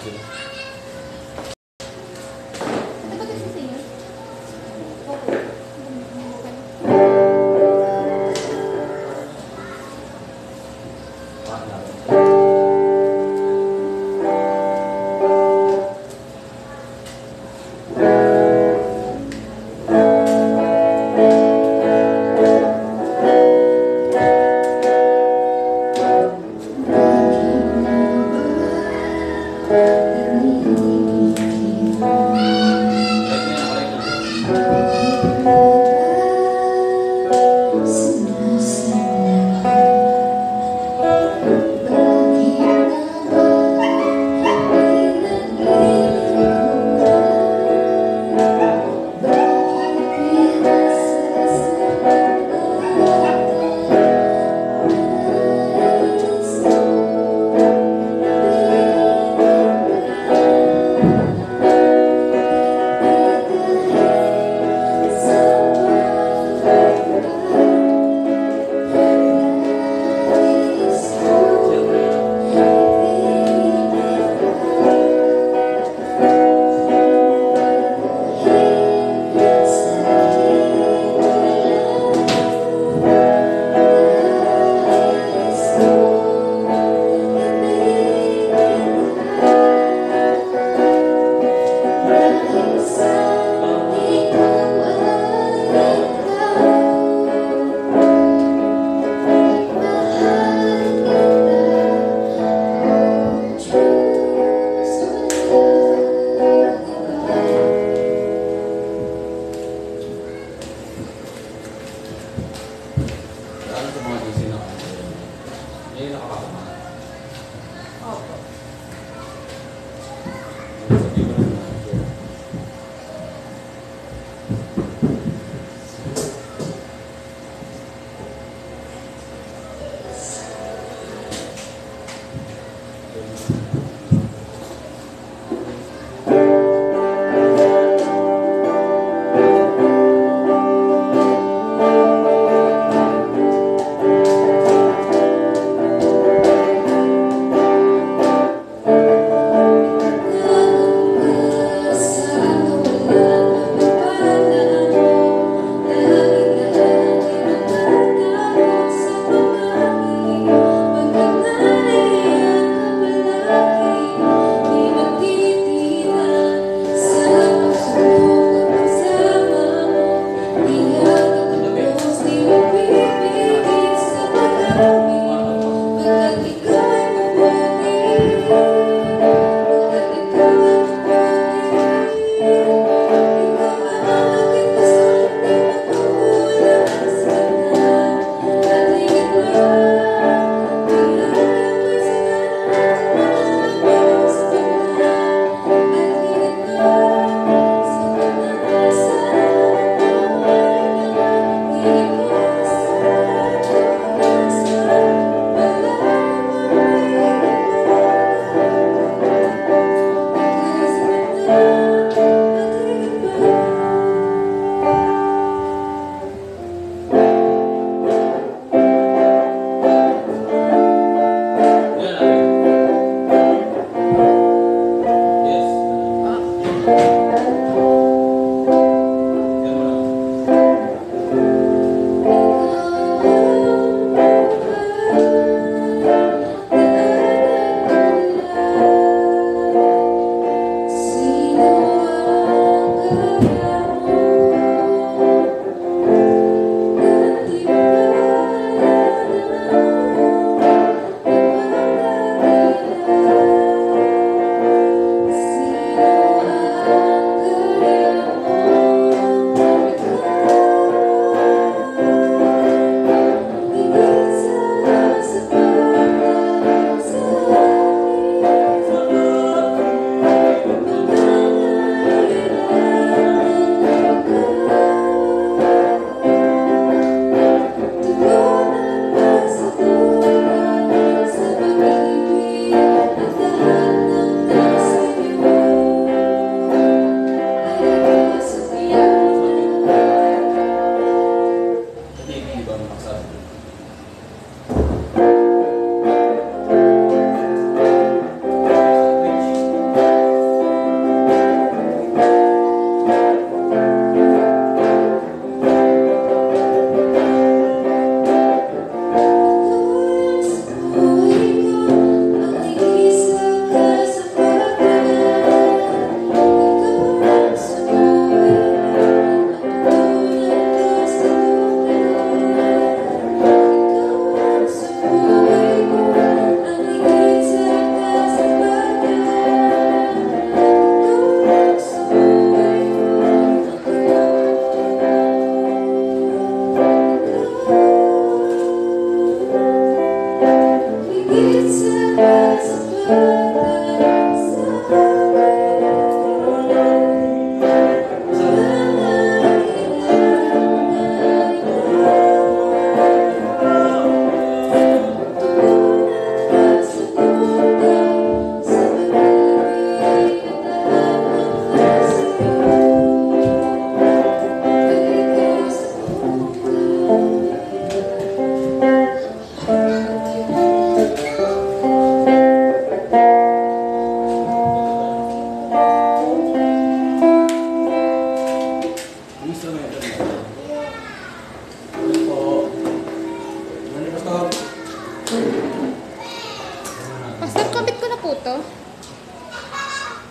sila. Ito ba kasi sa'yo?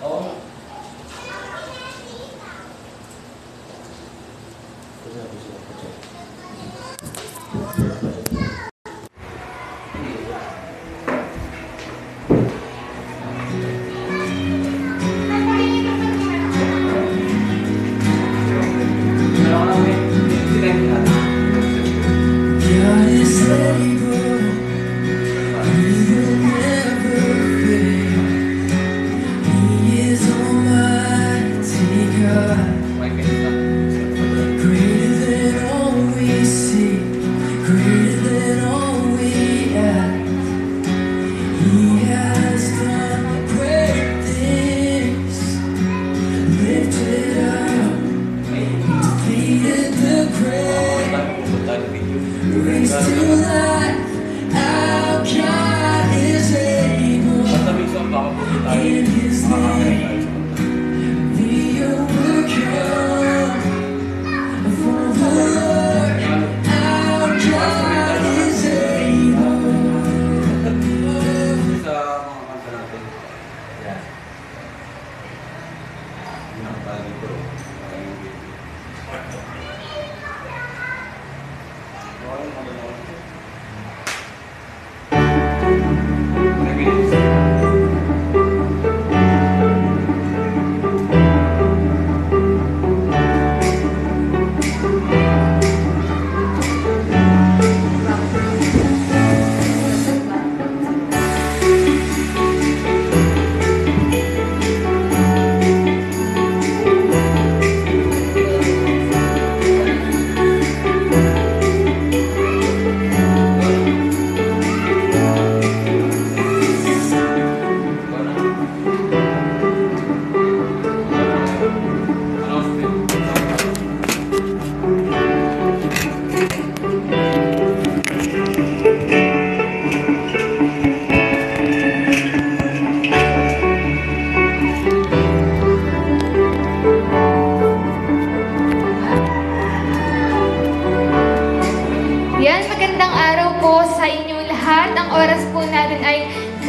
Oo. oras po natin ay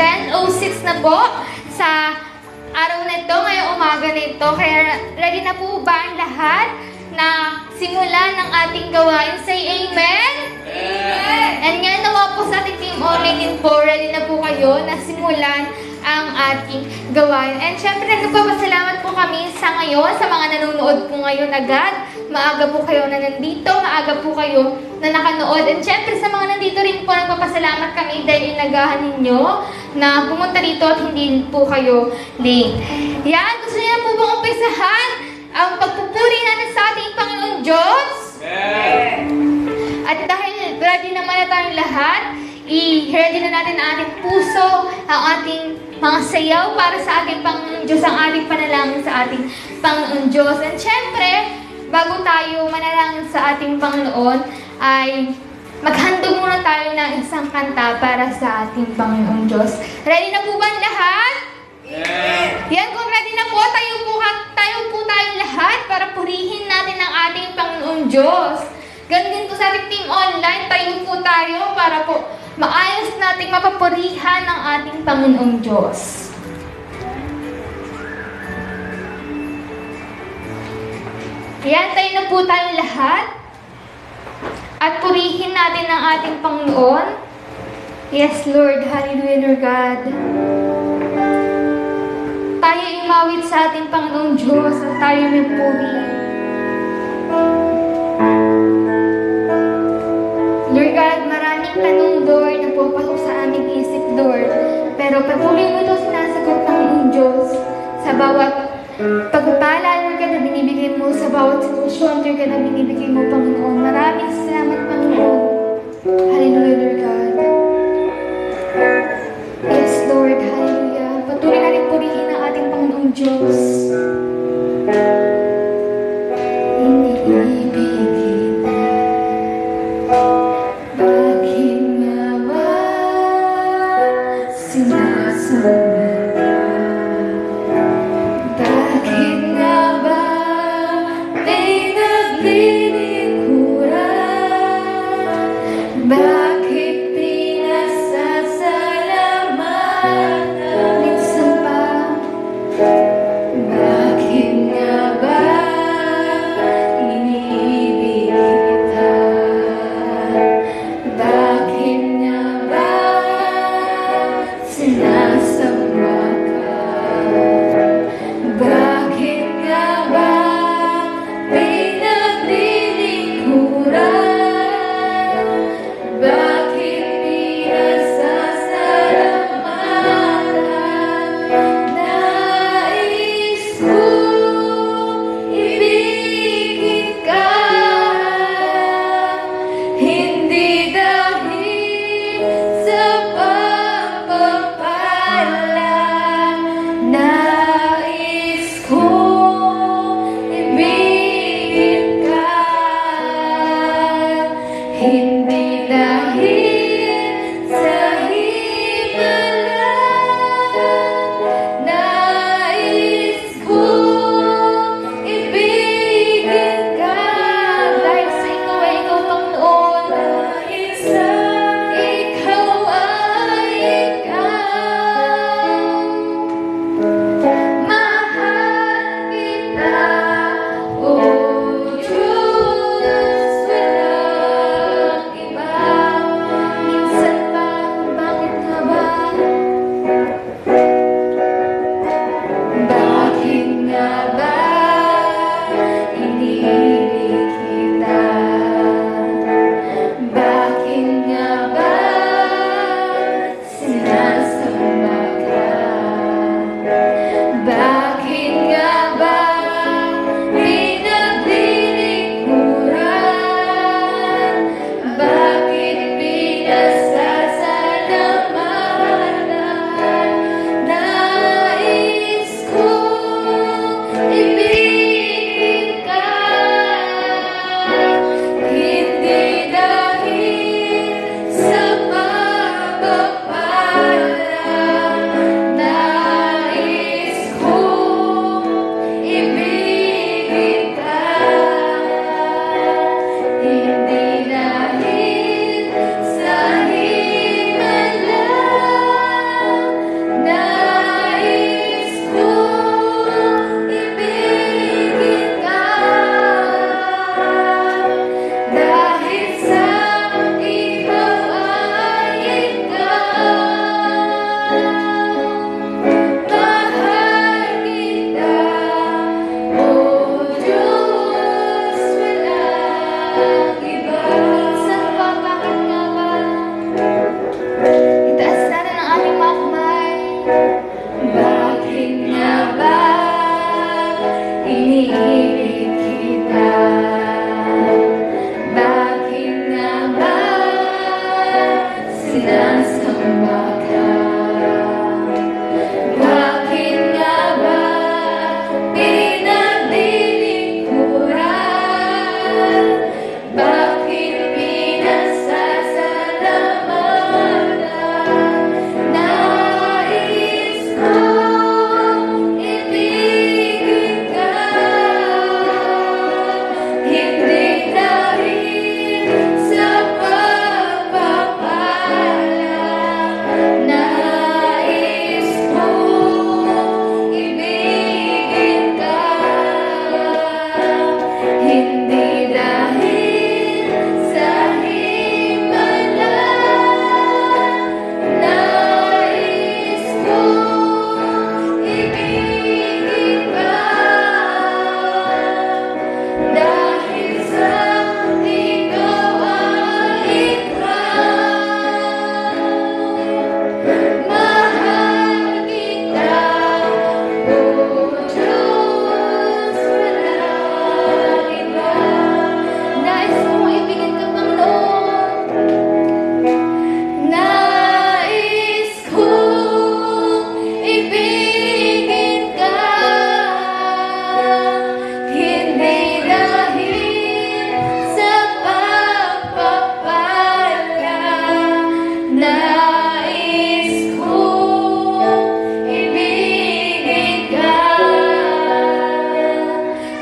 10:06 na po sa araw na ito, ngayong umaga na ito. Kaya ready na po ba ang lahat na simulan ng ating gawain? Say amen! Amen! And ngayon nawa po sa ating team online po, ready na po kayo na simulan ang ating gawain. And syempre, nagpapasalamat po kami sa ngayon, sa mga nanonood po ngayon agad. Maaga po kayo na nandito, maaga po kayo na nakanood. And syempre, sa mga nandito rin po, nagpapasalamat kami dahil inagahan ninyo na pumunta dito at hindi po kayo late. Yan, gusto niyo po bang umpisahan ang pagpupuri natin sa ating Panginoon Diyos? Yeah. At dahil ready naman na tayong lahat, i-ready na natin ang ating puso, ang ating mga sayaw para sa ating Panginoon Diyos, ang ating panalangin sa ating Panginoon Diyos. And syempre, bago tayo manalangin sa ating Panginoon, ay maghandog muna tayo ng isang kanta para sa ating Panginoon Diyos. Ready na po ba ang lahat? Yeah. Yan, kung ready na po, tayo po tayong lahat para purihin natin ang ating Panginoon Diyos. Ganun din po sa ating team online, tayo po tayo para po maayos nating mapapurihan ang ating Panginoong Diyos. Yan, tayo na po tayong lahat. At purihin natin ang ating Panginoon. Yes, Lord. Hallelujah, Lord God. Tayo imawit sa ating Panginoong Diyos at tayo may puri. Lord God, maraming tanong, Lord, na pupasok sa aming isip, Lord. Pero patuloy mo ito sinasagot, Panginoong Diyos, sa bawat pagpapala, Lord God, na binibigay mo, sa bawat sitwasyon, Lord God, na binibigay mo, Panginoon. Maraming salamat, Panginoon. Hallelujah, Lord God. Yes, Lord, hallelujah. Patuloy natin purihin ang ating Panginoong Diyos. Bakit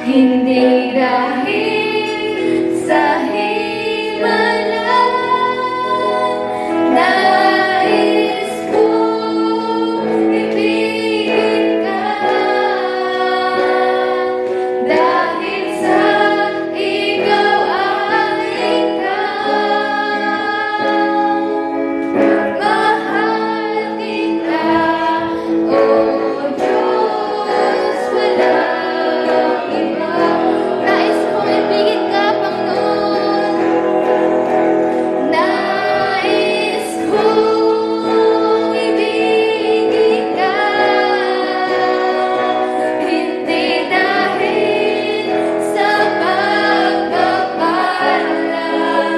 Hindi dahil sa himala, nais kong ibigin ka. Dahil sa ikaw ang ikaw, mahal kita, O Diyos, walang iba. Nais kong ibigin ka, Panginoon. Nais kong ibigin ka. Hindi dahil sa pagpapala,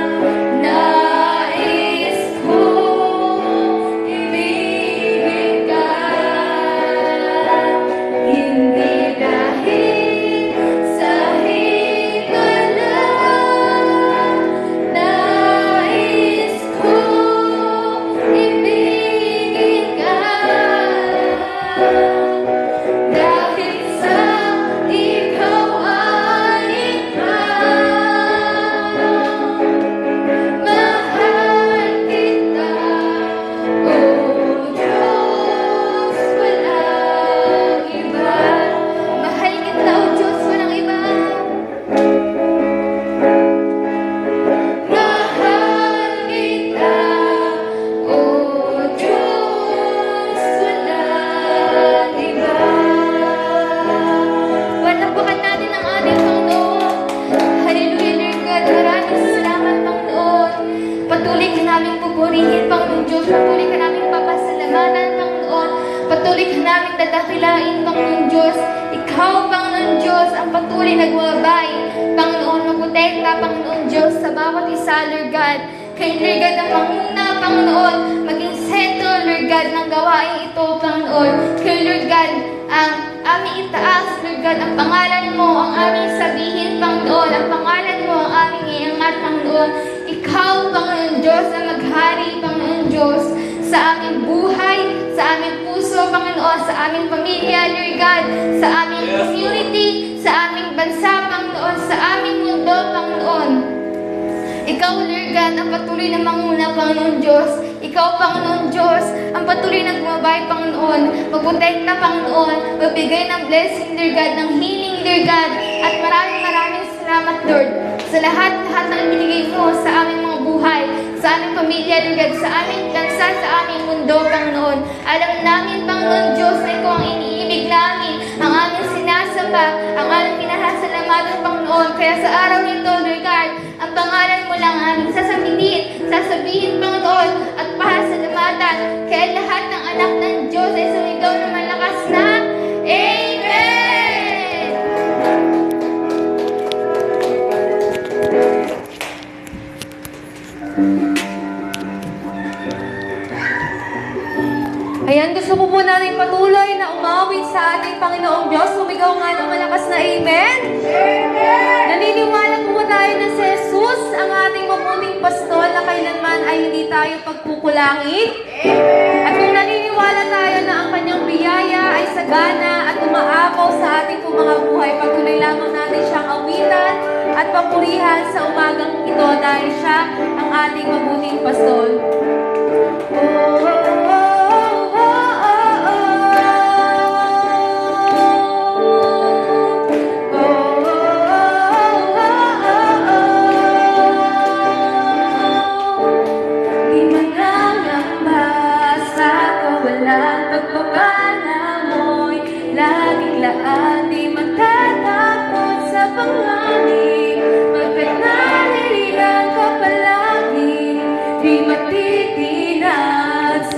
nais kong ibigin ka. Hindi dahil sa himala, nais kong ibigin ka. Dahil sa ikaw ang ikaw, mahal kita, O Diyos, walang iba. Mahal kita, O Diyos, walang iba. Mahal kita, O Diyos, walang iba. Palapakan natin ang ating Panginoon. Hallelujah, Lord God. Maraming salamat, Panginoon. Patuloy ka namin pupurihin, Panginoon Diyos. Patuloy ka namin papasalamatan, Panginoon. Patuloy ka namin dadakilain, Panginoon Diyos. Ikaw, Panginoon Diyos, ang patuloy nagwabay. Panginoon, magprotekta, Panginoon Diyos, sa bawat isa, Lord God. Kay Lord God ang manguna, Panginoon, maging sentro, Lord God, ng gawain ito, Panginoon. Kay Lord God, ang aming itaas, Lord God, ang pangalan mo, ang aming sabihin, Panginoon, ang pangalan mo, ang aming iangat, Panginoon. Ikaw, Panginoon Diyos, ang maghari, Panginoon Diyos, sa aming buhay, sa aming puso, Panginoon, sa aming pamilya, Lord God, sa aming community, sa aming bansa, Panginoon, sa aming mundo, Panginoon. Ikaw, Lord God, ang patuloy na manguna, Panginoon Diyos. Ikaw, Panginoon Diyos, ang patuloy na gumabay, Panginoon. Magprotekta, Panginoon. Magbigay ng blessing, Lord God, ng healing, Lord God. At maraming salamat, Lord, sa lahat na binigay mo sa aming mga buhay, sa aming pamilya, Lord God, sa aming bansa, sa aming mundo, Panginoon. Alam namin, Panginoon Diyos, na ikaw ang iniibig namin, ang aming sinasamba, ang aming pinasasalamatan, Panginoon. Kaya sa araw nito, Lord God, ang pangalan mo lang aming sasabihin, Panginoon, at pasasalamatan. Kaya lahat ng anak ng Diyos ay sumigaw na malakas na Amen! Ayan, gusto po natin patuloy na umawit sa ating Panginoong Diyos. Sumigaw nga ng malakas na Amen. Amen! Naniniwala po tayo na si Jesus, ang ating mabuting pastol, na kailanman ay hindi tayo pagkukulangin. At kung naniniwala tayo na ang kanyang biyaya ay sagana at umaapaw sa ating mga buhay, patuloy lamang natin siyang awitan at papurihan sa umagang ito dahil siya ang ating mabuting pastol. Di matatakot sa pangangin, pagkat naririyan ka palagi, di matitinag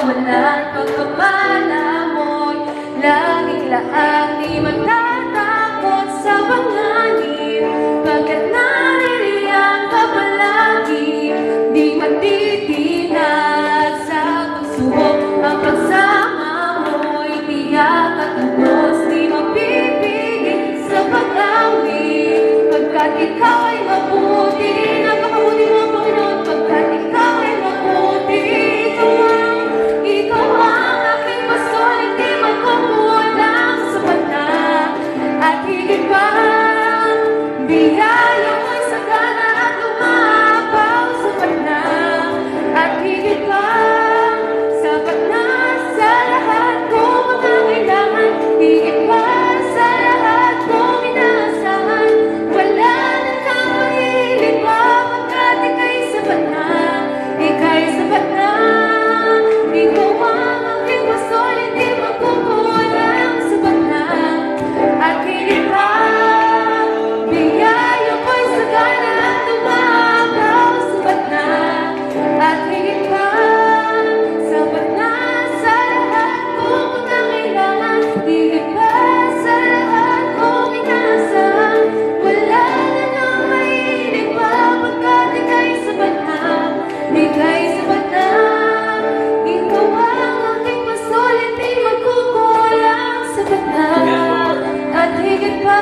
walang pagpapala mo'y laging laang di matatakot sa panganib. Pagkat naririyan ka palagi, di matitinag sa pagsubok. Ang pagsama mo'y tiyak at lubos, di mapipigil sa pag-awit. Pagkat ikaw ay mabuti, napakabuti mo, Panginoon. Pagkat ikaw ay mabuti, ikaw ang aking pastor, hindi magkukulang. Sapat na at higit pa, biyaya mo'y sagana at lumapaw. Sapat na at higit pa, sapat na sa lahat kong mga kailangan. Higit pa sa lahat kong inaasahan. Wala na kang mahilig pa, pagkat ika'y sapat na, ika'y sapat na. Ikaw ang aking pastor, hindi magkukulang. Sapat na at higit pa, biyaya mo'y sagana at lumapaw. Sapat na at higit pa, sapat na sa lahat kong mga kailangan. Higit pa sa lahat kong inaasahan. Wala na nang mahilig pa, pagkat ika'y sapat na, ika'y sapat na. Ikaw ang aking pastor, hindi magkukulang. Sapat na at higit pa,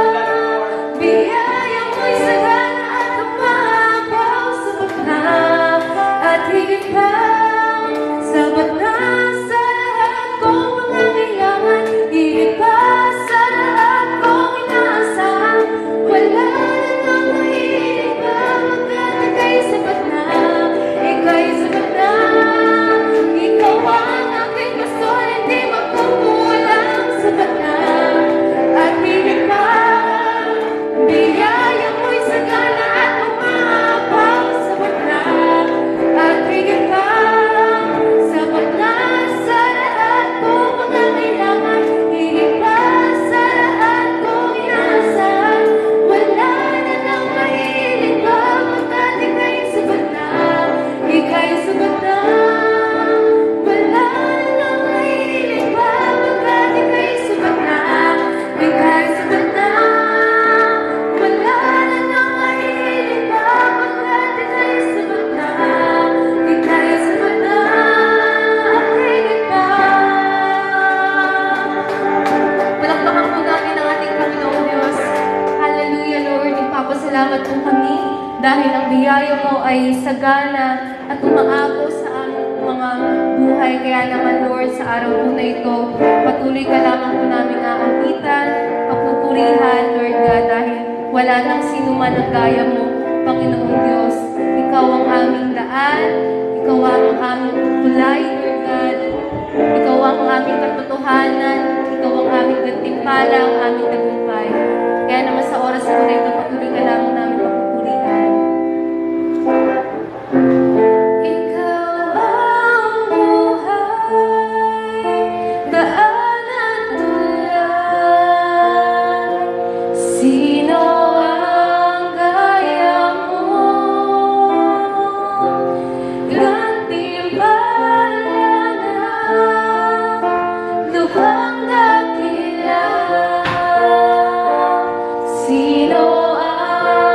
biyaya mo'y sagana at lumapaw. Sapat na at higit pa, sapat na sa lahat kong mga kailangan. Higit pa sa lahat kong inaasahan. Wala na nang mahilig pa, pagkat ika'y sapat na, ika'y sapat na. Ikaw ang aking pastor, hindi magkukulang. Sapat na at higit pa, biyaya mo'y sagana at lumapaw. Sapat na at higit pa, sapat na sa lahat kong mga kailangan. Higit pa sa lahat kong inaasahan. Wala na nang mahilig pa, pagkat ika'y sapat na, ika'y sapat na. Wala na nang mahilig pa, pagkat ika'y sapat na, ika'y sapat na. Wala na nang mahilig pa, pagkat ika'y sapat na, ika'y sapat na. At higit pa. Palakpakan po natin ang ating Panginoong Diyos. Hallelujah, Lord. Ipapasalamat po kami dahil ang biyaya mo ay sagana at umaako sa aming mga buhay. Kaya naman, Lord, sa araw po na ito, patuloy ka lamang po namin aawitan, papupurihan, Lord God, dahil wala nang sino man ang gaya mo, Panginoong Diyos. Ikaw ang aming daan, ikaw ang aming kulay, Lord God. Ikaw ang aming katotohanan, ikaw ang aming gantimpala, ang aming tagumpay. Kaya naman sa oras po na ito, patuloy ka lamang namin papupurihan. Ikaw ang buhay, daan at tulay. Sino ang gaya mo? Gantimpala na lubhang dakila. Sino ang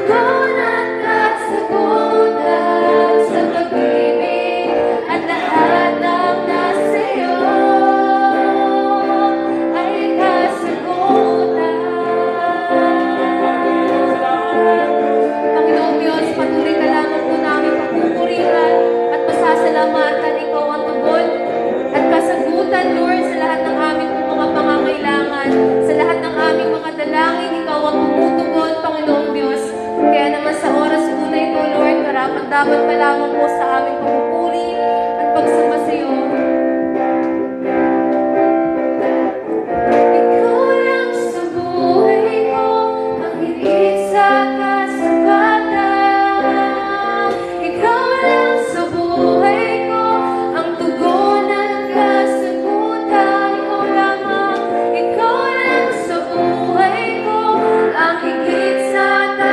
tugon at kasagutan sa pag-ibig at lahat ng nasa iyo ay kasagutan. Panginoong Diyos, patuloy ka lamang po namin papupurihan at masasalamatan. Ikaw ang tugon at kasagutan, Lord, sa lahat ng aming mga pangangailangan, sa lahat ng aming mga dalangin. Ikaw ang tumutugon, Panginoong Diyos. Kaya naman sa oras po na ito, Lord, karapat-dapat ka lamang po sa aming pagpupuri at pagsamba sa iyo. Ikaw lang sa buhay ko, ang higit sa kasabatan. Ikaw lang sa buhay ko, ang tugon at kasagutan. Ikaw lamang, ikaw lang sa buhay ko, ang higit sa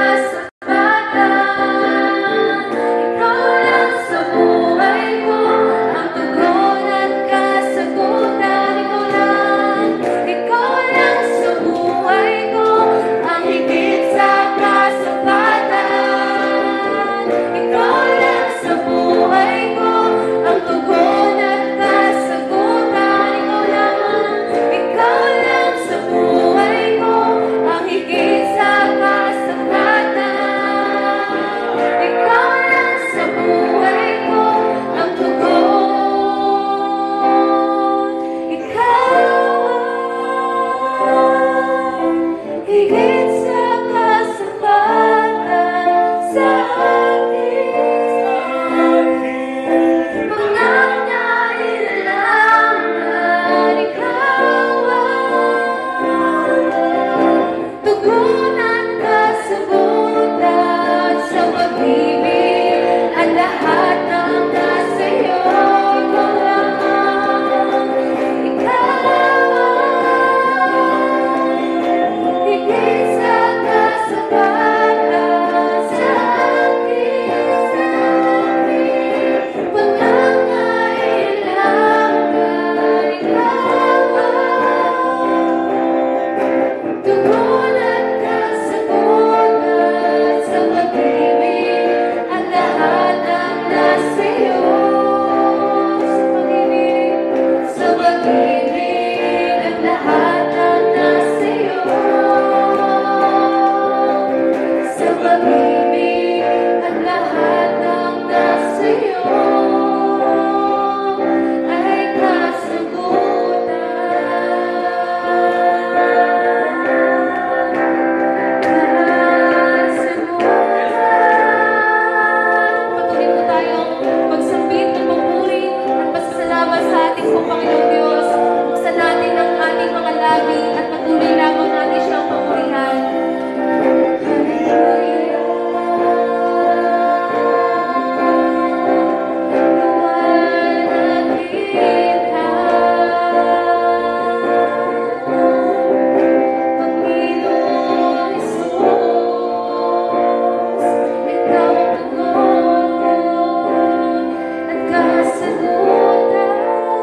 kasabatan. Ikaw lang sa buhay ko, ang tugon at kasagutan. Ikaw lang sa buhay ko, ang higit sa kasabatan. Ikaw lang sa buhay ko, ang tugon at kasagutan. Ikaw lang sa buhay ko, ang higit sa kasabatan. Ikaw lang sa buhay ko, ang tugon. Ikaw ang higit sa kasabatan sa akin. Pangangailangan, ikaw ang tugon at kasagutan sa pag-ibig at lahat ng nasa iyo. Ikaw lamang, ikaw ang higit sa kasabatan sa akin. Pangangailangan, ikaw ang tugon at kasagutan sa pag-ibig at lahat ng nasa iyo. Sa pag-ibig at lahat ng nasa iyo. Sa pag-ibig at lahat ng nasa iyo ay Patuloy po tayong magsambit ng papuri at pasasalamat sa ating pong Panginoong Diyos. Buksan natin ang ating mga labi at patuloy lamang natin siyang papurihan. Panginoon Jesus, ikaw ang tugon at kasagutan.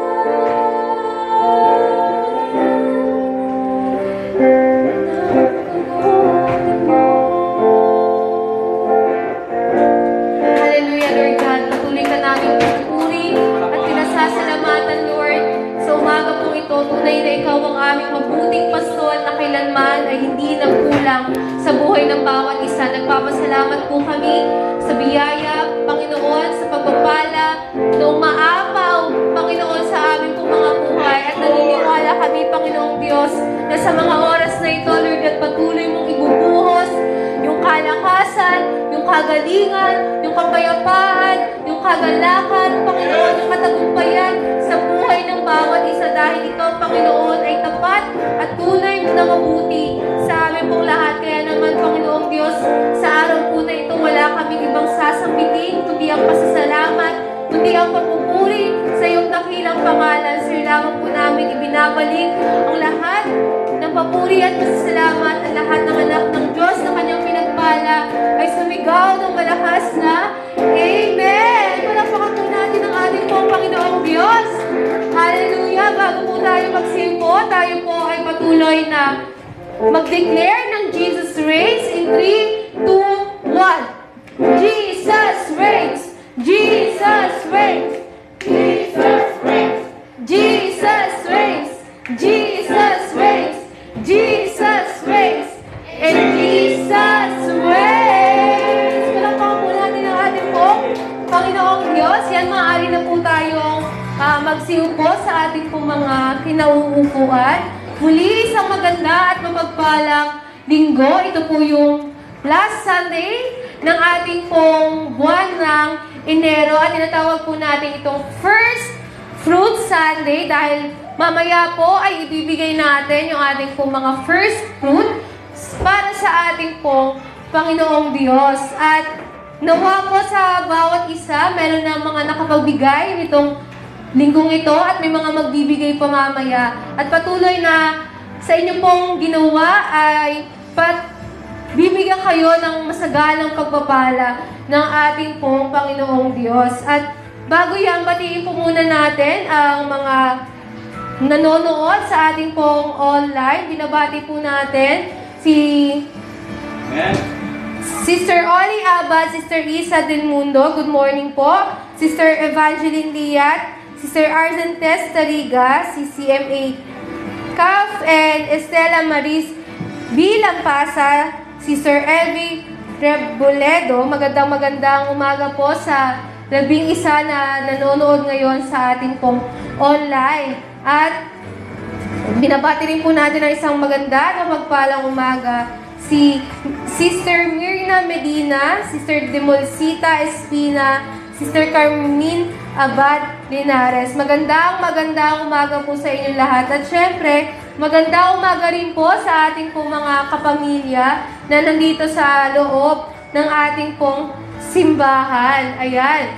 Hallelujah, Lord God. Patuloy ka namin pinupuri at pinasasalamatan, Lord. Sa umaga pong ito, tunay na ikaw ang aming mabuting pastol na kailanman ay hindi nagkulang sa buhay ng bawat isa. Nagpapasalamat po kami sa biyaya, Panginoon, sa pagpapala na umaapaw, Panginoon, sa aming pong mga buhay. At naniniwala kami, Panginoong Diyos, na sa mga oras na ito, Lord God, patuloy mong ibubuhos yung kalakasan, yung kagalingan, yung kapayapaan, yung kagalakan, Panginoon, yung katagumpayan sa buhay ng bawat isa dahil ito, Panginoon, ay tapat at tunay na mabuti sa amin pong lahat. Kaya naman, Panginoong Diyos, sa araw po na ito, wala kaming ibang sasambitin, kundi ang pasasalamat, kundi ang pagpupuri sa iyong dakilang pangalan. Sir, lamang po namin ibinabalik ang lahat ng papuri at pasasalamat at lahat ng anak ng Diyos na kanyang pinagpala ay sumigaw ng malakas na Amen! Palakpakan po natin ang ating pong Panginoong Diyos. Hallelujah! Bago po tayo magsimpo, tayo po ay patuloy na mag-declare ng Jesus Reigns in 3, 2, magsiupo sa ating pong mga kinauupuan. Muli, isang maganda at mapagpalang linggo. Ito po yung last Sunday ng ating pong buwan ng Enero at tinatawag po natin itong First Fruit Sunday dahil mamaya po ay ibibigay natin yung ating pong mga first fruit para sa ating pong Panginoong Diyos. At nawa po sa bawat isa, meron na mga nakapagbigay nitong linggong ito at may mga magbibigay pa mamaya. At patuloy na sa inyo pong ginawa ay bibigyan kayo ng masagalang pagpapala ng ating pong Panginoong Diyos. At bago yan, batiin po muna natin ang mga nanonood sa ating pong online. Binabati po natin si Sister Oli Abad, Sister Isa Del Mundo, good morning po. Sister Evangeline Liat, Sister Arzantes Tariga, CCMA Caf, and Estela Maris B. Lampasa, Sister Elvie Reboledo. Magandang umaga po sa 11 na nanonood ngayon sa ating pong online. At binabati rin po natin ang isang maganda na magpalang umaga si Sister Mirna Medina, Sister Demolcita Espina, Sister Carmine Abad Linares. Magandang umaga po sa inyo lahat. At syempre, magandang umaga rin po sa ating pong mga kapamilya na nandito sa loob ng ating pong simbahan. Ayan.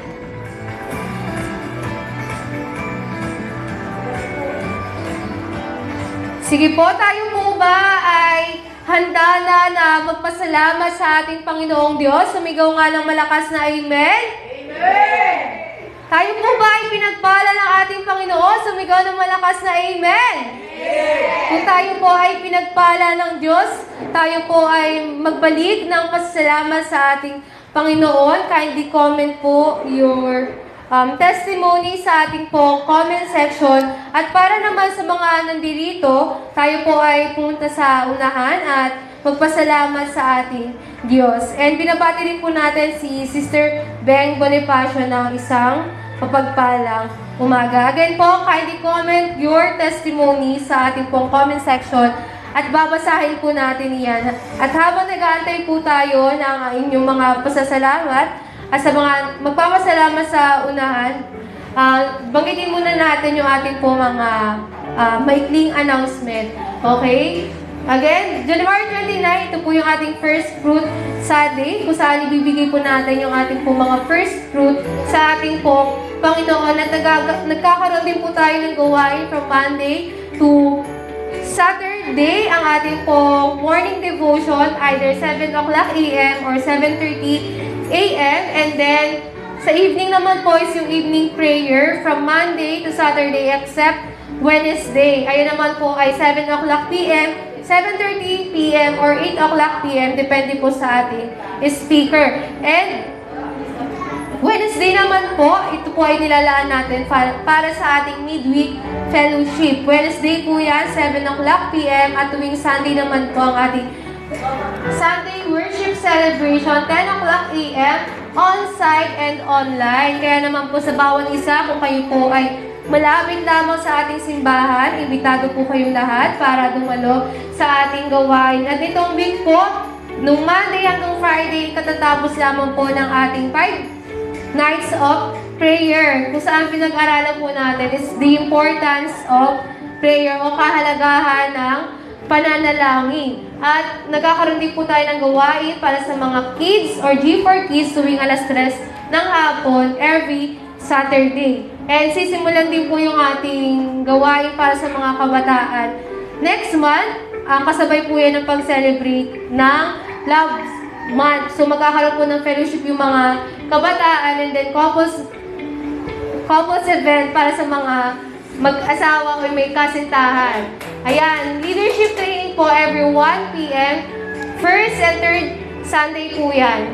Sige po, tayo po ba ay handa na magpasalamat sa ating Panginoong Diyos? Sumigaw nga ng malakas na Amen? Amen! Tayo po ba ay pinagpala ng ating Panginoon? Sumigaw ng malakas na Amen? Amen! Kung tayo po ay pinagpala ng Diyos, tayo po ay magbalik ng pasasalamat sa ating Panginoon. Kindly comment po your testimony sa ating pong comment section. At para naman sa mga nandirito, tayo po ay pumunta sa unahan at magpasalamat sa ating Diyos. And binabati rin po natin si Sister Beng Bonifacio ng isang mapagpalang umaga. Again po, kindly comment your testimony sa ating pong comment section at babasahin po natin iyan. At habang nag-aantay po tayo ng inyong mga pasasalamat at sa mga magpapasalamat sa unahan, banggitin muna natin yung ating po mga maikling announcement. Okay? Again, January 29, ito po yung ating First Fruit Sunday, kung saan ibibigay po natin yung ating po mga first fruit sa ating po Panginoon. At nagkakaroon din po tayo ng gawain from Monday to Saturday, ang ating po morning devotion, either 7 o'clock a.m. or 7:30 a.m. And then, sa evening naman po is yung evening prayer from Monday to Saturday except Wednesday. Ayun naman po ay 7 o'clock p.m., 7:30 p.m. or 8 o'clock p.m. depende po sa ating speaker. And Wednesday naman po, ito po ay nilalaan natin para sa ating midweek fellowship. Wednesday po yan, 7 o'clock p.m. at tuwing Sunday naman po ang ating Sunday worship celebration, 10 o'clock a.m. on-site and online. Kaya naman po sa bawat isa, kung kayo po ay malapit lamang sa ating simbahan, imbitado po kayong lahat para dumalo sa ating gawain. At itong week po, nung Monday hanggang Friday, katatapos lamang po ng ating 5 nights of prayer. Kung saan pinag-aralan po natin is the importance of prayer o kahalagahan ng pananalangin. At nagkakaroon din po tayo ng gawain para sa mga kids or G4 kids tuwing alas 3 ng hapon every Saturday. And sisimulan din po yung ating gawain para sa mga kabataan next month. Kasabay po yan ng pag-celebrate ng Love Month. So magkakaroon po ng fellowship yung mga kabataan and then couples event para sa mga mag-asawa o may kasintahan. Ayan, leadership training po every 1 p.m. First and third Sunday po yan.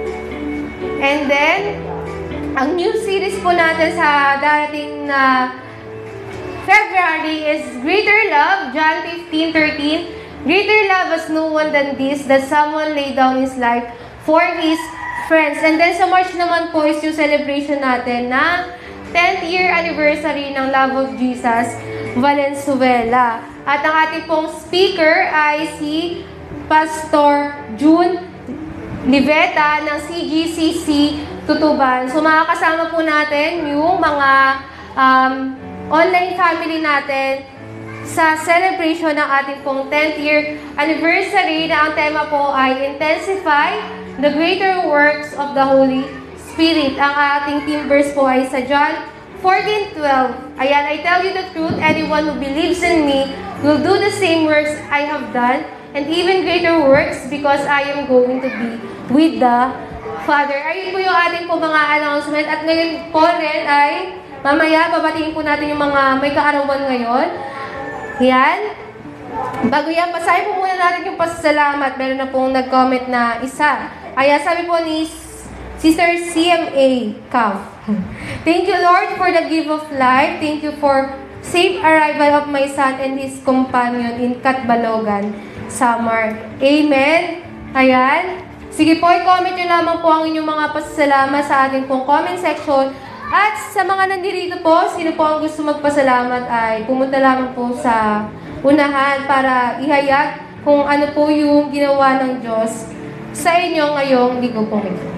And then, ang new series po natin sa darating na February is Greater Love, John 15:13. Greater love has no one than this, that someone laid down his life for his friends. And then sa March naman po is yung celebration natin na 10th year anniversary ng Love of Jesus Valenzuela. At ang ating pong speaker ay si Pastor June Liveta ng CGCC Tutuban. So makakasama po natin yung mga online family natin sa celebration ng ating pong 10th year anniversary na ang tema po ay Intensify the Greater Works of the Holy Spirit. Ang ating theme verse po ay sa John 14:12. Ayan, I tell you the truth, anyone who believes in me will do the same works I have done and even greater works because I am going to be with the Father. Ayun po yung ating po mga announcement. At ngayon po rin ay mamaya babatiin po natin yung mga may kaarawan ngayon. Yan. Bago yan, basahin po muna natin yung pasasalamat. Meron na pong nag-comment na isa. Ayan, sabi po ni Sister CMA Cav. Thank you, Lord, for the gift of life. Thank you for safe arrival of my son and his companion in Catbalogan, Samar. Amen. Ayan. Sige po, i-comment nyo lamang po ang inyong mga pasasalamat sa ating pong comment section. At sa mga nandito po, sino po ang gusto magpasalamat ay pumunta lamang po sa unahan para ihayag kung ano po yung ginawa ng Diyos sa inyo ngayong linggo po ito.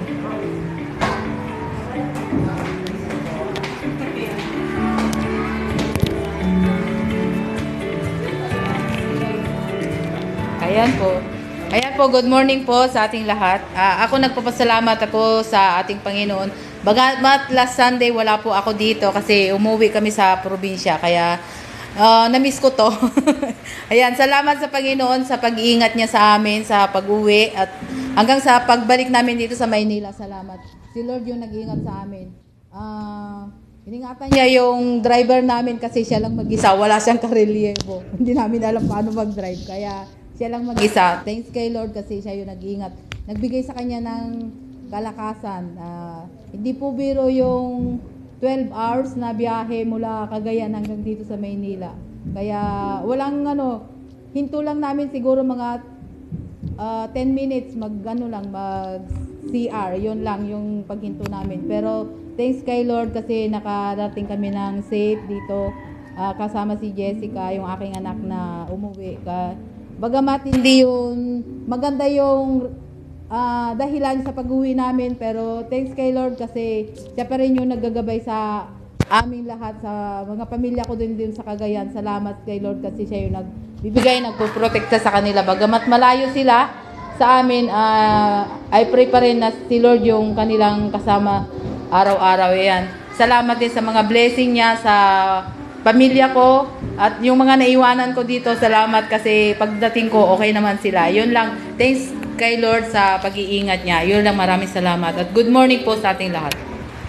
Ayan po, good morning po sa ating lahat. Ako nagpapasalamat ako sa ating Panginoon. Bagamat last Sunday wala po ako dito kasi umuwi kami sa probinsya. Kaya na-miss ko to. Ayan, salamat sa Panginoon sa pag-iingat niya sa amin sa pag-uwi at hanggang sa pagbalik namin dito sa Maynila. Salamat. Si Lord yung nag-iingat sa amin. Iningatan niya yung driver namin kasi siya lang mag-isa. Wala siyang karelyebo. Hindi namin alam paano mag-drive. Kaya siya lang mag-isa. Thanks kay Lord kasi siya yung nag-iingat. Nagbigay sa kanya ng kalakasan. Hindi po biro yung 12 hours na biyahe mula Cagayan hanggang dito sa Maynila. Kaya walang hinto lang namin siguro mga 10 minutes mag CR. Yun lang yung paghinto namin. Pero thanks kay Lord kasi nakarating kami ng safe dito. Kasama si Jessica, yung aking anak na umuwi. Bagamat hindi yun maganda yung dahilan sa pag-uwi namin, pero thanks kay Lord kasi siya pa rin yung naggagabay sa aming lahat, sa mga pamilya ko din sa Cagayan. Salamat kay Lord kasi siya yung nagbibigay, nagpuprotekta sa kanila. Bagamat malayo sila sa amin, I pray pa rin na si Lord yung kanilang kasama araw-araw. Yan. Salamat din sa mga blessing niya sa pamilya ko at yung mga naiwanan ko dito. Salamat kasi pagdating ko okay naman sila. Yun lang. Thanks kay Lord sa pag-iingat niya. Yun lang, maraming salamat. At good morning po sa ating lahat.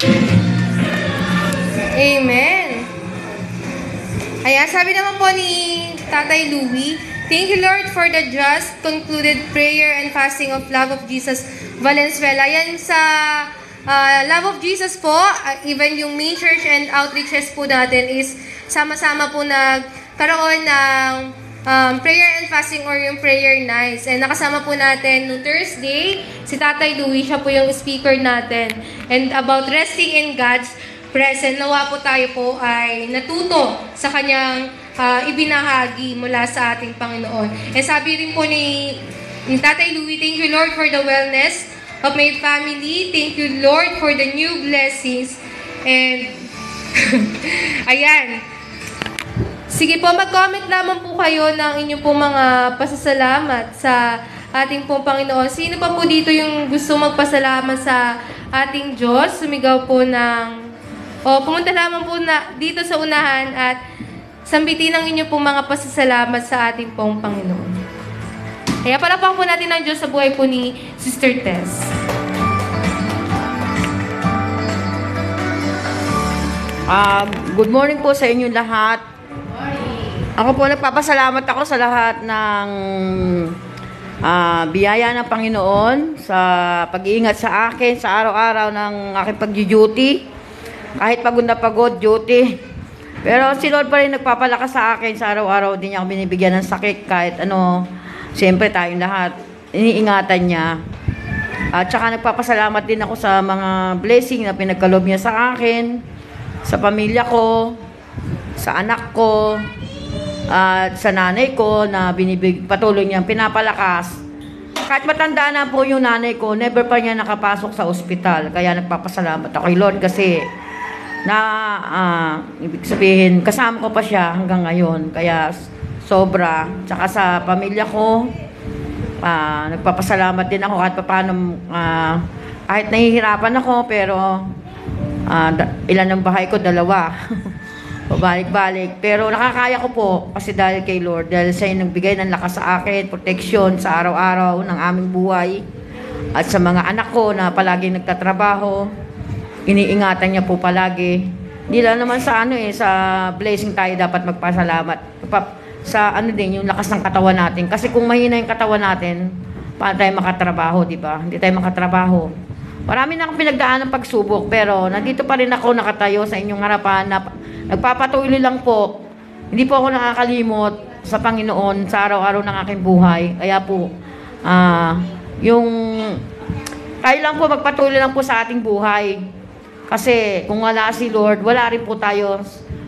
Amen. Ayan, sabi naman po ni Tatay Louie, thank you Lord for the just concluded prayer and fasting of Love of Jesus Valenzuela. Yan sa Love of Jesus po, even yung main church and outreaches po natin is sama-sama po nagkaroon ng prayer and fasting or yung prayer nights. And nakasama po natin no Thursday, si Tatay Louie, siya po yung speaker natin. And about resting in God's presence, nawa po tayo po ay natuto sa kanyang ibinahagi mula sa ating Panginoon. And sabi rin po ni Tatay Louie, thank you Lord for the wellness of my family. Thank you Lord for the new blessings. And ayan. Sige po, mag-comment lamang po kayo ng inyong pong mga pasasalamat sa ating pong Panginoon. Sino pa po dito yung gusto magpasalamat sa ating Diyos? Sumigaw po pumunta lamang po dito sa unahan at sambitin ang inyong pong mga pasasalamat sa ating pong Panginoon. Kaya palapang po natin ang Diyos sa buhay po ni Sister Tess. Good morning po sa inyo lahat. Ako po nagpapasalamat ako sa lahat ng biyaya ng Panginoon sa pag-iingat sa akin sa araw-araw ng aking pag-duty. Kahit pagod na pagod, duty. Pero si Lord pa rin nagpapalakas sa akin sa araw-araw. Din niya ako binibigyan ng sakit kahit siyempre tayong lahat, iniingatan niya. At saka nagpapasalamat din ako sa mga blessing na pinagkaloob niya sa akin. sa pamilya ko, sa anak ko, at sa nanay ko na patuloy niyang pinapalakas. Kahit matanda na po yung nanay ko, never pa niya nakapasok sa ospital. Kaya nagpapasalamat ako kay Lord kasi ibig sabihin, kasama ko pa siya hanggang ngayon. Kaya sobra. Tsaka sa pamilya ko, nagpapasalamat din ako kahit paano, kahit nahihirapan ako, pero ilan ang bahay ko? 2. Pabalik-balik. Pero nakakaya ko po kasi dahil kay Lord, dahil siya yung nagbigay ng lakas sa akin, protection sa araw-araw ng aming buhay, at sa mga anak ko na palaging nagtatrabaho, iniingatan niya po palagi. Hindi lang naman sa sa blessing tayo dapat magpasalamat. Sa din, yung lakas ng katawan natin. Kasi kung mahina yung katawan natin, paano tayo makatrabaho, di ba? Hindi tayo makatrabaho. Marami na akong pinagdaan ng pagsubok, pero nandito pa rin ako nakatayo sa inyong harapan na nagpapatuloy lang po. Hindi po ako nakakalimot sa Panginoon sa araw-araw ng aking buhay. Kaya po, tayo lang po magpatuloy lang po sa ating buhay. Kasi kung wala si Lord, wala rin po tayo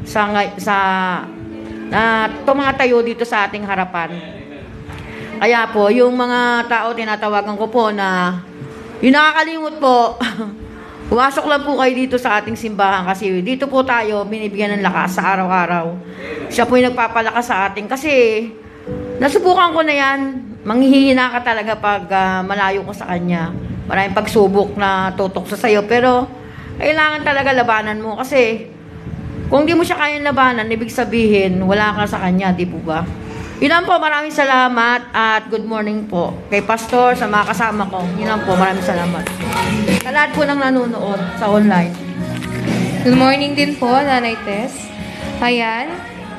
tumatayo dito sa ating harapan. Kaya po, yung mga tao tinatawagan ko po na yung nakakalimot po, pumasok lang po kayo dito sa ating simbahan kasi dito po tayo binibigyan ng lakas sa araw-araw. Siya po yung nagpapalakas sa atin kasi nasubukan ko na yan. Manghihina ka talaga pag malayo ko sa Kanya. Maraming pagsubok na tutok sa sayo, pero kailangan talaga labanan mo kasi kung di mo siya kayang labanan, ibig sabihin wala ka sa Kanya, di po ba? Yun lang po, maraming salamat at good morning po kay Pastor, sa mga kasama ko. Yun lang po, maraming salamat. Sa lahat po ng nanonood sa online. Good morning din po, Nanay Tess. Ayan.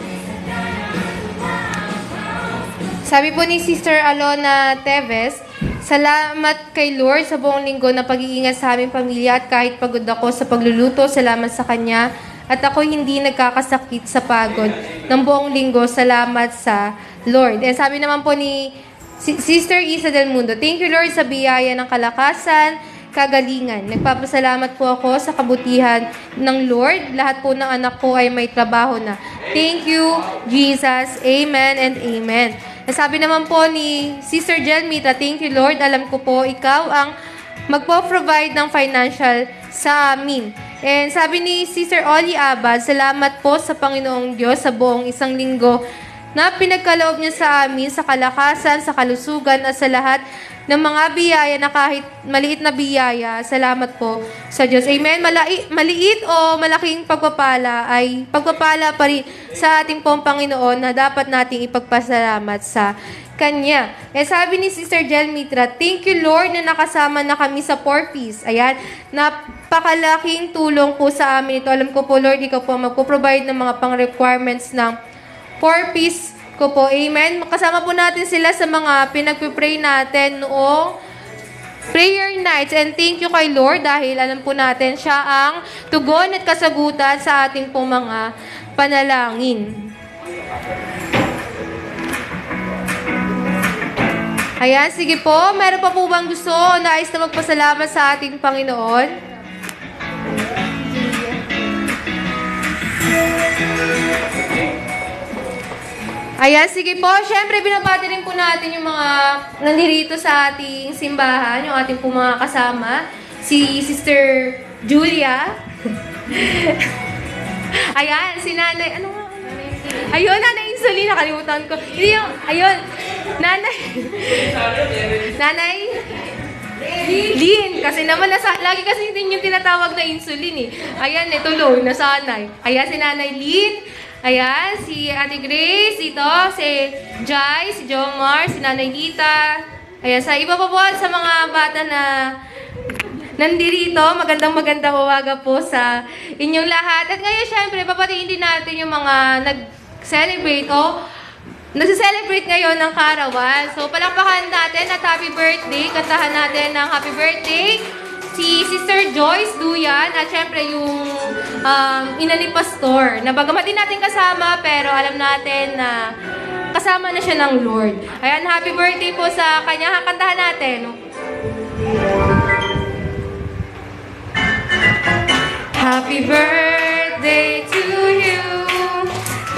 Sabi po ni Sister Alona Teves, salamat kay Lord sa buong linggo na pag-iingat sa aming pamilya at kahit pagod ako sa pagluluto, salamat sa Kanya. At ako hindi nagkakasakit sa pagod ng buong linggo, salamat sa Lord. Sabi naman po ni Sister Isa del Mundo, thank you Lord sa biyaya ng kalakasan, kagalingan. Nagpapasalamat po ako sa kabutihan ng Lord. Lahat po ng anak ko ay may trabaho na. Thank you, Jesus. Amen and amen. Sabi naman po ni Sister Jelmita, thank you Lord. Alam ko po, ikaw ang magpo-provide ng financial sa amin. And sabi ni Sister Oli Abad, salamat po sa Panginoong Diyos sa buong isang linggo na pinagkaloob niya sa amin, sa kalakasan, sa kalusugan, at sa lahat ng mga biyaya na kahit maliit na biyaya. Salamat po sa Diyos. Amen. Maliit o malaking pagpapala ay pagpapala pa rin sa ating pong Panginoon na dapat nating ipagpasalamat sa Kanya. Sabi ni Sister Jelmitra, thank you Lord na nakasama na kami sa 4Ps. Ayan, napakalaking tulong po sa amin ito. Alam ko po Lord, ikaw po magpo-provide ng mga pang-requirements ng 4Ps ko po. Amen. Makasama po natin sila sa mga pinagpipray natin noong prayer nights. And thank you kay Lord dahil alam po natin siya ang tugon at kasagutan sa ating pong mga panalangin. Ayan, sige po. Meron pa po bang gusto o nais na magpasalamat sa ating Panginoon? Ayan, sige po. Siyempre, binabati rin po natin yung mga nandirito sa ating simbahan, yung ating po mga kasama. Si Sister Julia. Ayan, si Nanay, ano nga? Ayun, Nanay Insulin, nakalimutan ko. Hindi yung, ayun, Nanay Lin, kasi naman lagi kasi din yung tinatawag na insulin eh. Ayan, tuloy, nasanay. Ayan, si Nanay Lin. Ayan, si Ate Grace, ito, si Jai, si Jomar, si Nanay Lita. Ayan, sa iba pa po sa mga bata na nandirito, magandang umaga po sa inyong lahat. At ngayon, syempre, papatiin din natin yung mga nag-celebrate o nag-celebrate ngayon ng Kaarawan. So, palakpakan natin at happy birthday. Kantahan natin ng happy birthday si Sister Joyce Duyan at syempre yung ina ni Pastor. Na bagamat din natin kasama, pero alam natin na kasama na siya ng Lord. Ayan, happy birthday po sa kanya. Kantahan natin. Happy birthday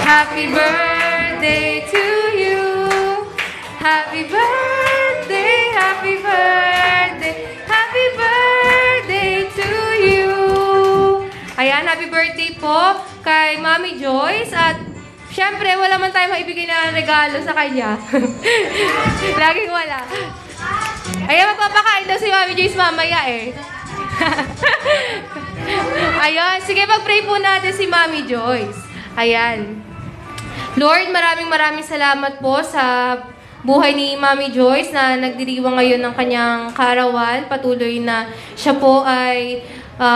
Happy birthday to you. Happy birthday, happy birthday, happy birthday to you. Ayan, happy birthday po kay Mami Joyce. At syempre, wala man tayo maibigay na regalo sa kanya. Laging wala. Ayan, magpapakain daw si Mami Joyce mamaya eh. Ayan, sige, pag-pray po natin si Mami Joyce. Ayan. Lord, maraming salamat po sa buhay ni Mami Joyce na nagdiriwang ngayon ng kanyang kaarawan. Patuloy na siya po ay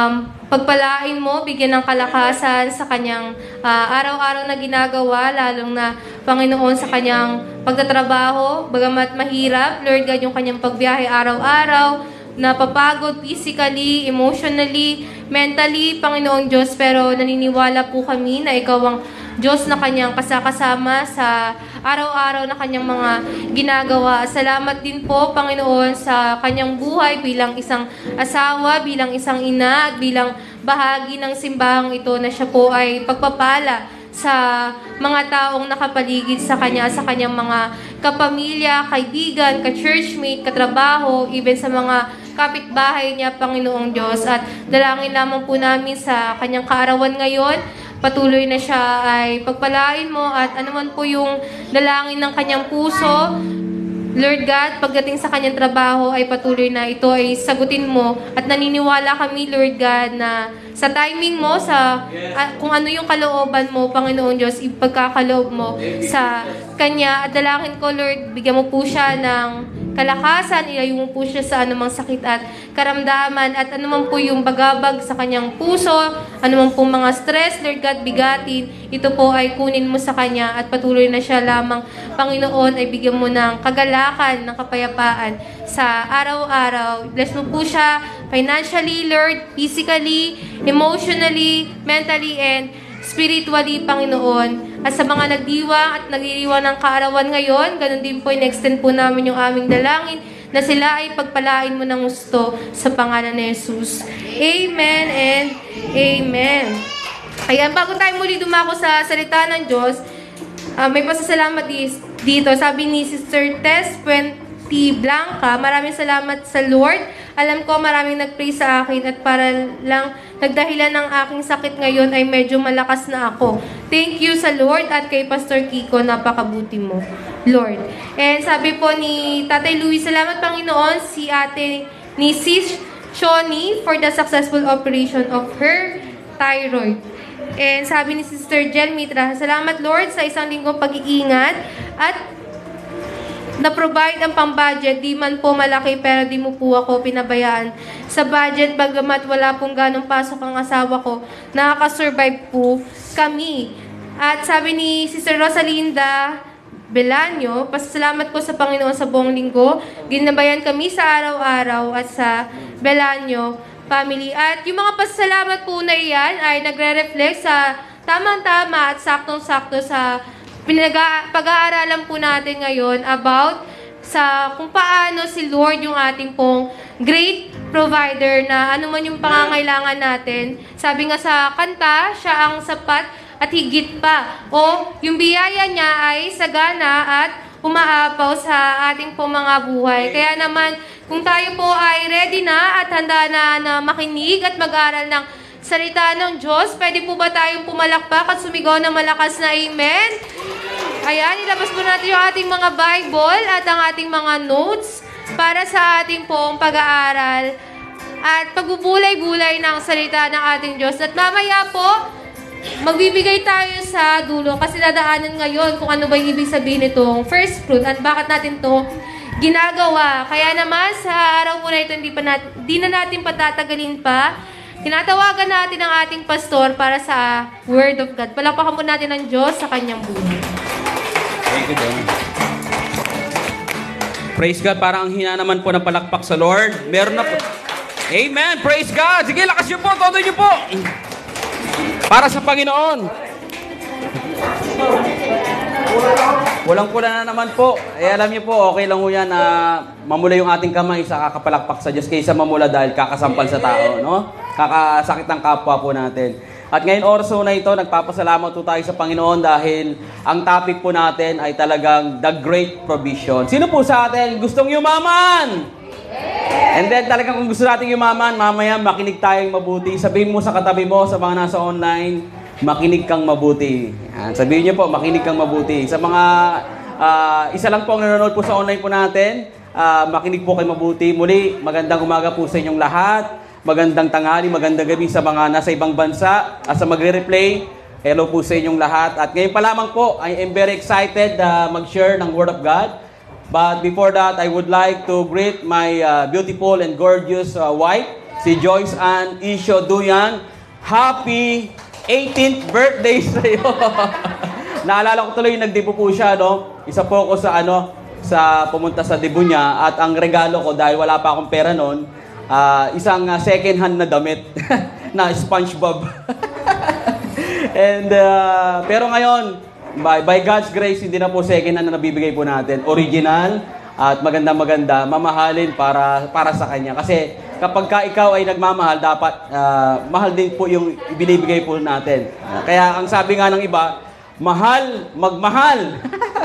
pagpalain mo, bigyan ng kalakasan sa kanyang araw-araw na ginagawa, lalong na Panginoon sa kanyang pagtatrabaho. Bagamat mahirap, Lord God, yung kanyang pagbiyahe araw-araw, napapagod physically, emotionally, mentally, Panginoong Diyos, pero naniniwala po kami na Ikaw ang Diyos na kanyang kasakasama sa araw-araw na kanyang mga ginagawa. Salamat din po, Panginoon, sa kanyang buhay bilang isang asawa, bilang isang ina, at bilang bahagi ng simbahang ito na siya po ay pagpapala sa mga taong nakapaligid sa kanya, sa kanyang mga kapamilya, kaibigan, ka-churchmate, katrabaho, even sa mga kapitbahay niya, Panginoong Diyos. At dalangin lamang po namin sa kanyang kaarawan ngayon, patuloy na siya ay pagpalain mo at anuman po yung dalangin ng kanyang puso, Lord God, pagdating sa kanyang trabaho ay patuloy na ito ay sagutin mo at naniniwala kami, Lord God, na sa timing mo, sa kung ano yung kalooban mo, Panginoon Diyos, ipagkakaloob mo sa kanya. At dalangin ko, Lord, bigyan mo po siya ng kalakasan, ilayo mo po siya sa anumang sakit at karamdaman at anuman po yung bagabag sa kanyang puso, anuman po mga stress, Lord God, bigatin, ito po ay kunin mo sa kanya at patuloy na siya lamang, Panginoon, ay bigyan mo ng kagalakan, ng kapayapaan sa araw-araw. Bless mo po siya financially, Lord, physically, emotionally, mentally, and spiritually, Panginoon. At sa mga nagdiwang at nagdiriwang ng kaarawan ngayon, ganun din po, in-extend po namin yung aming dalangin na sila ay pagpalain mo ng gusto sa pangalan ni Jesus. Amen and Amen. Ayan, bago tayo muli dumako sa salita ng Diyos, may pasasalamat dito. Sabi ni Sister Tess Blanca, maraming salamat sa Lord. Alam ko maraming nag-pray sa akin at para lang nagdahilan ng aking sakit ngayon ay medyo malakas na ako. Thank you sa Lord at kay Pastor Kiko, napakabuti mo, Lord. And sabi po ni Tatay Louie, salamat Panginoon si ate ni Sis Shoni for the successful operation of her thyroid. And sabi ni Sister Jen Mitra, salamat Lord sa isang linggong pag-iingat at na-provide ang pang-budget, di man po malaki pero di mo po ako pinabayaan sa budget, bagamat wala pong ganong pasok ang asawa ko, nakaka-survive po kami. At sabi ni Sister Rosalinda Belanyo, pasasalamat ko sa Panginoon sa buong linggo, ginabayan kami sa araw-araw at sa Belanyo family. At yung mga pasasalamat po na iyan ay nagre-reflect sa tamang-tama at saktong-sakto sa pag-aaralan po natin ngayon about sa kung paano si Lord yung ating pong great provider na ano man yung pangangailangan natin. Sabi nga sa kanta, siya ang sapat at higit pa. O yung biyaya niya ay sagana at umaapaw sa ating pong mga buhay. Kaya naman, kung tayo po ay ready na at handa na makinig at mag-aral ng salita ng Diyos, pwede po ba tayong pumalakpak at sumigaw ng malakas na amen? Ayan, ilabas po natin yung ating mga Bible at ang ating mga notes para sa ating pong pag-aaral at pagbubulay-bulay ng salita ng ating Diyos. At mamaya po, magbibigay tayo sa dulo kasi dadaanan ngayon kung ano ba yung ibig sabihin nitong first fruit at bakit natin to ginagawa. Kaya naman, sa araw po na ito, di na natin patatagalin pa. Tinatawagan natin ang ating pastor para sa Word of God. Palakpakan po natin ang Diyos sa kanyang buhay. Thank you, Don. Praise God. Parang ang hina naman po ng palakpak sa Lord. Meron na po. Amen. Praise God. Sige, lakas niyo po. Todo niyo po. Para sa Panginoon. Kulang-kulang na naman po. Alam niyo po, okay lang po yan na mamula yung ating kamay sa kakapalakpak sa Diyos kaysa mamula dahil kakasampal sa tao, no? Kakasakit ng kapwa po natin. At ngayon oras na ito, nagpapasalamat po tayo sa Panginoon dahil ang topic po natin ay talagang the great provision. Sino po sa atin gustong yumaman? And then talagang kung gusto natin yumaman, mamaya makinig tayong mabuti. Sabihin mo sa katabi mo, sa mga nasa online, makinig kang mabuti. Yan. Sabihin niyo po, makinig kang mabuti. Sa mga, isa lang po ang nanonood po sa online po natin, makinig po kayo mabuti. Muli, magandang umaga po sa inyong lahat. Magandang tanghali, magandang gabi sa mga nasa ibang bansa. At sa magre-replay, hello po sa inyong lahat. At ngayon pa lamang po, I am very excited mag-share ng Word of God. But before that, I would like to greet my beautiful and gorgeous wife, si Joyce Ann Isho Duyan. Happy 18th birthday sa iyo. Naalala ko tuloy yung nagdibo po siya, no? Isa po ako sa pumunta sa dibo niya at ang regalo ko dahil wala pa akong pera noon, isang second hand na damit na SpongeBob. And pero ngayon, by God's grace, hindi na po second hand na nabibigay po natin. Original at maganda-maganda, mamahalin para sa kanya. Kasi kapag ikaw ay nagmamahal, dapat mahal din po yung ibinibigay po natin. Kaya ang sabi nga ng iba, mahal, magmahal.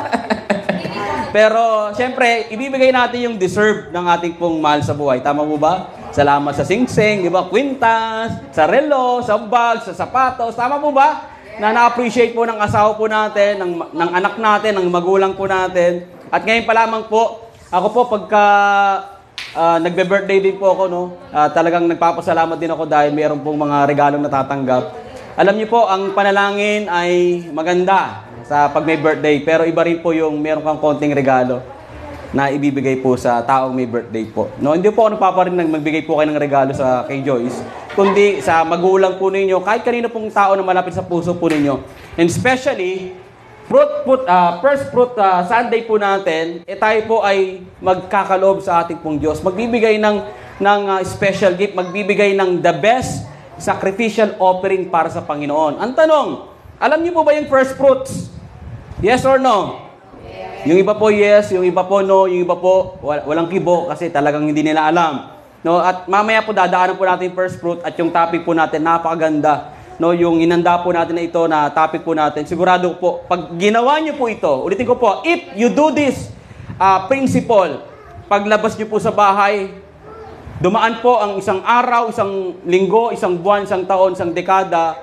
Pero siyempre, ibibigay natin yung deserve ng ating pong mahal sa buhay. Tama mo ba? Salamat sa singsing, di ba? Kwintas, sa relo, sa bag, sa sapatos. Tama mo ba? Na na-appreciate po ng asawa po natin, ng anak natin, ng magulang po natin. At ngayon pa lamang po, ako po pagka nagbe-birthday din po ako, talagang nagpapasalamat din ako dahil mayroon pong mga regalong natatanggap. Alam niyo po, ang panalangin ay maganda sa pag may birthday, pero iba rin po yung meron kang konting regalo na ibibigay po sa taong may birthday po. No, hindi po ako nagpaparin ng magbigay po kayo ng regalo sa kay Joyce, kundi sa magulang po ninyo, kahit kanino pong tao na malapit sa puso po ninyo. And especially, first fruit Sunday po natin, tayo po ay magkakaloob sa ating pong Diyos. Magbibigay ng special gift, magbibigay ng the best sacrificial offering para sa Panginoon. Ang tanong, alam niyo po ba yung first fruits? Yes or no? Yung iba po yes, yung iba po no, yung iba po walang kibo kasi talagang hindi nila alam. No, at mamaya po dadaanan po natin yung first fruit at yung topic po natin napakaganda. No, yung inanda po natin na ito na topic po natin. Sigurado po pag ginawa niyo po ito, ulitin ko po, if you do this principle, paglabas niyo po sa bahay, dumaan po ang isang araw, isang linggo, isang buwan, isang taon, isang dekada,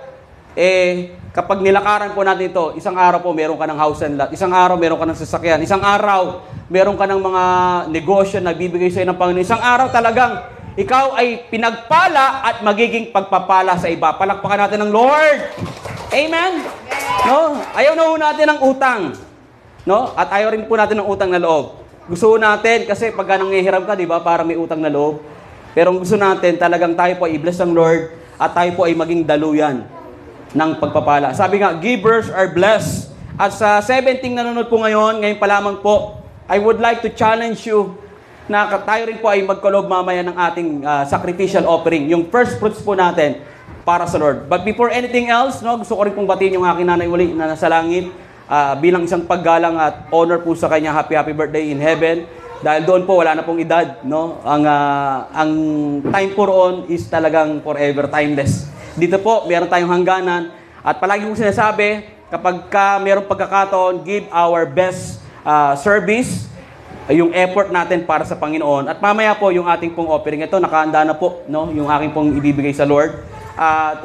kapag nilakaran po natin ito, isang araw po meron ka ng house and lot, isang araw meron ka ng sasakyan, isang araw meron ka ng mga negosyo na bibigay sa iyo ng Panginoon, isang araw talagang ikaw ay pinagpala at magiging pagpapala sa iba. Palakpakan natin ng Lord. Amen? No? Ayaw na ho natin ng utang. No? At ayaw rin po natin ng utang na loob. Gusto natin, kasi pagka nangihiram ka, di ba, para may utang na loob. Pero gusto natin, talagang tayo po ay i-bless ng Lord at tayo po ay maging daluyan ng pagpapala. Sabi nga, givers are blessed. At sa 17 nanonood po ngayon pa lamang po, I would like to challenge you na tayo rin po ay magkaloob mamaya ng ating sacrificial offering, yung first fruits po natin para sa Lord. But before anything else, gusto ko rin pong batiin yung aking nanay uli na nasa langit bilang isang paggalang at honor po sa kanya. Happy birthday in heaven. Dahil doon po wala na pong edad, ang time po roon is talagang forever, timeless. Dito po, meron tayong hangganan. At palagi kong sinasabi, kapag merong pagkakataon, give our best service, yung effort natin para sa Panginoon. At mamaya po, yung ating pong offering ito, nakahanda na po, yung aking pong ibibigay sa Lord. At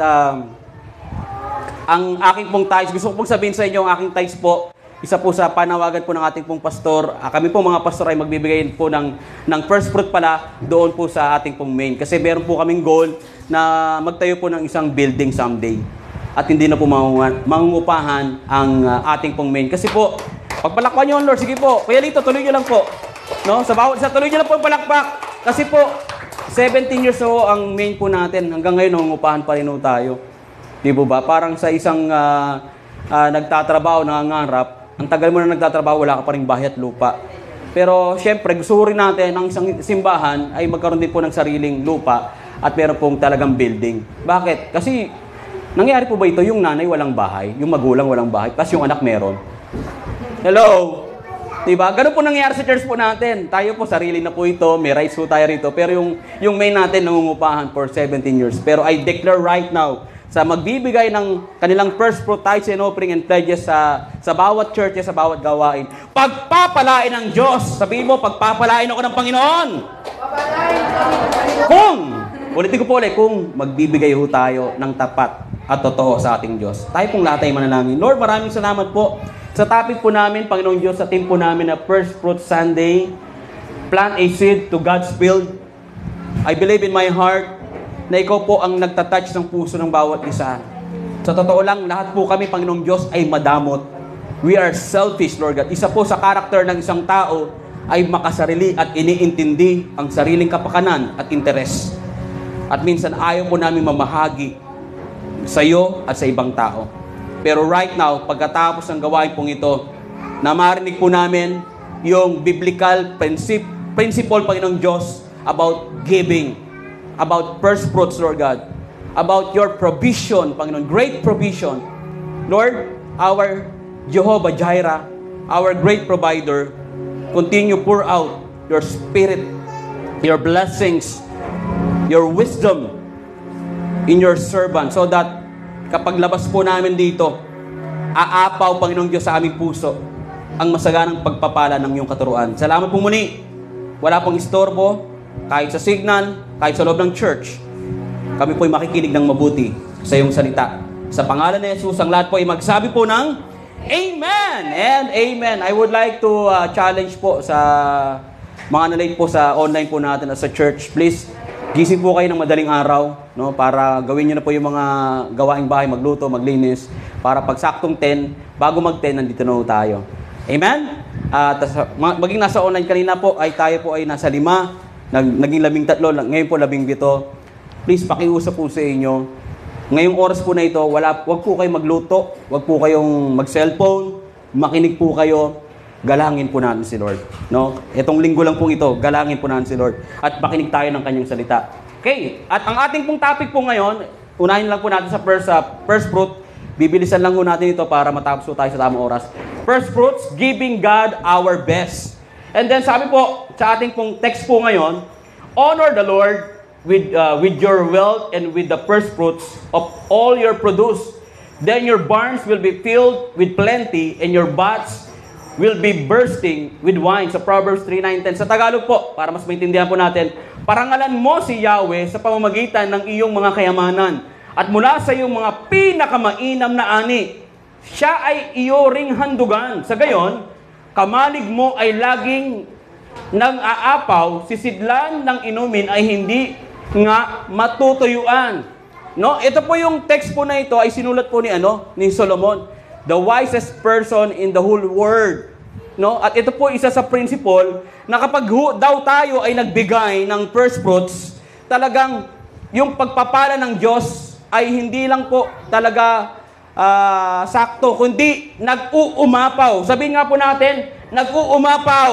ang aking pong tithes, gusto ko pong sabihin sa inyo, ang aking tithes po, isa po sa panawagan po ng ating pong pastor. Kami po mga pastor ay magbibigay po ng first fruit pala doon po sa ating pong main. Kasi meron po kaming goal na magtayo po ng isang building someday. At hindi na po mangungupahan ang ating pong main. Kasi po, pagpalakpan nyo ang Lord, sige po, Kuya Lito, tuloy nyo lang po. Tuloy nyo lang po ang palakpak. Kasi po, 17 years po ang main po natin. Hanggang ngayon, nangungupahan pa rin tayo. Di po ba? Parang sa isang nagtatrabaho, nangangarap, ang tagal mo na nagtatrabaho, wala ka pa rin bahay at lupa. Pero syempre, gusto rin natin ang isang simbahan ay magkaroon din po ng sariling lupa at meron pong talagang building. Bakit? Kasi nangyari po ba ito, yung nanay walang bahay, yung magulang walang bahay, tapos yung anak meron. Hello? Diba? Ganun po nangyari sa church po natin. Tayo po, sarili na po ito, may rights po tayo rito. Pero yung main natin nangungupahan for 17 years. Pero I declare right now, sa magbibigay ng kanilang first fruit tithes and offering and pledges sa bawat churches, sa bawat gawain. Pagpapalain ng Diyos. Sabihin mo, pagpapalain ako ng Panginoon. Ulitin ko po ulit, kung magbibigay ho tayo ng tapat at totoo sa ating Diyos. Tayo pong lahat ay manalangin. Lord, maraming salamat po sa topic po namin, Panginoong Diyos, sa team po namin na First Fruit Sunday, plant a seed to God's field. I believe in my heart na ikaw po ang nagtatouch ng puso ng bawat isa. Sa totoo lang, lahat po kami, Panginoong Diyos, ay madamot. We are selfish, Lord God. Isa po sa karakter ng isang tao ay makasarili at iniintindi ang sariling kapakanan at interes. At minsan ayaw po namin mamahagi sa iyo at sa ibang tao. Pero right now, pagkatapos ng gawain pong ito, na marinig po namin yung biblical principle, Panginoong Diyos, about giving, about first fruits, Lord God, about your provision, Panginoon, great provision. Lord, our Jehovah Jireh, our great provider, continue pour out your spirit, your blessings, your wisdom in your servant, so that kapag labas po namin dito, aapaw, Panginoong Diyos, sa aming puso ang masaganang pagpapala ng iyong katuruan. Salamat po muli. Wala pong istorbo, kahit sa signal, kahit sa loob ng church. Kami po ay makikinig ng mabuti sa iyong salita. Sa pangalan ni Jesus, ang lahat po ay magsabi po ng Amen and Amen. I would like to challenge po sa mga nalate po sa online po natin at sa church. Please, gising po kayo ng madaling araw, no, para gawin nyo na po yung mga gawaing bahay, magluto, maglinis, para pag saktong 10, bago mag-10, nandito na po tayo. Amen? Maging nasa online kanina po, ay tayo po ay nasa 5, naging 13, ngayon po 17. Please, pakiusap po sa inyo. Ngayong oras po na ito, wag po kayong magluto, wag po kayong mag-cellphone, makinig po kayo. Galangin po natin si Lord. No? Itong linggo lang po ito, galangin po natin si Lord. At makinig tayo ng kanyang salita. Okay, at ang ating pong topic po ngayon, unahin lang po natin sa first fruit. Bibilisan lang po natin ito para matapos po tayo sa tamang oras. First fruits, giving God our best. And then sabi po, sa ating pong text po ngayon, honor the Lord with your wealth and with the first fruits of all your produce. Then your barns will be filled with plenty and your vats will be bursting with wine. Sa Proverbs 3:9-10. Sa Tagalog po, para mas maintindihan po natin, parangalan mo si Yahweh sa pamamagitan ng iyong mga kayamanan at mula sa iyong mga pinakamainam na ani. Siya ay iyo ring handugan. Sa gayon, kamalig mo ay laging nang aapaw, sisidlan ng inumin ay hindi nga matutuyuan. No? Ito po yung text po na ito ay sinulat po ni Solomon, the wisest person in the whole world. No? At ito po isa sa principle na kapag daw tayo ay nagbigay ng first fruits, talagang yung pagpapala ng Diyos ay hindi lang po talaga sakto, kundi nag-uumapaw. Sabihin nga po natin, nag-uumapaw.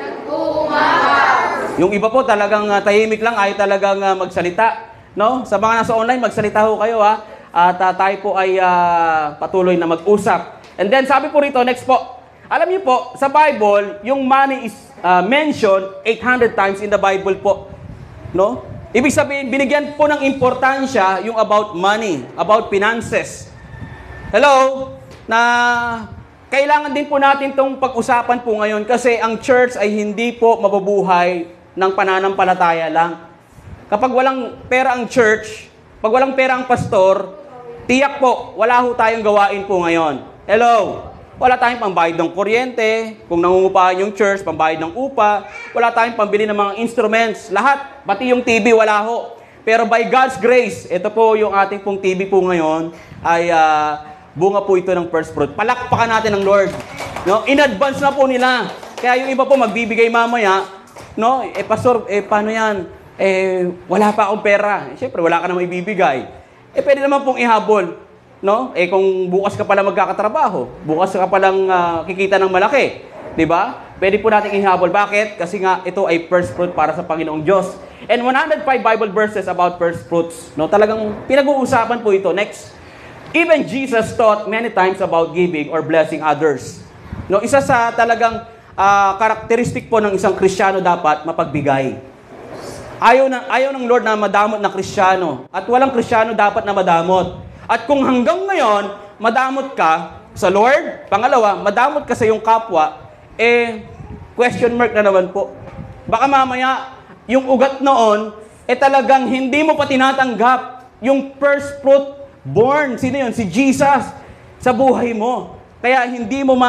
Nag-uumapaw. Yung iba po talagang tahimik lang, ay talagang magsalita. No? Sa mga nasa online, magsalita ho kayo ha. At tayo po ay patuloy na mag-usap. And then sabi po rito, next po, alam niyo po, sa Bible, yung money is mentioned 800 times in the Bible po. No? Ibig sabihin, binigyan po ng importansya yung about money, about finances. Hello? Na kailangan din po natin itong pag-usapan po ngayon kasi ang church ay hindi po mabubuhay ng pananampalataya lang. Kapag walang pera ang church, pag walang pera ang pastor, tiyak po, wala ho tayong gawain po ngayon. Hello? Wala tayong pambayad ng kuryente, kung nangungupahan yung church, pambayad ng upa, wala tayong pambili ng mga instruments, lahat, pati yung TV, wala ho. Pero by God's grace, ito po yung ating pong TV po ngayon, ay bunga po ito ng first fruit. Palakpakan natin ng Lord. No? In advance na po nila. Kaya yung iba po magbibigay mamaya, no? Pastor, paano yan? Wala pa akong pera. Siyempre, wala ka na maibibigay. Pwede naman pong ihabol. No? Kung bukas ka pala magkakatrabaho, bukas ka palang kikita ng malaki. Diba? Pwede po natin ihabol. Bakit? Kasi nga, ito ay first fruit para sa Panginoong Diyos. And 105 Bible verses about first fruits. No? Talagang pinag-uusapan po ito. Next. Even Jesus taught many times about giving or blessing others. No? Isa sa talagang karakteristik po ng isang Kristiyano dapat mapagbigay. Ayaw ng Lord na madamot na Kristiyano. At walang Kristiyano dapat na madamot. At kung hanggang ngayon, madamot ka sa Lord, pangalawa, madamot ka sa iyong kapwa, question mark na naman po. Baka mamaya, yung ugat noon, talagang hindi mo pa tinatanggap yung first fruit born. Sino yun? Si Jesus sa buhay mo. Kaya hindi mo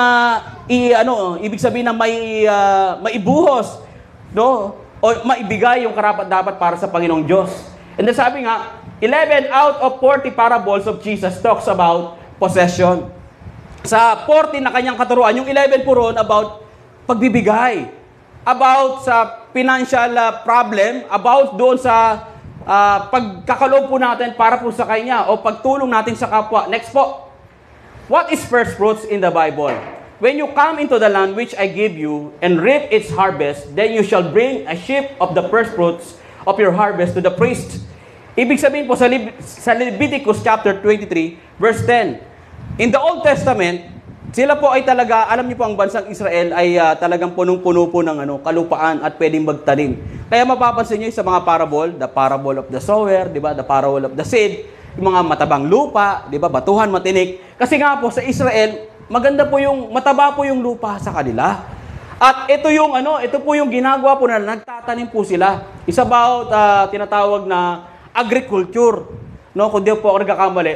ibig sabihin na maibuhos, no? O maibigay yung karapat-dapat para sa Panginoong Diyos. And then sabi nga, 11 out of 40 parables of Jesus talks about possession. Sa 40 na kanyang katuruan, yung 11 po ron about pagbibigay, about sa financial problem, about doon sa pagkakaloob po natin para po sa Kanya o pagtulong natin sa kapwa. Next po. What is first fruits in the Bible? When you come into the land which I give you and reap its harvest, then you shall bring a sheaf of the first fruits of your harvest to the priest. Ibig sabihin po sa Leviticus chapter 23, verse 10. In the Old Testament, sila po ay talaga, alam niyo po ang bansang Israel ay talagang punong-puno po ng kalupaan at pwedeng magtanim. Kaya mapapansin niyo sa mga parable, the parable of the sower, di ba? The parable of the seed, yung mga matabang lupa, di ba? Batuhan, matinik. Kasi nga po sa Israel, maganda po mataba po yung lupa sa kanila. At ito po yung ginagawa po na nagtatanim po sila. It's about tinatawag na agriculture. No, kung di po ako nagkakamali.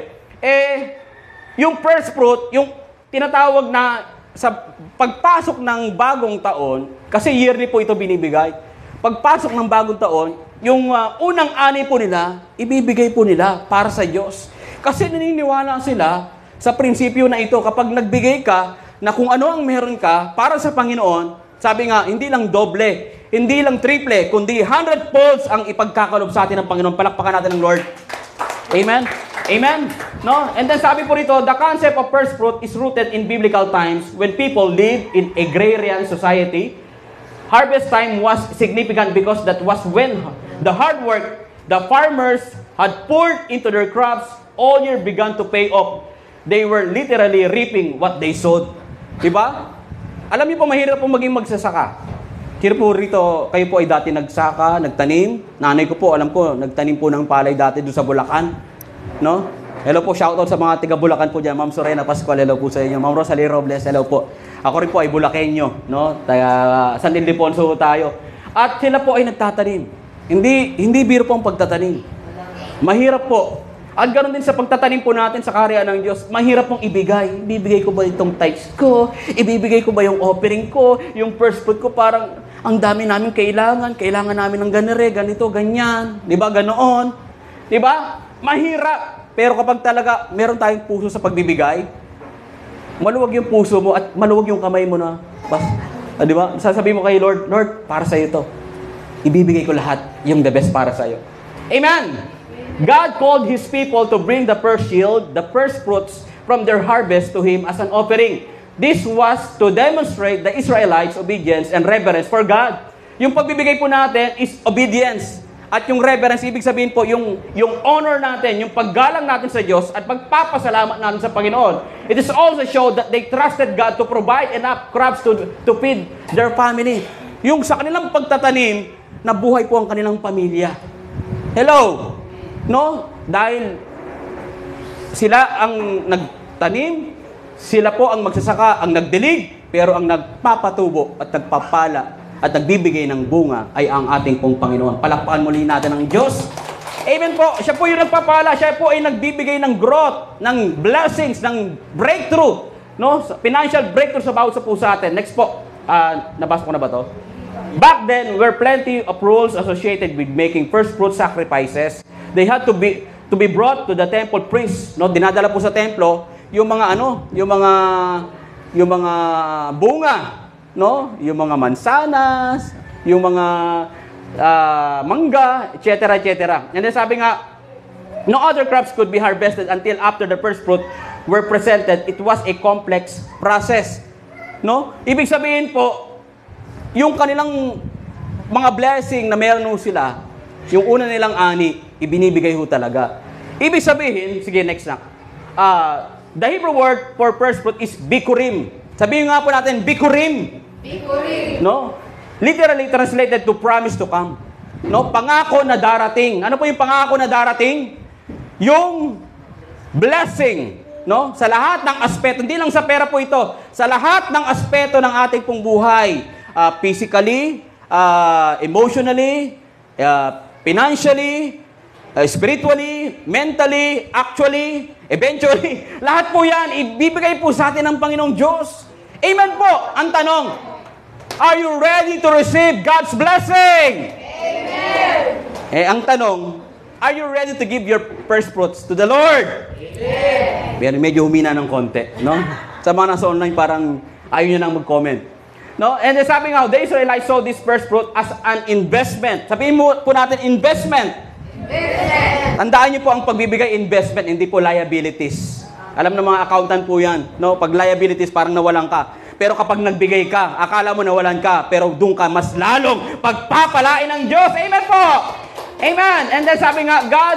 Yung first fruit, yung tinatawag na sa pagpasok ng bagong taon, kasi yearly po ito binibigay. Pagpasok ng bagong taon, yung unang ani po nila, ibibigay po nila para sa Diyos. Kasi naniniwala sila sa prinsipyo na ito, kapag nagbigay ka, na kung ano ang meron ka para sa Panginoon, sabi nga, hindi lang doble, hindi lang triple, kundi 100 folds ang ipagkakalob sa atin ng Panginoon. Palakpakan natin ng Lord. Amen? Amen? No? And then sabi po rito, the concept of first fruit is rooted in biblical times when people lived in agrarian society. Harvest time was significant because that was when the hard work the farmers had poured into their crops all year began to pay off. They were literally reaping what they sowed. Diba? Alam niyo po, mahirap po maging magsasaka. Kaya po rito, kayo po ay dati nagsaka, nagtanim. Nanay ko po, alam ko, nagtanim po ng palay dati doon sa Bulacan. No? Hello po, shoutout sa mga tiga Bulacan po dyan. Ma'am Sorena Pascual, hello po sa inyo. Ma'am Rosalie Robles, hello po. Ako rin po ay Bulakenyo, no? San Ildefonso tayo. At sila po ay nagtatanim. Hindi biro po ang pagtatanim. Mahirap po. At ganoon din sa pagtatanim po natin sa karya ng Diyos, mahirap pong ibigay. Ibibigay ko ba itong tithes ko? Ibibigay ko ba yung offering ko? Yung first fruit ko? Parang ang dami namin kailangan. Kailangan namin ng ganito, ganyan. Di ba? Ganoon. Di ba? Mahirap. Pero kapag talaga meron tayong puso sa pagbibigay, maluwag yung puso mo at maluwag yung kamay mo na, di ba? Sasabihin mo kay Lord, Lord, para sa iyo to. Ibibigay ko lahat yung the best para sa iyo. Amen! God called His people to bring the first yield, the first fruits from their harvest to Him as an offering. This was to demonstrate the Israelites' obedience and reverence for God. Yung pagbibigay po natin is obedience. At yung reverence, ibig sabihin po, yung honor natin, yung paggalang natin sa Diyos at pagpapasalamat natin sa Panginoon. It is also showed that they trusted God to provide enough crops to feed their family. Yung sa kanilang pagtatanim, nabuhay po ang kanilang pamilya. Hello? No? Dahil sila ang nagtanim, sila po ang magsasaka, ang nagdilig, pero ang nagpapatubo at nagpapala at nagbibigay ng bunga ay ang ating pong Panginoon. Palakpakan muli natin ang Diyos. Amen po. Siya po yung nagpapala. Siya po ay nagbibigay ng growth, ng blessings, ng breakthrough. No? Financial breakthrough sa bawat sa puso atin. Next po. Nabasa ko na ba to? Back then, were plenty of rules associated with making first fruit sacrifices. They had to be brought to the temple priest. No? Dinadala po sa templo yung mga yung mga bunga, no? Yung mga mansanas, yung mga mangga, etc., etc. And then sabi nga, no other crops could be harvested until after the first fruit were presented. It was a complex process. No? Ibig sabihin po, yung kanilang mga blessing na meron sila, yung una nilang ani, ibinibigay ho talaga. Ibig sabihin, sige, next na. The Hebrew word for first fruit is bikurim. Sabihin nga po natin, bikurim. Bikurim. No? Literally translated to promise to come. No? Pangako na darating. Ano po yung pangako na darating? Yung blessing, no? Sa lahat ng aspeto, hindi lang sa pera po ito, sa lahat ng aspeto ng ating pong buhay, physically, emotionally, financially, spiritually, mentally, actually, eventually, lahat po yan, ibibigay po sa atin ng Panginoong Diyos. Amen po! Ang tanong, are you ready to receive God's blessing? Amen! Ang tanong, are you ready to give your first fruits to the Lord? Amen! Medyo humina ng konti, no? Sa mga nasa online, parang ayaw nyo nang mag-comment. No? And sabi nga, the Israelites saw this first fruit as an investment. Sabihin mo po natin, investment. Tandaan niyo po ang pagbibigay investment, hindi po liabilities. Alam ng mga accountant po yan. No? Pag liabilities, parang nawalan ka. Pero kapag nagbigay ka, akala mo nawalan ka, pero doon ka mas lalong pagpapalain ng Diyos. Amen po! Amen! And then sabi nga, God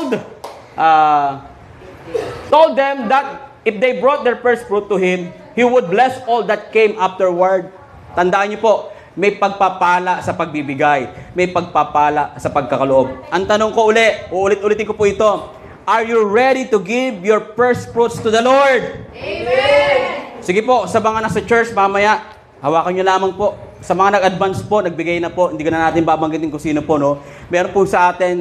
told them that if they brought their first fruit to Him, He would bless all that came afterward. Tandaan niyo po, may pagpapala sa pagbibigay. May pagpapala sa pagkakaloob. Ang tanong ko uulit-ulitin ko po ito. Are you ready to give your first fruits to the Lord? Amen! Sige po, sa mga nasa church, mamaya, hawakan nyo lamang po. Sa mga nag-advance po, nagbigay na po. Hindi ko na natin babanggitin kung sino po, no? Meron po sa atin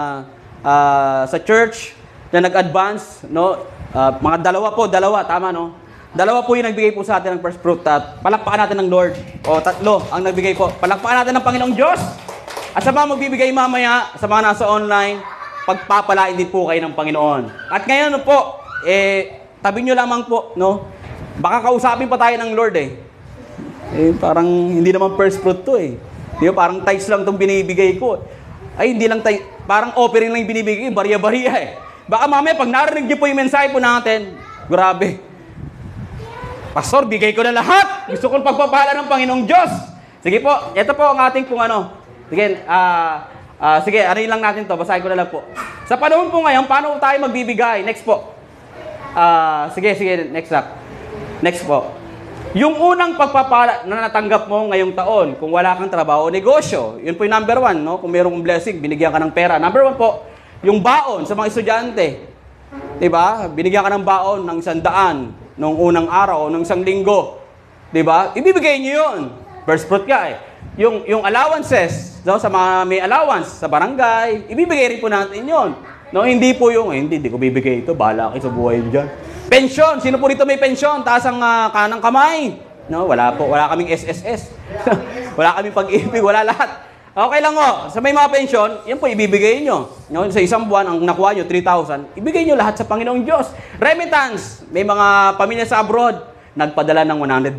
sa church na nag-advance, no? Mga dalawa, tama, no? Dalawa po yung nagbigay po sa atin ng first fruit at palakpakan natin ng Lord. O tatlo ang nagbigay po. Palakpakan natin ng Panginoong Diyos. At sa mga magbibigay mamaya, sa mga nasa online, pagpapalain din po kayo ng Panginoon. At ngayon po, tabi nyo lamang po, no? Baka kausapin pa tayo ng Lord parang hindi naman first fruit to Di ba? Parang tithes lang itong binibigay ko. Ay, hindi lang tithes. Parang offering lang yung binibigay, bariya-bariya Baka mamaya, pag narinig niyo po yung mensahe po natin, grabe. Pastor, bigay ko na lahat. Gusto kong pagpapala ng Panginoong Diyos. Sige po, ito po ang ating pong Sige, sige, lang natin to. Basahin ko na lang po. Sa panahon po ngayon, paano tayo magbibigay? Next po. Sige, next po. Yung unang pagpapala na natanggap mo ngayong taon, kung wala kang trabaho o negosyo, yun po yung number 1, no? Kung mayroong blessing, binigyan ka ng pera. Number 1 po, yung baon sa mga estudyante. Diba? Binigyan ka ng baon ng 100 nung unang araw, nung isang linggo. Diba? Ibibigay niyo yun. First fruit ka Yung allowances, no, sa mga may allowance sa barangay, ibibigay rin po natin yun. No, hindi po yung, hindi ko bibigay ito, bahala kayo sa buhay dyan. Pensyon, sino po dito may pensyon? Taas ang kanang kamay. No, wala kaming SSS. Wala kaming pag-ibig, wala lahat. Okay lang sa may mga pensyon, yan po ibibigay nyo. No, sa isang buwan, ang nakuha nyo, 3,000, ibigay nyo lahat sa Panginoong Diyos. Remittance, may mga pamilya sa abroad, nagpadala ng $100,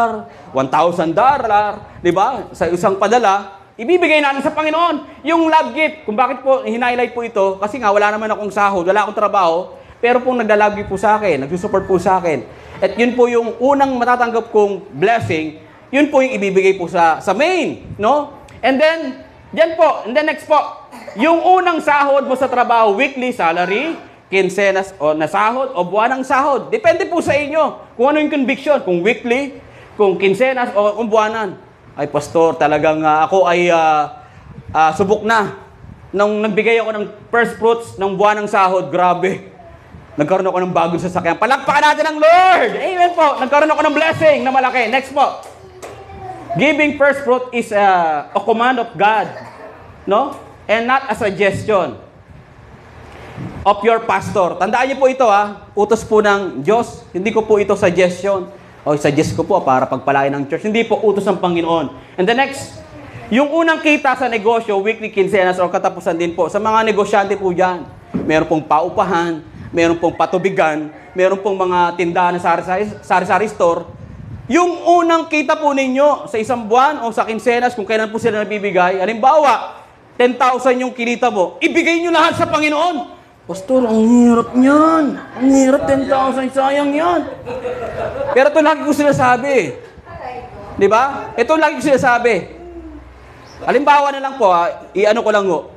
$1,000, di ba? Sa isang padala, ibibigay natin sa Panginoon. Yung love gift, kung bakit po, hinighlight po ito, kasi nga wala naman akong sahod, wala akong trabaho, pero pong nagla-love gift po sa akin, nagsusupport po sa akin. At yun po yung unang matatanggap kong blessing, yun po yung ibibigay po sa main, no? And then, next po, yung unang sahod mo sa trabaho, weekly salary, kinsenas o nasahod o buwanang sahod. Depende po sa inyo kung ano yung conviction, kung weekly, kung kinsenas o kung buwanan. Ay, pastor, talagang ako ay subok na. Nung nagbigay ako ng first fruits ng buwanang sahod, grabe. Nagkaroon ako ng bagong sasakyan. Palakpakan natin ang Lord! Amen po! Nagkaroon ako ng blessing na malaki. Next po. Giving first fruit is a command of God, no? And not a suggestion of your pastor. Tandaan niyo po ito, utos po ng Diyos. Hindi ko po ito suggestion. O suggest ko po para pagpalain ng church. Hindi po utos ng Panginoon. And the next, yung unang kita sa negosyo, weekly, quincenas, o katapusan din po, sa mga negosyante po dyan, meron pong paupahan, meron pong patubigan, meron pong mga tindahan na sari-sari store. Yung unang kita po ninyo sa isang buwan o sa quincenas, kung kailan po sila nabibigay, halimbawa, 10,000 yung kinita mo, ibigay nyo lahat sa Panginoon. Pastor, ang hirap niyan. Ang hirap, 10,000, sayang yan. Pero ito lagi ko sinasabi. Di ba? Ito lagi ko sinasabi. Halimbawa na lang po, i-ano ko lang ho.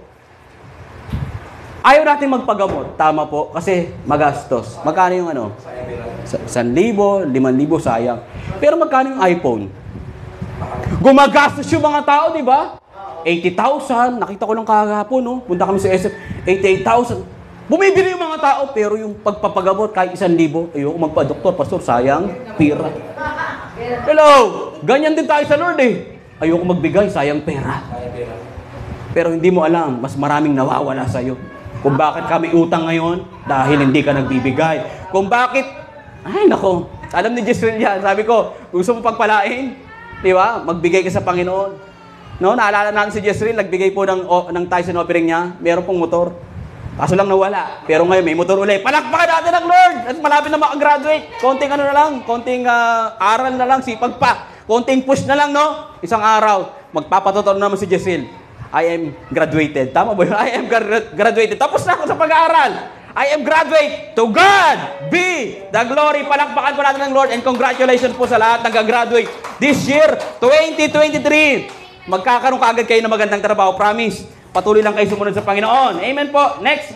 Ayaw natin magpagamot. Tama po, kasi magastos. Magkano yung 1,000, 5,000, sayang. Pero magkano yung iPhone? Gumagastos yung mga tao, di ba? 80,000. Nakita ko lang kahapon, no? Punta kami sa SF. 88,000. Bumibili yung mga tao, pero yung pagpapagamot kahit 1,000, ayoko magpa-doktor, pastor, sayang, pira. Hello! Ganyan din tayo sa Lord eh. Ayoko magbigay, sayang pera. Pero hindi mo alam, mas maraming nawawala sa'yo. Kung bakit kami utang ngayon, dahil hindi ka nagbibigay. Kung bakit, ay nako, alam ni Jezreel yan. Sabi ko, gusto mo pagpalain? Di ba? Magbigay ka sa Panginoon. No, naalala natin si Jezreel, nagbigay po ng Tyson offering niya. Meron pong motor. Kaso lang nawala. Pero ngayon may motor ulit. Palakpakan natin ang Lord! At malapit na makagraduate. Konting ano na lang, konting aral na lang, sipag pa. Konting push na lang, no? Isang araw, magpapatotoo naman si Jezreel. I am graduated. Tama ba yun? I am graduated. Tapos na ako sa pag-aaral. I am graduate. To God be the glory. Palakpakan po natin ng Lord and congratulations po sa lahat nag-graduate this year, 2023. Magkakaroon kaagad kayo ng magandang trabaho. Promise. Patuloy lang kayo sumunod sa Panginoon. Amen po. Next.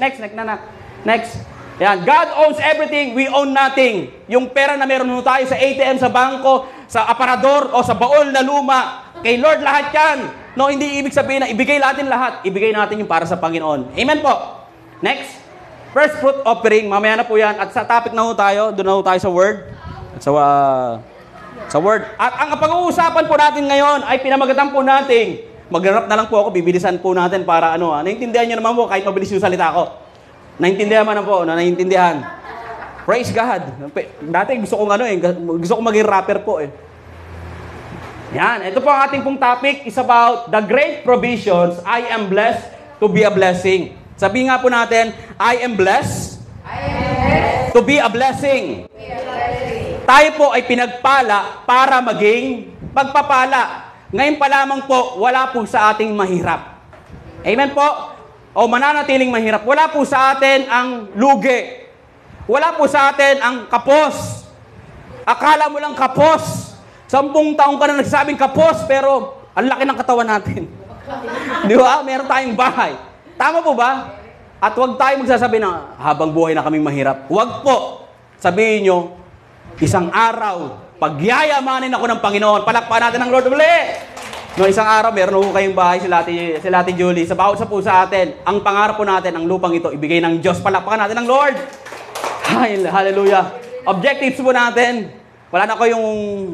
Yan. God owns everything. We own nothing. Yung pera na meron tayo sa ATM, sa bangko, sa aparador, o sa baol na luma, kay Lord lahat yan. No, hindi ibig sabihin na ibigay natin lahat. Ibigay natin yung para sa Panginoon. Amen po. Next. First fruit offering. Mamaya na po yan. At sa topic na ho tayo, doon na ho tayo sa word. At sa word. At ang pag-uusapan po natin ngayon ay pinamagatan po natin. Mag-rap na lang po ako. Bibilisan po natin para naintindihan nyo naman po kahit mabilis yung salita ko. Naintindihan man po. Naintindihan. Praise God. Dati gusto kong maging rapper po eh. Yan, ito po ang ating pong topic is about the great provisions. I am blessed to be a blessing. Sabihin nga po natin, I am blessed to be a blessing. Tayo po ay pinagpala para maging pagpapala. Ngayon pa lamang po, wala po sa ating mahirap. Amen po? O mananatiling mahirap. Wala po sa atin ang lugi. Wala po sa atin ang kapos. Akala mo lang kapos. 10 taong ka na nagsasabing kapos, pero ang laki ng katawan natin. Di ba? Meron tayong bahay. Tama po ba? At huwag tayo magsasabi na habang buhay na kaming mahirap. Huwag po. Sabihin nyo, isang araw, pagyayamanin ako ng Panginoon. Palakpakan natin ng Lord uli. No, isang araw, meron po kayong bahay, si Lati Julie. Sa bawat sa po sa atin, ang pangarap po natin, ang lupang ito, ibigay ng Diyos. Palakpakan natin ng Lord. Hallelujah. Objectives po natin. Wala na ko yung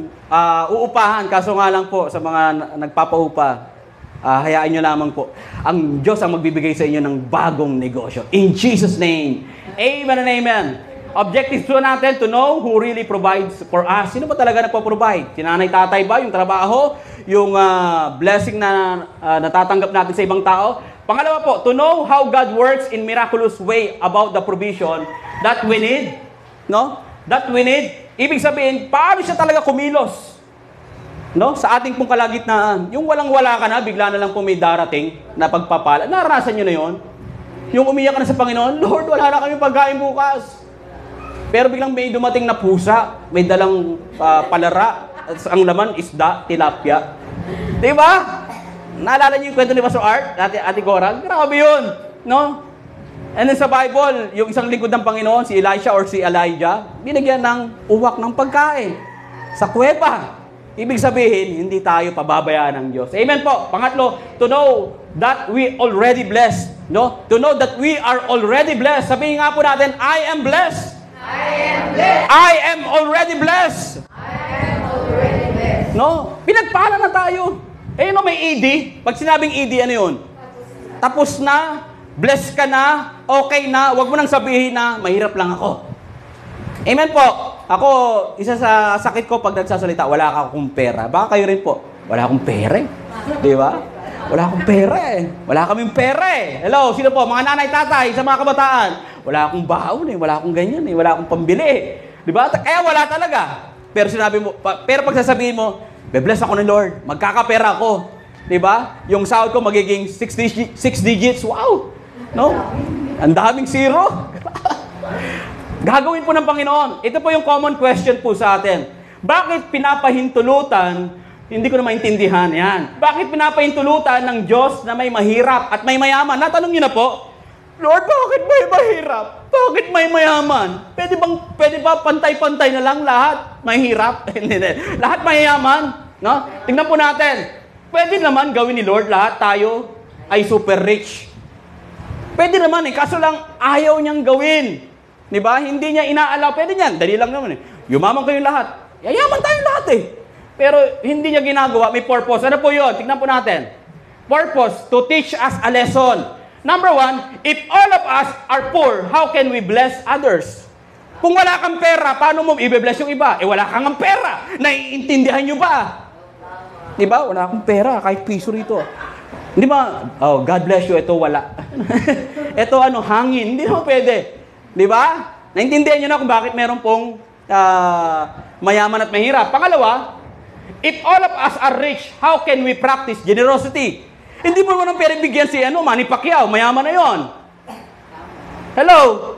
uupahan, kaso nga lang po sa mga nagpapaupa, hayaan nyo lamang po. Ang Diyos ang magbibigay sa inyo ng bagong negosyo. In Jesus' name. Amen and amen. Objectives po natin to know who really provides for us. Sino ba talaga nagpo-provide? Si nanay, tatay ba? Yung trabaho? Yung blessing na natatanggap natin sa ibang tao? Pangalawa po, to know how God works in miraculous way about the provision that we need. No? That we need. Ibig sabihin, paano siya talaga kumilos? No? Sa ating pong kalagitnaan. Yung walang-wala ka na, bigla na lang po may darating na pagpapala. Naranasan nyo na yon? Yung umiyak ka na sa Panginoon, Lord, wala na kami pagkain bukas. Pero biglang may dumating na pusa, may dalang palara, ang laman, isda, tilapia. Diba? Naalala niyo yung kwento ni Pastor Art, Ate Cora? Grabe yun. No? And then sa Bible, yung isang lingkod ng Panginoon, si Elisha or si Elijah, binigyan ng uwak ng pagkain sa kuweba. Ibig sabihin, hindi tayo pababayaan ng Diyos. Amen po. Pangatlo, to know that we already blessed. No? To know that we are already blessed. Sabihin nga po natin, I am blessed. I am blessed. I am already blessed. I am already blessed. No? Pinagpala na tayo. Eh, no, may ED. Pag sinabing ED, ano yun? Tapos na. Blessed ka na, okay na, wag mo nang sabihin na mahirap lang ako. Amen po. Ako, isa sa sakit ko pag nagsasalita, wala akong pera. Baka kayo rin po, wala akong pera eh. Di ba? Wala akong pera eh. Wala kaming pera eh. Hello, sino po? Mga nanay, tatay, sa mga kabataan. Wala akong baon eh, wala akong ganyan eh, wala akong pambili eh. Di ba? Kaya wala talaga. Pero sinabi mo, pero pag sasabihin mo, be-bless ako ng Lord, magkakapera ako. Di ba? Yung sahod ko magiging 6 digits. Wow! No? Ang daming zero. Gagawin po ng Panginoon. Ito po yung common question po sa atin. Bakit pinapahintulutan, hindi ko na maintindihan yan. Bakit pinapahintulutan ng Diyos na may mahirap at may mayaman? Natanong niyo na po, Lord, bakit may mahirap? Bakit may mayaman? Pwede ba pantay-pantay na lang lahat? Mahirap? Lahat mayayaman? No? Tingnan po natin. Pwede naman gawin ni Lord lahat tayo ay super rich. Pwede naman eh, kaso lang ayaw niyang gawin. Di ba? Hindi niya inaalaw. Pwede niyan, dali lang naman eh. Yumaman kayong lahat. Yayaman tayong lahat eh. Pero hindi niya ginagawa, may purpose. Ano po yun? Tignan po natin. Purpose, to teach us a lesson. Number 1, if all of us are poor, how can we bless others? Kung wala kang pera, paano mo i-bless yung iba? Wala kang ang pera. Naiintindihan nyo ba? Di ba? Wala akong pera, kahit piso rito. Hindi ba? Oh, God bless you. Ito wala. Ito hangin. Hindi naman pwede. Di ba? Naintindihan nyo na kung bakit meron pong mayaman at mahirap. Pangalawa, if all of us are rich, how can we practice generosity? Hindi mo naman pwede bigyan si Manny Pacquiao. Mayaman na yon. Hello?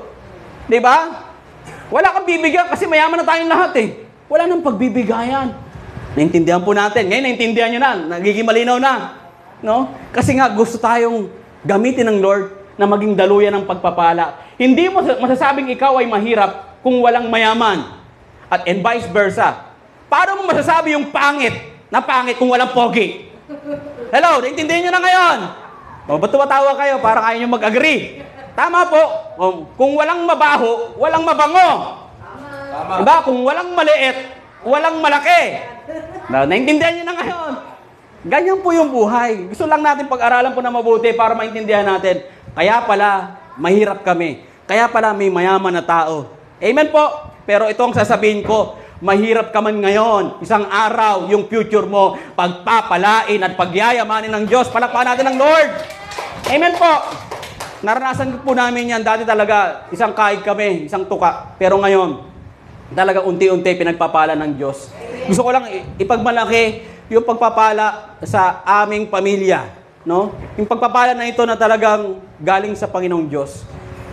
Di ba? Wala kang bibigyan kasi mayaman na tayong lahat eh. Wala nang pagbibigayan. Naintindihan po natin. Ngayon, naintindihan nyo na. Nagiging malinaw na. No? Kasi nga, gusto tayong gamitin ng Lord na maging daluyan ng pagpapala. Hindi mo masasabing ikaw ay mahirap kung walang mayaman. And vice versa. Paano mo masasabi yung pangit na pangit kung walang pogi? Hello, naintindihan nyo na ngayon? O, ba't tumatawa kayo? Parang ayaw nyo mag-agree. Tama po. Kung walang mabaho, walang mabango. Tama. Diba? Kung walang maliit, walang malaki. Naintindihan nyo na ngayon? Ganyan po yung buhay. Gusto lang natin pag-aralan po na mabuti para maintindihan natin. Kaya pala, mahirap kami. Kaya pala, may mayaman na tao. Amen po. Pero ito ang sasabihin ko, mahirap ka man ngayon. Isang araw, yung future mo, pagpapalain at pagyayamanin ng Diyos. Palakpakan natin ng Lord. Amen po. Naranasan po namin yan. Dati talaga, isang kaig kami, isang tuka. Pero ngayon, talaga unti-unti pinagpapala ng Diyos. Gusto ko lang ipagmalaki yung pagpapala sa aming pamilya. No? Yung pagpapala na ito na talagang galing sa Panginoong Diyos.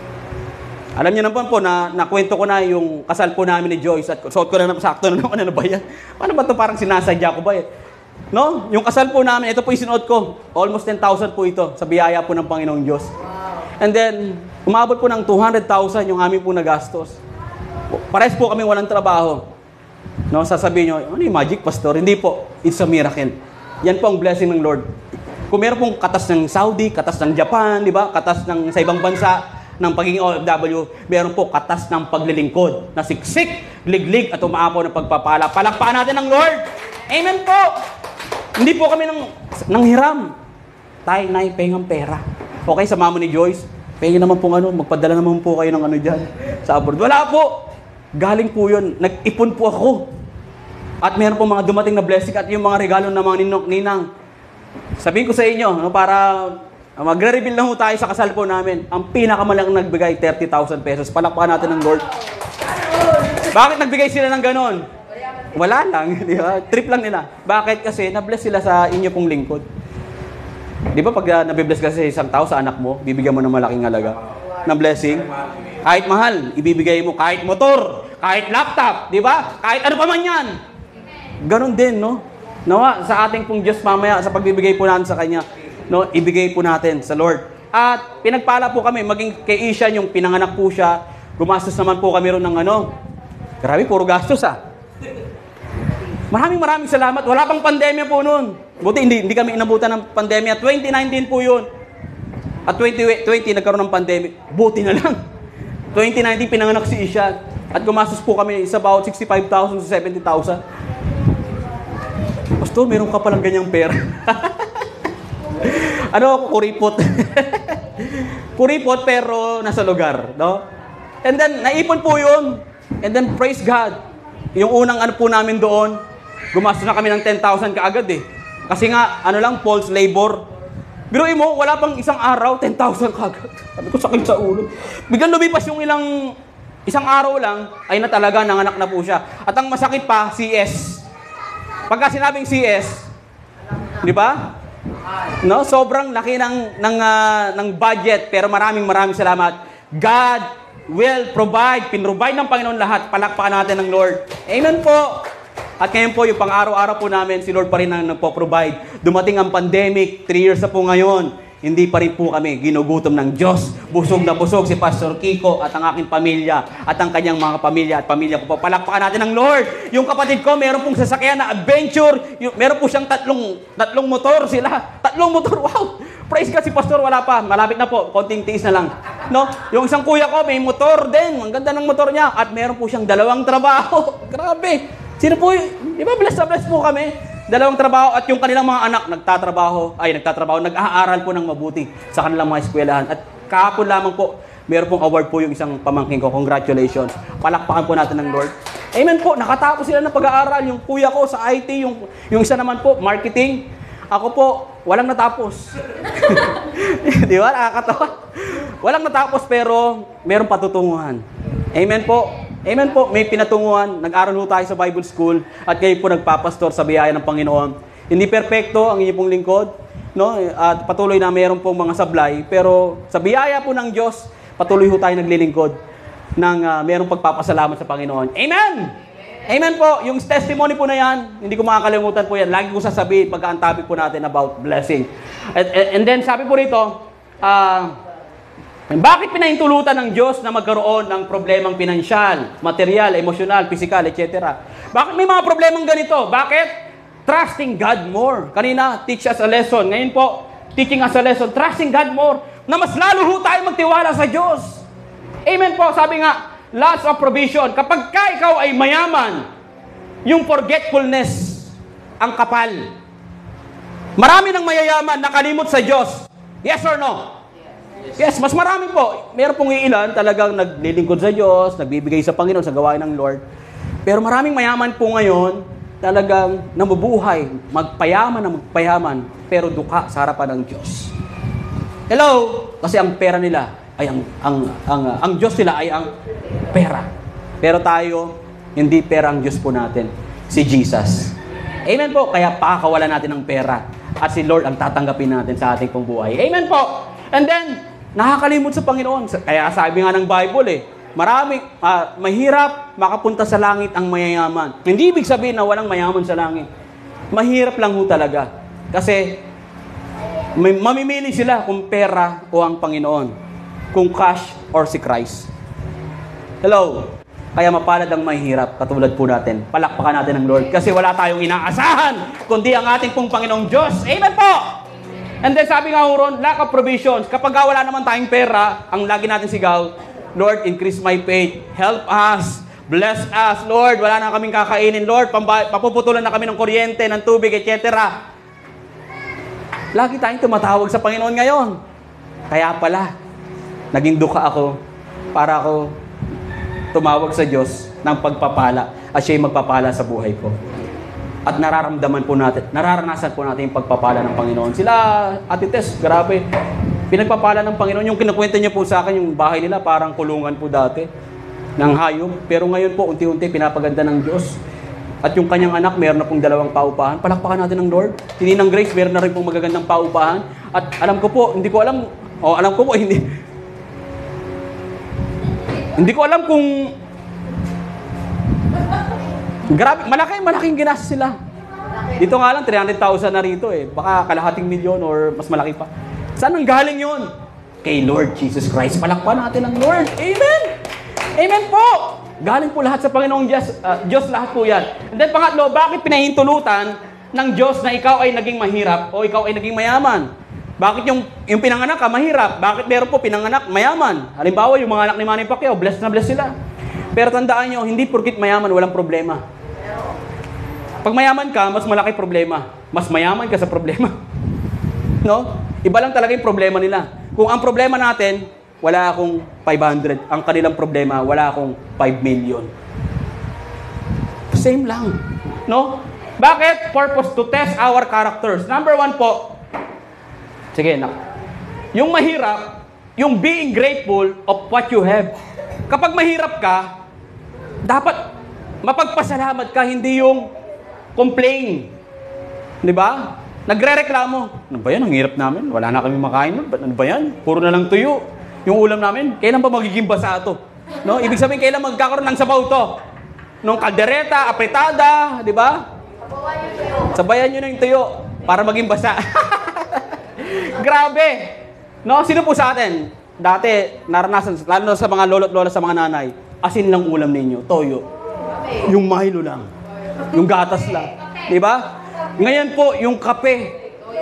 Alam niyo naman po na nakwento ko na yung kasal po namin ni Joyce at suot ko na naman, sakto na naman, ano ba yan? Paano ba ito parang sinasadya ko ba eh? No? Yung kasal po namin, ito po yung sinuot ko. Almost 10,000 po ito sa biyaya po ng Panginoong Diyos. And then, umabot po ng 200,000 yung aming po nagastos. Pares po kami walang trabaho. No? Sasabihin nyo, ano yung magic, pastor? Hindi po. It's a miracle. Yan po ang blessing ng Lord. Kung meron pong katas ng Saudi, katas ng Japan, di ba? Katas ng sa ibang bansa, ng pagiging OFW, meron po katas ng paglilingkod na siksik, liglig at umaapaw ng pagpapala. Palakpakan natin ng Lord. Amen po. Hindi po kami nang hiram. Tay, nay, pengang pera. Okay, sa mama ni Joyce, pengen naman pong magpadala naman po kayo ng dyan sa abroad. Wala po. Galing po yun. Nag-ipon po ako. At meron po mga dumating na blessing at yung mga regalo ng mga ninang. Sabihin ko sa inyo, para magre-reveal na ho tayo sa kasal po namin. Ang pinakamalaking nagbigay, 30,000 pesos. Palakpakan natin ng Lord. Bakit nagbigay sila ng ganon? Wala lang. Di ba? Trip lang nila. Bakit? Kasi nabless sila sa inyo pong lingkod. Di ba pag nabibless kasi isang tao sa anak mo, bibigyan mo ng malaking halaga ng blessing? Kahit mahal, ibibigay mo. Kahit motor, kahit laptop, di ba? Kahit ano pa man yan. Ganon din, no? Nawa, sa ating pong Diyos mamaya, sa pagbibigay po natin sa Kanya, no, ibigay po natin sa Lord. At pinagpala po kami, maging kay Ishan, yung pinanganak po siya, gumastos naman po kami ron ng grabe, puro gastos Maraming salamat. Wala pang pandemya po noon. Buti hindi kami inabutan ng pandemya. 2019 po yun. At 2020 nagkaroon ng pandemic. Buti na lang. 2019 pinanganak si Ishan. At gumastos po kami is about 65,000 to 70,000. Pastor, meron ka palang ganyang pera. Kuripot. Kuripot pero nasa lugar, no? And then naipon po 'yun. And then praise God. Yung unang po namin doon, gumastos na kami ng 10,000 kaagad eh. Kasi nga false labor. Biruin mo, wala pang isang araw, 10,000 kaagad. Sabi ko, sakit sa ulo. Biglang lumipas yung isang araw lang, ay na talaga nanganak na po siya. At ang masakit pa, CS. Pagka sinabing CS, di ba? No, sobrang laki ng budget, pero maraming salamat. God will provide, pinrovide ng Panginoon lahat. Palakpakan natin ng Lord. Amen po. At ngayon po, yung pang-araw-araw po namin, si Lord pa rin ang nagpo-provide. Dumating ang pandemic, 3 years na po ngayon. Hindi pa rin po kami ginugutom ng Diyos. Busog na busog si Pastor Kiko at ang aking pamilya at ang kanyang mga pamilya at pamilya ko po. Palakpakan natin ng Lord. Yung kapatid ko, meron pong sasakyan na adventure. Meron po siyang tatlong motor sila. 3 motor, wow! Praise God, si pastor wala pa. Malapit na po. Konting tiis na lang. No? Yung isang kuya ko, may motor din. Ang ganda ng motor niya. At meron po siyang 2 trabaho. Grabe. Sino po, di ba bless na bless po kami? 2 trabaho at yung kanilang mga anak nag-aaral po ng mabuti sa kanilang mga eskwelahan. At kahapon lamang po, meron pong award po yung isang pamangkin ko. Congratulations. Palakpakan po natin ng Lord. Amen po. Nakatapos sila ng pag-aaral. Yung kuya ko sa IT, yung isa naman po, marketing. Ako po, walang natapos. Di ba? Nakakatawa. Walang natapos pero meron patutunguhan. Amen po. Amen po. May pinatunguhan. Nag-aral po tayo sa Bible School at kayo po nagpapastor sa biyaya ng Panginoon. Hindi perpekto ang inyong pong lingkod. No? At patuloy na meron pong mga sablay. Pero sa biyaya po ng Diyos, patuloy po tayo naglilingkod ng merong pagpapasalamat sa Panginoon. Amen! Amen po. Yung testimony po na yan, hindi ko makakalimutan po yan. Lagi ko sasabihin pagka ang topic po natin about blessing. And then sabi po rito, bakit pinahintulutan ng Diyos na magkaroon ng problemang pinansyal, material, emosyonal, physical, etc.? Bakit may mga problemang ganito? Bakit? Trusting God more. Kanina, teach us a lesson. Ngayon po, teaching us a lesson. Trusting God more. Na mas lalo ho tayo magtiwala sa Diyos. Amen po. Sabi nga, lots of provision. Kapag ikaw ay mayaman, yung forgetfulness ang kapal. Marami ng mayayaman nakalimot sa Diyos. Yes or no? Yes, mas marami po. Meron pong ilan talagang naglilingkod sa Diyos, nagbibigay sa Panginoon sa gawain ng Lord. Pero maraming mayaman po ngayon talagang namubuhay, magpayaman, pero duka sa harapan ng Diyos. Hello? Kasi ang pera nila ay ang Diyos nila ay ang pera. Pero tayo, hindi pera ang Diyos po natin. Si Jesus. Amen po. Kaya pakakawalan natin ng pera. At si Lord ang tatanggapin natin sa ating pong buhay. Amen po. And then, nakakalimot sa Panginoon. Kaya sabi nga ng Bible mahirap makapunta sa langit ang mayayaman. Hindi ibig sabihin na walang mayaman sa langit. Mahirap lang ho talaga. Kasi, mamimili sila kung pera o ang Panginoon. Kung cash or si Christ. Hello? Kaya mapalad ang mahirap, katulad po natin. Palakpakan natin ng Lord. Kasi wala tayong inaasahan, kundi ang ating pong Panginoong Diyos. Amen po! And then sabi nga ron, lack of provisions. Kapag wala naman tayong pera, ang lagi natin sigaw, Lord, increase my faith. Help us. Bless us. Lord, wala na kaming kakainin. Lord, papuputulan na kami ng kuryente, ng tubig, etc. Lagi tayong tumatawag sa Panginoon ngayon. Kaya pala, naging duka ako para ako tumawag sa Diyos ng pagpapala at siya'y magpapala sa buhay ko. At nararanasan po natin yung pagpapala ng Panginoon. Sila, Ate Tess, grabe. Pinagpapala ng Panginoon. Yung kinukwento niya po sa akin, yung bahay nila parang kulungan po dati ng hayop. Pero ngayon po, unti-unti pinapaganda ng Diyos. At yung kanyang anak, meron na pong 2 paupahan. Palakpakan natin ng Lord. Tininang Grace, meron na rin pong magagandang paupahan. At alam ko po, hindi ko alam kung grabe, malaking ginastos sila. Dito nga lang 300,000 na rito Baka kalahating milyon or mas malaki pa. Saan ang galing 'yon? Kay Lord Jesus Christ. Palakpakan natin ang Lord. Amen. Amen po. Galing po lahat sa Panginoong Diyos lahat po 'yan. And then pangatlo, bakit pinahintulutan ng Diyos na ikaw ay naging mahirap o ikaw ay naging mayaman? Bakit yung pinanganak ka mahirap? Bakit meron po pinanganak mayaman? Halimbawa, yung mga anak ni Manny Pacquiao, blessed na blessed sila. Pero tandaan nyo, hindi porkit mayaman, walang problema. Pag mayaman ka, mas malaki problema. Mas mayaman ka sa problema. No? Iba lang talaga yung problema nila. Kung ang problema natin, wala akong 500. Ang kanilang problema, wala akong 5 million. Same lang. No? Bakit? Purpose to test our characters. Number 1 po, sige na. Yung mahirap, yung being grateful of what you have. Kapag mahirap ka, dapat mapagpasalamat ka, hindi yung complain. Di ba? Nagre-reklamo. Ano ba yan? Ang hirap namin. Wala na kami makain. Ano ba yan? Puro na lang tuyo. Yung ulam namin, kailan ba magiging basa ito? No? Ibig sabihin, kailan magkakaroon ng sabaw to? Nung kaldereta, apretada, di ba? Sabayan nyo na yung tuyo para maging basa. Grabe. No, sino po sa atin? Dati, naranasan, lalo sa mga lolo't lola sa mga nanay, asin lang ulam ninyo, toyo. Yung Milo lang. Yung gatas lang. Di ba? Ngayon po, yung kape.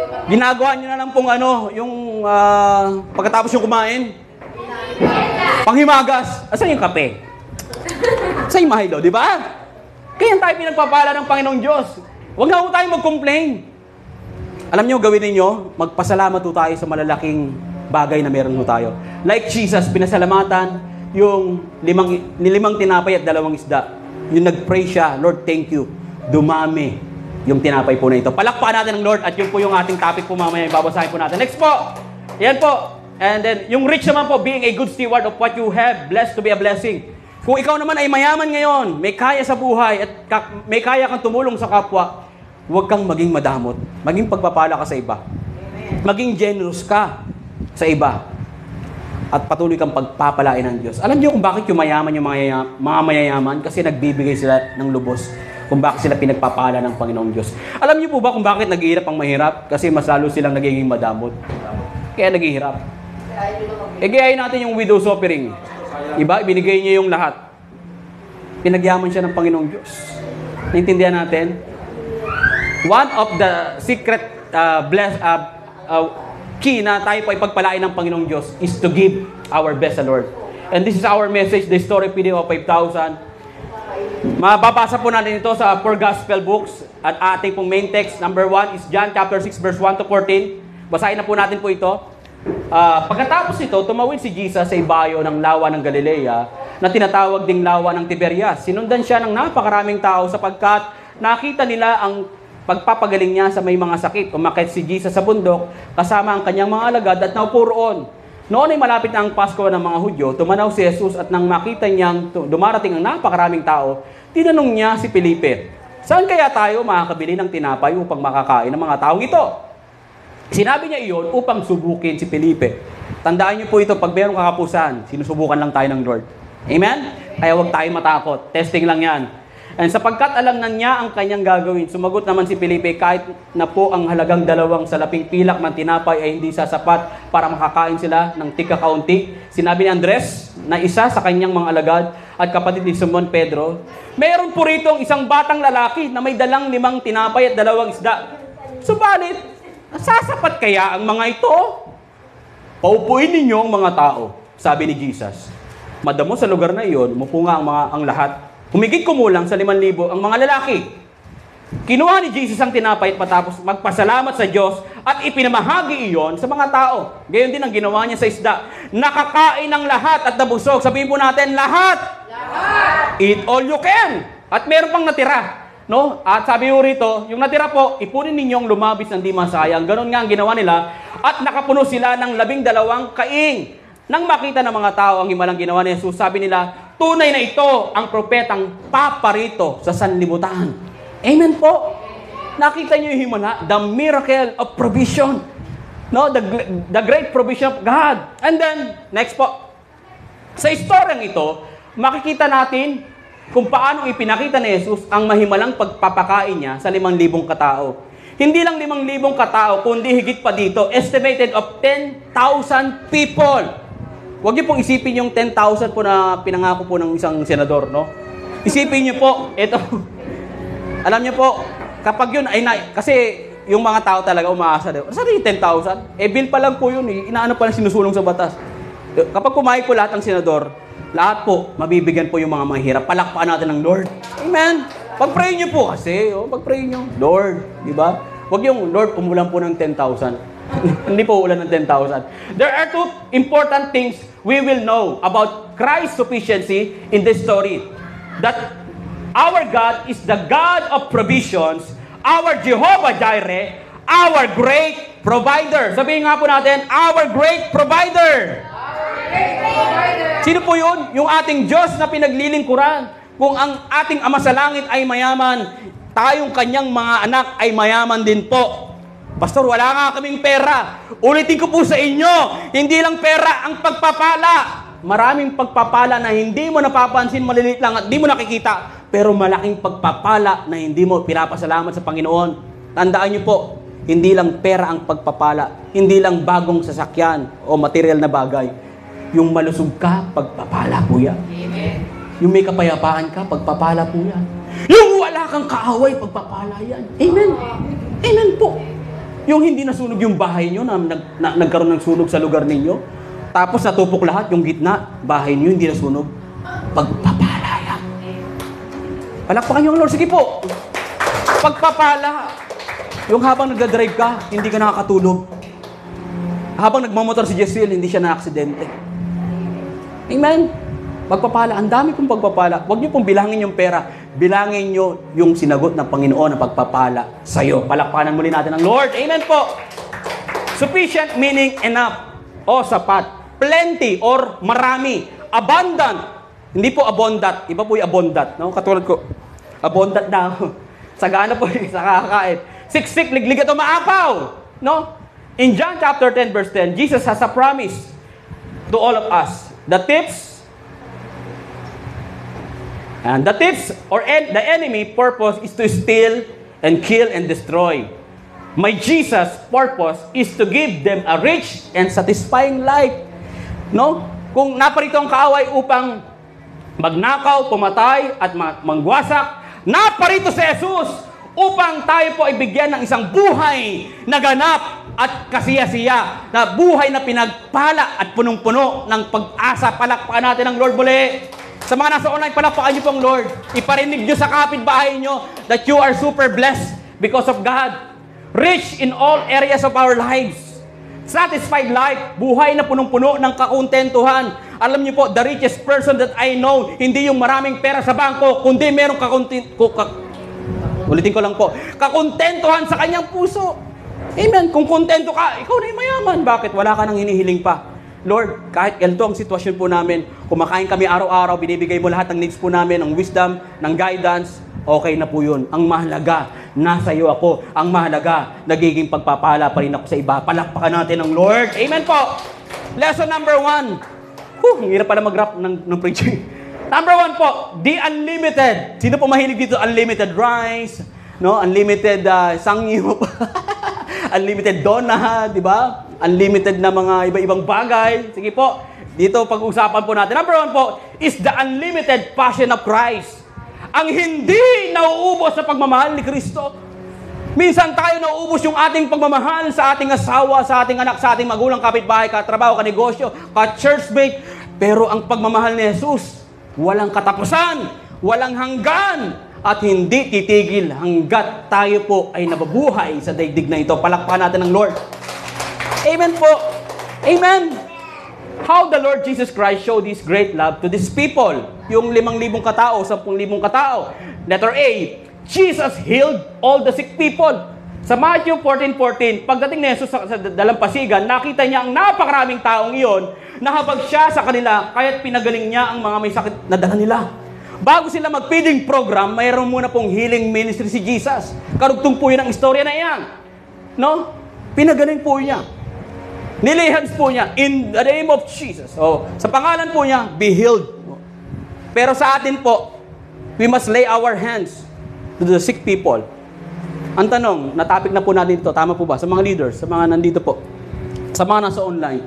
Ginagawa nyo na lang pong yung pagkatapos yung kumain. Panghimagas. Asan yung kape? Asan yung mahilo, di ba? Kaya tayo pinagpapala ng Panginoong Diyos. Huwag na po tayo mag-complain. Alam nyo, gawin ninyo, magpasalamat po tayo sa malalaking bagay na meron po tayo. Like Jesus, pinasalamatan yung limang tinapay at 2 isda. Yung nag-pray siya, Lord, thank you. Dumami yung tinapay po na ito. Palakpakan natin ng Lord at yun po yung ating topic po mamaya. Babasahin po natin. Next po. Yan po. And then, yung rich naman po, being a good steward of what you have, blessed to be a blessing. Kung ikaw naman ay mayaman ngayon, may kaya sa buhay, at may kaya kang tumulong sa kapwa, huwag kang maging madamot. Maging pagpapala ka sa iba. Maging generous ka sa iba. At patuloy kang pagpapalain ng Diyos. Alam niyo kung bakit yung mayaman yung mga mayayaman? Kasi nagbibigay sila ng lubos. Kung bakit sila pinagpapala ng Panginoong Diyos. Alam niyo po ba kung bakit naghihirap ang mahirap? Kasi mas lalo silang nagiging madamot. Kaya naghihirap. Gayahin natin yung widow's offering. Iba, binigay niya yung lahat. Pinagyaman siya ng Panginoong Diyos. Naintindihan natin? One of the secret key na tayo po ipagpalain ng Panginoong Diyos is to give our best sa Lord. And this is our message, the story feeding of 5,000. Mababasa po natin ito sa 4 Gospel books. At ating pong main text, number 1 is John chapter 6 verse 1 to 14. Basahin na po natin po ito. Pagkatapos ito, tumawid si Jesus sa ibayo ng lawa ng Galilea na tinatawag ding lawa ng Tiberias. Sinundan siya ng napakaraming tao sapagkat nakita nila ang pagpapagaling niya sa may mga sakit. Umakyat si Jesus sa bundok kasama ang kanyang mga alagad at naupo roon. Noon ay malapit na ang Pasko ng mga Hudyo, tumanaw si Jesus at nang makita niyang dumarating ang napakaraming tao, tinanong niya si Felipe, saan kaya tayo makakabili ng tinapay upang makakain ng mga taong ito? Sinabi niya iyon upang subukin si Felipe. Tandaan niyo po ito, pag mayroong kakapusan, sinusubukan lang tayo ng Lord. Amen? Kaya huwag tayo matakot. Testing lang yan. And sapagkat alam na niya ang kanyang gagawin, sumagot naman si Felipe, kahit na po ang halagang 2 salaping pilak ng tinapay ay hindi sasapat para makakain sila ng tika-kaunti. Sinabi ni Andres na isa sa kanyang mga alagad at kapatid ni Simon Pedro, meron po rito isang batang lalaki na may dalang 5 tinapay at 2 isda. Subalit, sasapat kaya ang mga ito? Paupuin ninyo ang mga tao, sabi ni Jesus. Madamo sa lugar na iyon, umupo nga ang lahat. Humigit kumulang sa 5,000 ang mga lalaki. Kinuha ni Jesus ang tinapay at matapos magpasalamat sa Diyos at ipinamahagi iyon sa mga tao. Gayon din ang ginawa niya sa isda. Nakakain ng lahat at nabusog. Sabihin po natin, lahat! Eat all you can! At meron pang natira. No? At sabi mo rito, yung natira po, ipunin ninyong lumabis ng di masayang. Ganon nga ang ginawa nila. At nakapuno sila ng 12 kaing. Nang makita ng mga tao ang himalang ginawa ni Jesus, sabi nila, tunay na ito ang propetang paparito sa sanlibutan. Amen po. Nakita niyo yung himala, the miracle of provision. No, the great provision of God. And then, next po. Sa istoryang ito, makikita natin kung paano ipinakita ni Jesus ang mahimalang pagpapakain niya sa 5,000 katao. Hindi lang 5,000 katao, kundi higit pa dito, estimated of 10,000 people. Huwag niyo pong isipin yung 10,000 po na pinangako po ng isang senador, no? Isipin niyo po, ito, alam niyo po, kapag yun ay kasi yung mga tao talaga umaasa daw. Saan yung 10,000? Bill pa lang po yun, inaano pa lang sinusulong sa batas. Kapag kumain po lahat ng senador, lahat po, mabibigyan po yung mga mahirap. Palakpakan natin ng Lord. Amen. Pag-pray niyo po kasi, pag-pray niyo, Lord, di ba? Huwag yung, Lord, umulan po ng 10,000. Hindi po ulan ng 10,000. There are 2 important things we will know about Christ's sufficiency in this story. That our God is the God of provisions, our Jehovah Jireh, our great provider. Sabihin nga po natin, our great provider. Sino po yun? Yung ating Diyos na pinaglilingkuran. Kung ang ating Ama sa Langit ay mayaman, tayong kanyang mga anak ay mayaman din po. Pastor, wala nga kaming pera. Ulitin ko po sa inyo, hindi lang pera ang pagpapala. Maraming pagpapala na hindi mo napapansin, maliliit lang at hindi mo nakikita. Pero malaking pagpapala na hindi mo pinapasalamat sa Panginoon. Tandaan niyo po, hindi lang pera ang pagpapala. Hindi lang bagong sasakyan o material na bagay. Yung malusog ka, pagpapala po yan. Amen. Yung may kapayapaan ka, pagpapala po yan. Yung wala kang kaaway, pagpapala yan. Amen. Amen po. Yung hindi nasunog yung bahay nyo, nagkaroon ng sunog sa lugar ninyo, tapos natupok lahat, yung gitna, bahay nyo, hindi nasunog. Pagpapala yan. Palakpakan nyo ang Lord. Sige po. Pagpapala. Yung habang nagdadrive ka, hindi ka nakakatulog. Habang nagmamotor si Jessiel, hindi siya na-aksidente. Amen? Pagpapala. Ang dami pong pagpapala. Huwag niyo pong bilangin yung pera. Bilangin niyo yung sinagot ng Panginoon na pagpapala sa'yo. Palakpakan muli natin ang Lord. Amen po. Sufficient meaning enough o sapat. Plenty or marami. Abundant. Hindi po abundant. Iba po yung abundant. No? Katulad ko. Abundant na. Sagana po sa kakakain. Siksik, liglig at umaapaw. No? In John chapter 10 verse 10, Jesus has a promise to all of us. The tips or the enemy purpose is to steal and kill and destroy. My Jesus purpose is to give them a rich and satisfying life. No? Kung naparito ang kaaway upang magnakaw, pumatay at mangwasak, naparito si Jesus upang tayo po ay bigyan ng isang buhay na ganap at kasiya-siya, na buhay na pinagpala at punong-puno ng pag-asa. Palakpakan natin ang Lord muli. Sa mga nasa online, palakpakan niyo pong Lord. Iparinig niyo sa kapitbahay niyo that you are super blessed because of God. Rich in all areas of our lives. Satisfied life, buhay na punong-puno ng kakontentuhan. Alam niyo po, the richest person that I know, hindi yung maraming pera sa bangko, kundi merong ulitin ko lang po, kakontentuhan sa kanyang puso. Amen. Kung kontento ka, ikaw na yung mayaman. Bakit? Wala ka nang hinihiling pa. Lord, kahit ganito ang sitwasyon po namin, kumakain kami araw-araw, binibigay mo lahat ng needs po namin, ng wisdom, ng guidance, okay na po yun. Ang mahalaga, nasa iyo ako. Ang mahalaga, nagiging pagpapala pa rin ako sa iba. Palakpakan natin ang Lord. Amen po. Lesson number 1. Hirap pala mag-rap ng preaching. Number 1 po, the unlimited. Sino po mahilig dito? Unlimited rice, no? Unlimited sangyup. Unlimited donut, di ba? Unlimited na mga iba-ibang bagay. Sige po, dito pag-usapan po natin. Number 1 po is the unlimited passion of Christ. Ang hindi nauubos sa pagmamahal ni Kristo. Minsan tayo nauubos yung ating pagmamahal sa ating asawa, sa ating anak, sa ating magulang, kapitbahay, katrabaho, kanegosyo, ka-churchmate. Pero ang pagmamahal ni Jesus, walang katapusan, walang hanggan, at hindi titigil hanggat tayo po ay nababuhay sa daigdig na ito. Palakpakan natin ang Lord. Amen po. Amen. How the Lord Jesus Christ showed His great love to these people. Yung 5,000 katao, 10,000 katao. Letter A, Jesus healed all the sick people. Sa Matthew 14:14, pagdating ni Jesus sa dalampasigan, nakita niya ang napakaraming taong iyon, nahabag siya sa kanila, kaya't pinagaling niya ang mga may sakit na dala nila. Bago sila mag-feeding program, mayroon muna pong healing ministry si Jesus. Karugtong po yun ang istorya na iyan. No? Pinagaling po niya. Nilihans po niya, in the name of Jesus. Sa pangalan po niya, be healed. Pero sa atin po, we must lay our hands to the sick people. Ang tanong, na-topic na po natin ito, tama po ba? Sa mga leaders, sa mga nandito po, sa mga nasa online,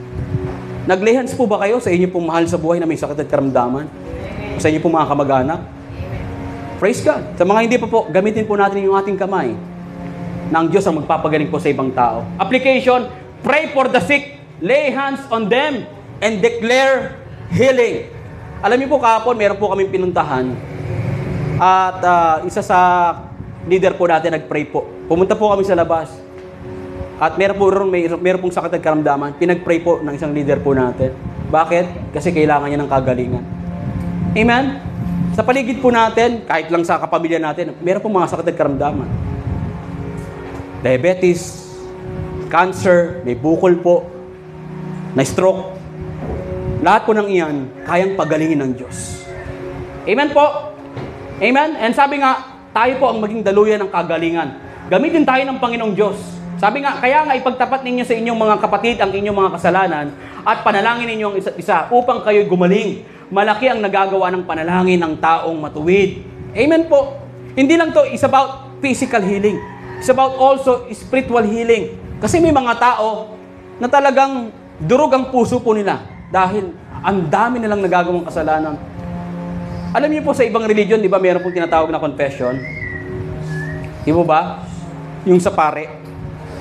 nag-lay hands po ba kayo sa inyo pong mahal sa buhay na may sakit at karamdaman? Sa inyo pong mga kamag-anak? Praise God. Sa mga hindi pa po, gamitin po natin yung ating kamay na ang Diyos ang magpapagaling po sa ibang tao. Application, pray for the sick, lay hands on them, and declare healing. Alam niyo po kahapon, meron po kaming pinuntahan at isa sa leader po natin nag-pray po. Pumunta po kami sa labas at meron pong sakit at karamdaman. Pinag-pray po ng isang leader po natin. Bakit? Kasi kailangan niya ng kagalingan. Amen? Sa paligid po natin, kahit lang sa kapamilya natin, meron pong mga sakit at karamdaman. Diabetes, cancer, may bukol po, na stroke. Lahat po ng iyan, kayang pagalingin ng Diyos. Amen po? Amen? And sabi nga, tayo po ang maging daluyan ng kagalingan. Gamitin tayo ng Panginoong Diyos. Sabi nga, kaya nga ipagtapat ninyo sa inyong mga kapatid ang inyong mga kasalanan at panalangin ninyo ang isa't isa upang kayo'y gumaling. Malaki ang nagagawa ng panalangin ng taong matuwid. Amen po. Hindi lang to, it's about physical healing. It's about also spiritual healing. Kasi may mga tao na talagang durog ang puso po nila dahil ang dami nilang nagagawang kasalanan. Alam niyo po sa ibang religion, di ba, meron pong tinatawag na confession? Di mo ba? Yung sa pare.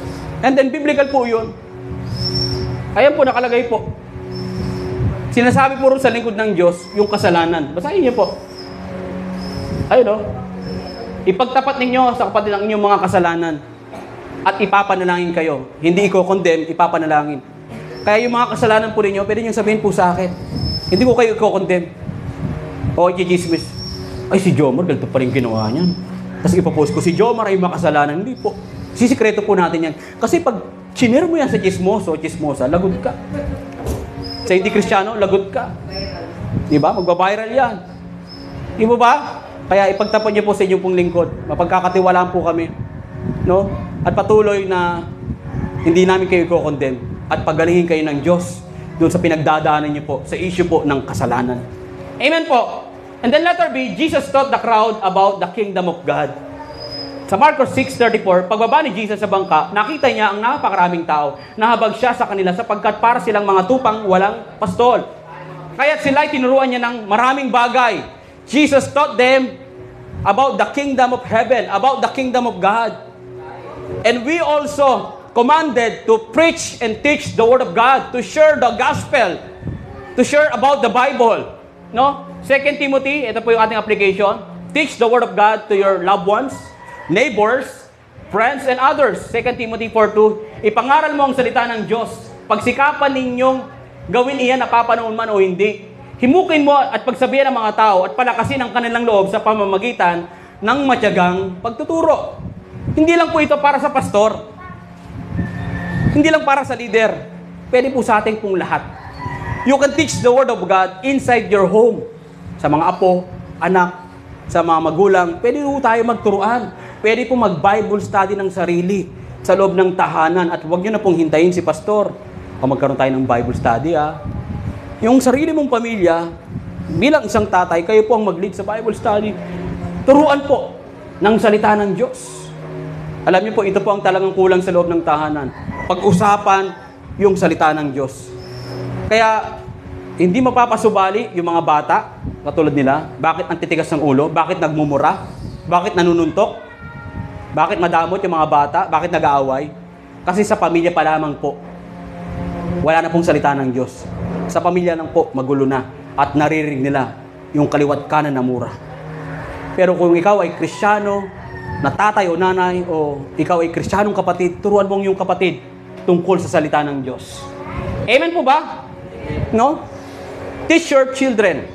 And then, biblical po yun. Ayan po, nakalagay po. Sinasabi po rin sa lingkod ng Diyos, yung kasalanan. Basahin niyo po. Ayun o. Ipagtapat ninyo sa kapatid ang inyong mga kasalanan at ipapanalangin kayo. Hindi i-condemn, ipapanalangin. Kaya yung mga kasalanan po ninyo, pwede nyo sabihin po sa akin. Hindi ko kayo i-condemn. O i-chismis. Ay, si Jomar, ganito pa rin ginawa niyan. Tapos ipapost ko, si Jomar ay makasalanan. Hindi po. Sisikreto po natin yan. Kasi pag chinir mo yan sa chismoso o chismosa, lagod ka. Sa hindi Kristiyano, lagod ka. Diba? Magbabiral yan. Di ba ba? Kaya ipagtapat niyo po sa inyong pong lingkod. Mapagkakatiwalaan po kami. No? At patuloy na hindi namin kayo i-condemn. At pagalingin kayo ng Diyos doon sa pinagdadaanan niyo po, sa issue po ng kasalanan. Amen po. And then letter B, Jesus taught the crowd about the kingdom of God. Sa Marcos 6:34, pagbaba ni Jesus sa bangka, nakita niya ang napakaraming tao. Nahabag siya sa kanila sapagkat para silang mga tupang walang pastol. Kaya't sila'y tinuruan niya ng maraming bagay. Jesus taught them about the kingdom of heaven, about the kingdom of God. And we also commanded to preach and teach the word of God, to share the gospel, to share about the Bible. No? 2 Timothy, ito po yung ating application. Teach the word of God to your loved ones, neighbors, friends, and others. 2 Timothy 4:2. Ipangaral mo ang salita ng Diyos. Pagsikapan ninyong gawin iyan napapanoon man o hindi. Himukin mo at pagsabihan ng mga tao at palakasin ang kanilang loob sa pamamagitan ng matyagang pagtuturo. Hindi lang po ito para sa pastor. Hindi lang para sa leader. Pwede po sa ating pong lahat. You can teach the word of God inside your home. Sa mga apo, anak, sa mga magulang, pwede po tayo magturuan. Pwede po mag-Bible study ng sarili sa loob ng tahanan at huwag nyo na pong hintayin si pastor. O magkaroon tayo ng Bible study Yung sarili mong pamilya, bilang isang tatay, kayo po ang mag-lead sa Bible study. Turuan po ng salita ng Diyos. Alam niyo po, ito po ang talagang kulang sa loob ng tahanan. Pag-usapan yung salita ng Diyos. Kaya, hindi mapapasubali yung mga bata, katulad nila, bakit ang titigas ng ulo, bakit nagmumura, bakit nanununtok, bakit madamot yung mga bata, bakit nag-aaway. Kasi sa pamilya pa lamang po, wala na pong salita ng Diyos. Sa pamilya lang po, magulo na at naririnig nila yung kaliwat kanan na mura. Pero kung ikaw ay Kristiyano, na tatay o nanay, o ikaw ay Kristiyanong kapatid, turuan mong yung kapatid tungkol sa salita ng Diyos. Amen po ba? No? Teach your children.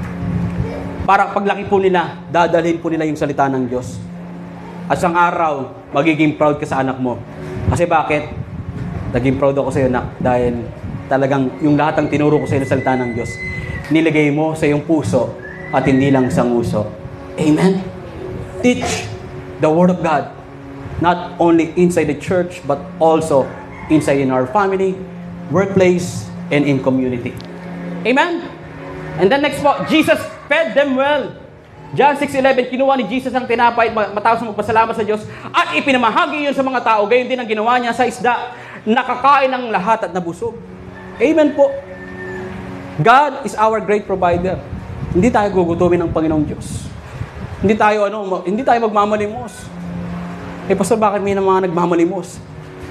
Para paglaki po nila, dadalhin po nila yung salita ng Diyos. At isang araw, magiging proud ka sa anak mo. Kasi bakit? Naging proud ako sa iyo, anak, dahil talagang yung lahat ng tinuro ko sa iyo ng salita ng Diyos, nilagay mo sa iyong puso at hindi lang sa nguso. Amen? Teach the Word of God, not only inside the church, but also inside in our family, workplace, and in community. Amen? And then next po, Jesus fed them well. John 6:11, kinuha ni Jesus ang tinapay matapos magpasalamat sa Diyos at ipinamahagi yun sa mga tao. Gayon din ang ginawa niya sa isda. Nakakain ng lahat at nabusog. Amen po. God is our great provider. Hindi tayo gugutumin ng Panginoong Diyos. Hindi tayo magmamalimos. Pastor, bakit may mga nagmamalimos?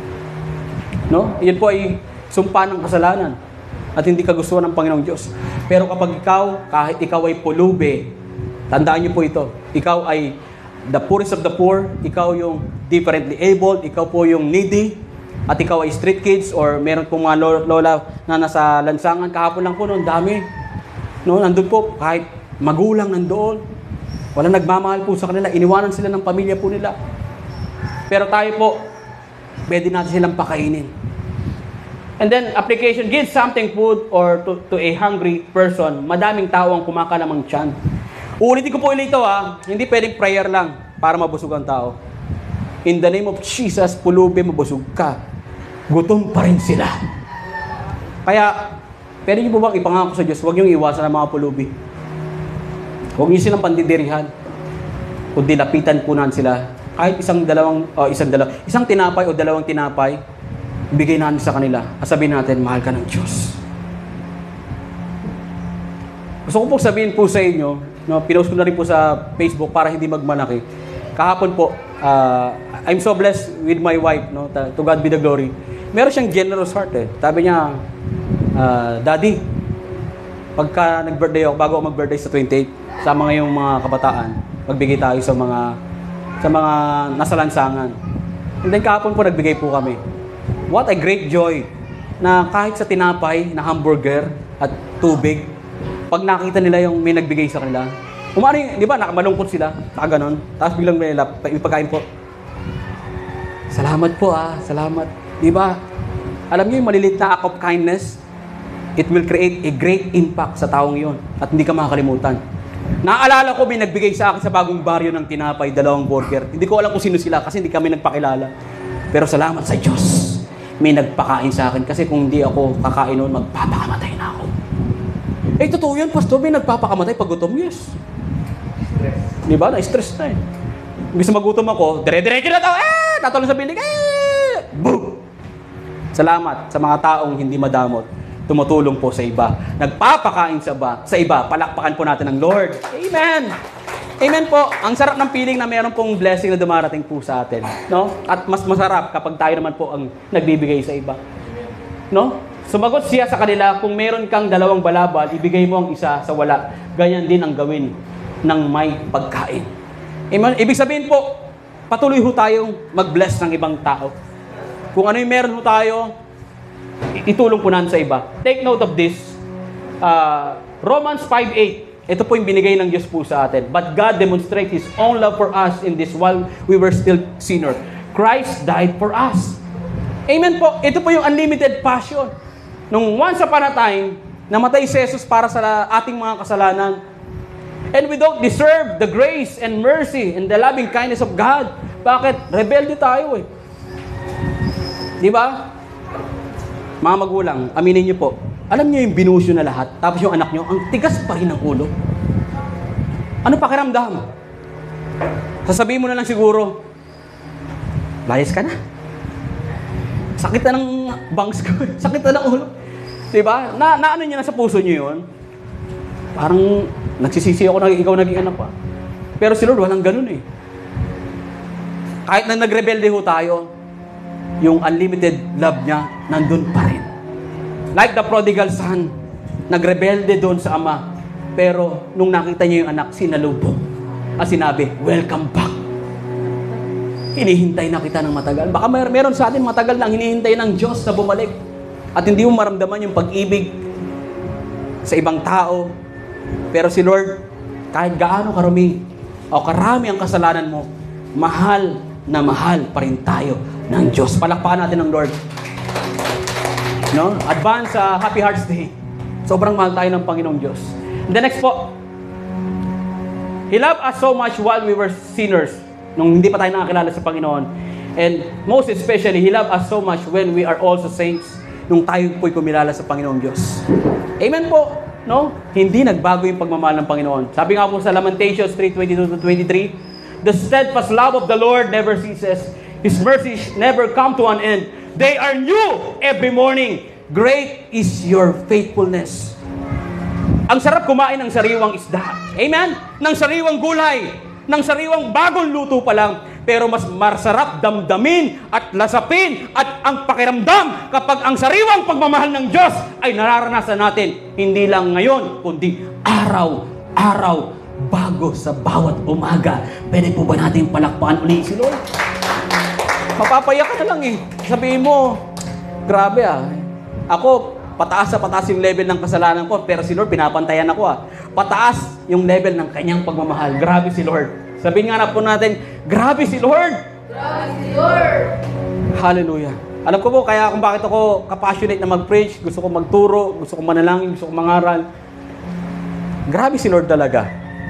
No? Yan po ay sumpa ng kasalanan at hindi kagustuhan ng Panginoong Diyos. Pero kapag kahit ikaw ay pulubi, tandaan niyo po ito, ikaw ay the poorest of the poor, ikaw yung differently abled, ikaw po yung needy, at ikaw ay street kids or meron pong mga lola na nasa lansangan, kahapon lang po noon, dami. No, nandun po, kahit magulang nandoon, wala nagmamahal po sa kanila, iniwanan sila ng pamilya po nila. Pero tayo po, pwede natin silang pakainin. And then, application, give something food or to a hungry person. Madaming tao ang kumakalamang tiyan. Ulitin ko po ulit ito hindi pwedeng prayer lang para mabusog ang tao. In the name of Jesus, pulubi, mabusog ka. Gutom pa rin sila. Kaya, pwede niyo po bang ipangako sa Diyos, huwag niyong iwasan ang mga pulubi. Huwag niyo silang pandidirihan. Kundi lapitan po natin sila. Kahit isang tinapay o dalawang tinapay, ibigay natin sa kanila. At sabihin natin, mahal ka ng Diyos. Gusto ko po sabihin po sa inyo, pinost ko na rin po sa Facebook para hindi magmalaki. Kahapon po, I'm so blessed with my wife, no? To God be the glory. Meron siyang generous heart eh. Sabi niya, Daddy, pagka nag-birthday ako, bago ako mag-birthday sa 28, sama ngayong mga kabataan, magbigay tayo sa mga nasa lansangan. And then kahapon po, nagbigay po kami. What a great joy na kahit sa tinapay na hamburger at tubig, pag nakita nila yung may nagbigay sa kanila, umano yung, di ba, nakamalungkot sila, nakaganon, tapos biglang may pagkain po. Salamat po salamat. Di ba? Alam niyo yung malilit na act of kindness, it will create a great impact sa taong yon at hindi ka makakalimutan. Naalala ko, may nagbigay sa akin sa bagong baryo ng tinapay, 2 burger. Hindi ko alam kung sino sila kasi hindi kami nagpakilala. Pero salamat sa Diyos, may nagpakain sa akin kasi kung hindi ako kakain noon, magpapakamatay na ako. Eh, totoo yan, Pastor, may nagpapakamatay pag gutom. Yes. Di ba? Na-stress na eh. Gusto magutom ako, dire-diretso na tao, tatalo sa building, boom! Salamat sa mga taong hindi madamot, tumutulong po sa iba, nagpapakain sa iba, palakpakan po natin ng Lord. Amen! Amen po. Ang sarap ng feeling na meron pong blessing na dumarating po sa atin. No? At mas masarap kapag tayo naman po ang nagbibigay sa iba. No? Sumagot siya sa kanila, kung meron kang 2 balabal, ibigay mo ang isa sa wala. Ganyan din ang gawin ng may pagkain. Amen? Ibig sabihin po, patuloy ho tayong mag-bless ng ibang tao. Kung ano yung meron ho tayo, itulong po natin sa iba. Take note of this. Romans 5:8. Ito po yung binigay ng Diyos po sa atin. But God demonstrates His own love for us in this while we were still sinners. Christ died for us. Amen po. Ito po yung unlimited passion. Nung once upon a time, namatay si Jesus para sa ating mga kasalanan. And we don't deserve the grace and mercy and the loving kindness of God. Bakit? Rebelde tayo eh. Di ba? Mga magulang, aminin niyo po, alam niyo yung binusyo na lahat, tapos yung anak niyo, ang tigas pa rin ng ulo. Ano pakiramdam? Sasabihin mo na lang siguro, layas ka na. Sakit na ng bangs ko. Sakit na ng ulo. Diba? Na ano niyo na sa puso niyo yun? Parang nagsisisi ako na ikaw naging anak pa. Pero si Lord, walang ganun eh. Kahit na nagrebelde ho tayo, yung unlimited love niya, nandun pa rin. Like the prodigal son, nagrebelde doon sa ama. Pero nung nakita niya yung anak, sinalubong. At sinabi, welcome back. Hinihintay na kita ng matagal. Baka meron sa atin matagal nang hinihintay ng Diyos na bumalik. At hindi mo maramdaman yung pag-ibig sa ibang tao. Pero si Lord, kahit gaano karami o karami ang kasalanan mo, mahal na mahal pa rin tayo ng Diyos. Palakpakan natin ng Lord. No? Advance Happy Hearts Day. Sobrang mahal tayo ng Panginoong Diyos. And the next po, He loved us so much while we were sinners. Nung hindi pa tayo nakakilala sa Panginoon. And most especially, He loved us so much when we are also saints. Nung tayo po'y kumilala sa Panginoong Diyos. Amen po. No? Hindi nagbago yung pagmamahal ng Panginoon. Sabi nga po sa Lamentations 3:22-23, the steadfast love of the Lord never ceases. His mercies never come to an end. They are new every morning. Great is your faithfulness. Ang sarap kumain ng sariwang isda. Amen? Ng sariwang gulay. Ng sariwang bagong luto pa lang. Pero mas masarap damdamin at lasapin at ang pakiramdam kapag ang sariwang pagmamahal ng Diyos ay nararanasan natin. Hindi lang ngayon, kundi araw-araw bago sa bawat umaga. Pwede po ba natin palakpakan ulit si Lord? Mapapayak ka na lang eh. Sabihin mo, grabe Ako, pataas yung level ng kasalanan ko, pero si Lord, pinapantayan ako Pataas yung level ng kanyang pagmamahal. Grabe si Lord. Sabihin nga na po natin, grabe si Lord! Grabe si Lord! Hallelujah. Alam ko po, kaya kung bakit ako kapassionate na mag-preach, gusto ko magturo, gusto ko manalangin, gusto ko mangaral. Grabe si Lord talaga.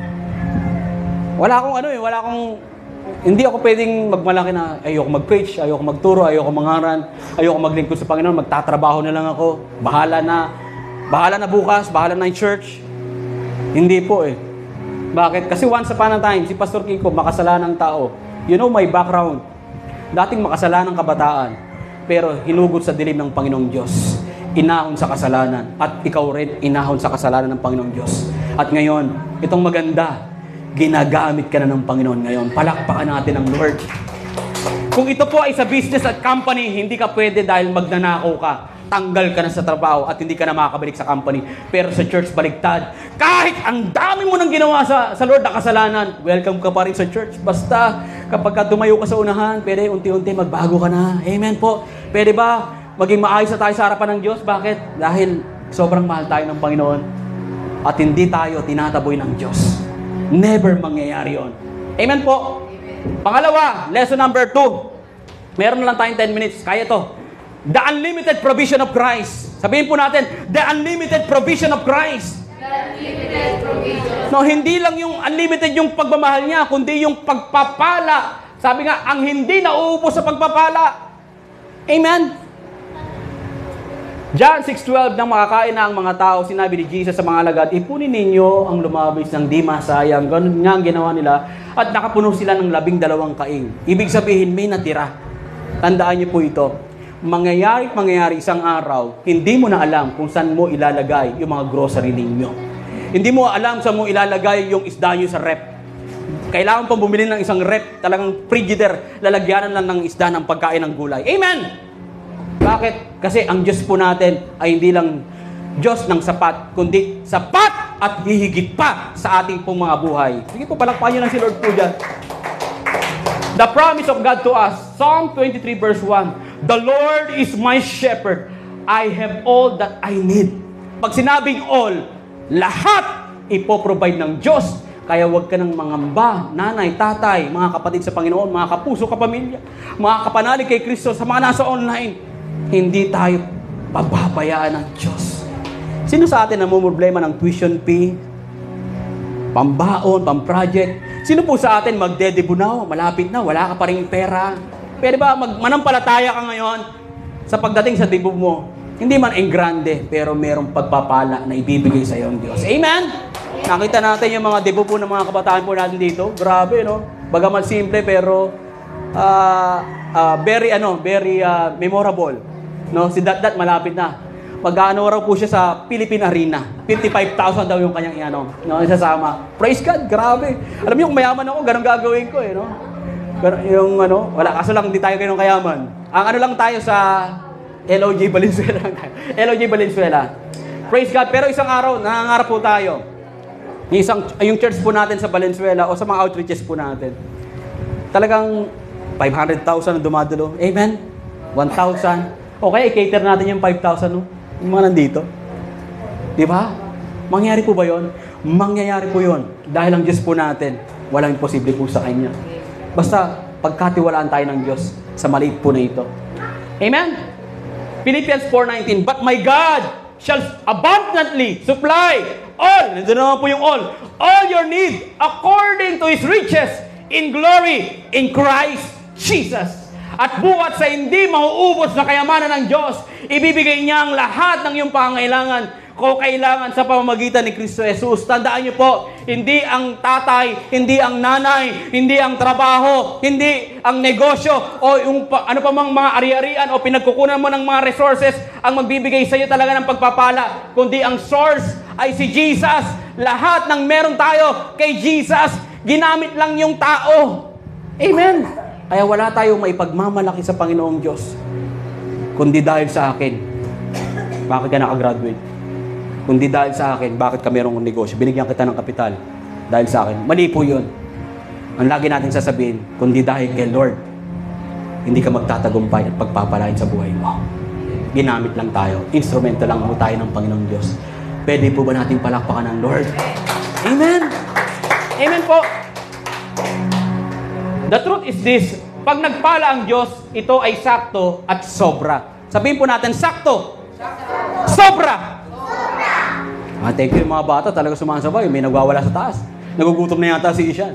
Hindi ako pwedeng magmalaki na ayoko mag-preach, ayoko magturo, ayoko mangaral, ayoko maglingkod sa Panginoon, magtatrabaho na lang ako, bahala na bukas, bahala na yung church. Hindi po Bakit? Kasi once upon a time, si Pastor Kiko, makasalanang tao. You know my background. Dating makasalanang kabataan, pero hinugot sa dilim ng Panginoong Diyos. Inahon sa kasalanan. At ikaw rin, inahon sa kasalanan ng Panginoong Diyos. At ngayon, itong maganda, ginagamit ka na ng Panginoon ngayon. Palakpakan natin ang Lord. Kung ito po ay sa business at company, hindi ka pwede dahil magnanakaw ka. Tanggal ka na sa trabaho at hindi ka na makakabalik sa company. Pero sa church, baligtad. Kahit ang dami mo nang ginawa sa Lord na kasalanan, welcome ka pa rin sa church. Basta, kapag ka tumayo ka sa unahan, pwede unti-unti magbago ka na. Amen po. Pwede ba maging maayos na tayo sa harapan ng Diyos? Bakit? Dahil sobrang mahal tayo ng Panginoon at hindi tayo tinataboy ng Diyos. Never mangyayari yun. Amen po. Pangalawa, lesson number 2. Meron na lang tayong 10 minutes. Kaya to. The unlimited provision of Christ. Sabihin po natin, the unlimited provision of Christ. The unlimited provision. No, hindi lang yung unlimited yung pagmamahal niya, kundi yung pagpapala. Sabi nga, ang hindi nauubos sa pagpapala. Amen? John 6:12, nang makakain na ang mga tao, sinabi ni Jesus sa mga alagad, ipunin ninyo ang lumabis ng di masayang. Ganun nga ang ginawa nila. At nakapuno sila ng 12 kaing. Ibig sabihin, may natira. Tandaan niyo po ito. Mangyayari isang araw, hindi mo na alam kung saan mo ilalagay yung mga grocery ninyo. Hindi mo alam saan mo ilalagay yung isda nyo sa rep. Kailangan pang bumili ng isang rep, talagang frigider, lalagyanan lang ng isda ng pagkain ng gulay. Amen! Bakit? Kasi ang Diyos po natin ay hindi lang Diyos ng sapat, kundi sapat at hihigit pa sa ating pong mga buhay. Sige po, palakpakan nyo lang si Lord po dyan. The promise of God to us, Psalm 23 verse 1, the Lord is my shepherd. I have all that I need. Pag sinabing all, lahat ipoprovide ng Diyos. Kaya huwag ka ng mangamba, nanay, tatay, mga kapatid sa Panginoon, mga kapuso, kapamilya, mga kapanalig kay Kristo, sa mga nasa online. Hindi tayo pababayaan ng Diyos. Sino sa atin namumroblema ng tuition fee, pambaon, pamproject? Sino po sa atin magdedebunaw, malapit na, wala ka pa rin pera? Pwede ba manampalataya ka ngayon sa pagdating sa debut mo? Hindi man en grande, pero merong pagpapala na ibibigay sa iyo ang Diyos. Amen? Nakita natin yung mga debut po ng mga kabataan po natin dito. Grabe, no? Bagaman simple, pero very memorable. No? Si Dat malapit na. Mag-ano raw po siya sa Philippine Arena. 55,000 daw yung kanyang isasama. Praise God, grabe. Alam niyo, kung mayaman ako, ganun gagawin ko eh, no? Pero yung wala, kaso lang hindi tayo ganun kayaman. Ang lang tayo sa LOJ Valenzuela. LOJ Valenzuela. Praise God. Pero isang araw, nangangarap po tayo. Yung church po natin sa Valenzuela o sa mga outreaches po natin. Talagang 500,000 ang dumadalo. Amen? 1,000. Okay, i-cater natin yung 5,000, no? Yung mga nandito. Di ba? Mangyayari po ba yun? Mangyayari po yun. Dahil ang Diyos po natin, walang imposible po sa Kanya. Basta, pagkatiwalaan tayo ng Diyos sa maliit po na ito. Amen? Philippians 4:19, but my God shall abundantly supply all, nandun naman po yung all your need according to His riches in glory in Christ Jesus. At buhat sa hindi mauubos na kayamanan ng Diyos, ibibigay niya ang lahat ng iyong pangangailangan o kailangan sa pamamagitan ni Kristo Jesus. Tandaan niyo po, hindi ang tatay, hindi ang nanay, hindi ang trabaho, hindi ang negosyo o yung ano pa mang mga ari-arian o pinagkukunan mo ng mga resources ang magbibigay sa iyo talaga ng pagpapala, kundi ang source ay si Jesus. Lahat ng meron tayo kay Jesus, ginamit lang yung tao. Amen. Kaya wala tayong maipagmamalaki sa Panginoong Diyos, kundi dahil sa akin. Bakit ka nakagraduate? Kundi dahil sa akin, bakit ka merong negosyo? Binigyan kita ng kapital. Dahil sa akin. Mali po yun. Ang lagi natin sasabihin, kundi dahil kay Lord, hindi ka magtatagumpay at pagpapalain sa buhay mo. Ginamit lang tayo. Instrumento lang mo tayo ng Panginoong Diyos. Pwede po ba natin palakpakan ng Lord? Amen! Amen po! The truth is this, pag nagpala ang Diyos, ito ay sakto at sobra. Sabihin po natin, sakto! Sobra! Thank you yung mga bata, talaga sumasabay. May nagwawala sa taas. Nagugutom na yata si Ishan.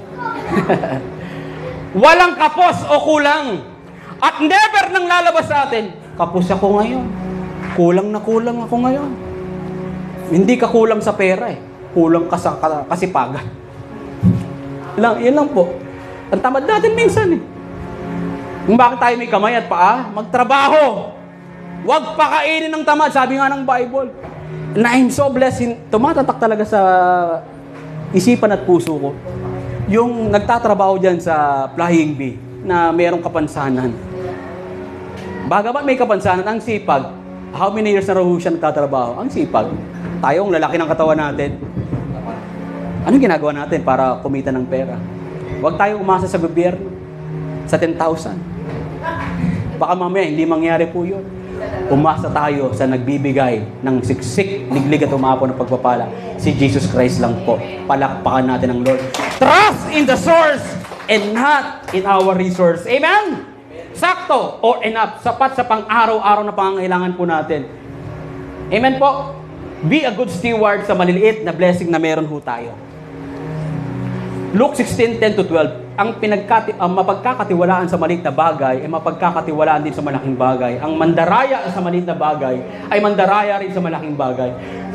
Walang kapos o kulang. At never nang lalabas sa atin, kapos ako ngayon. Kulang na kulang ako ngayon. Hindi ka kulang sa pera eh. Kulang ka sa kasipagan. Yan lang po. Ang tamad natin minsan eh. Kung bakit tayo may kamay at paa, magtrabaho. Huwag pakainin ng tamad, sabi nga ng Bible. Na I'm so blessed, tumatatak talaga sa isipan at puso ko. yung nagtatrabaho dyan sa Flying Bee na mayroong kapansanan. Bagamat may kapansanan, ang sipag. How many years na raw siya nagtatrabaho? Ang sipag. Tayong lalaki ng katawan natin. Anong ginagawa natin para kumita ng pera? Huwag tayo umasa sa gobyerno. Sa 10,000. Baka mamaya hindi mangyari po yun. Umasa tayo sa nagbibigay ng siksik, liglig at umapon ng pagpapala. Si Jesus Christ lang po. Palakpakan natin ang Lord. Trust in the source and not in our resource. Amen? Sakto or enough. Sapat sa pang-araw-araw na pangangailangan po natin. Amen po? Be a good steward sa maliliit na blessing na meron ho tayo. Luke 16:10-12, ang mapagkakatiwalaan sa maliit na bagay ay mapagkakatiwalaan din sa malaking bagay. Ang mandaraya sa maliit na bagay ay mandaraya rin sa malaking bagay.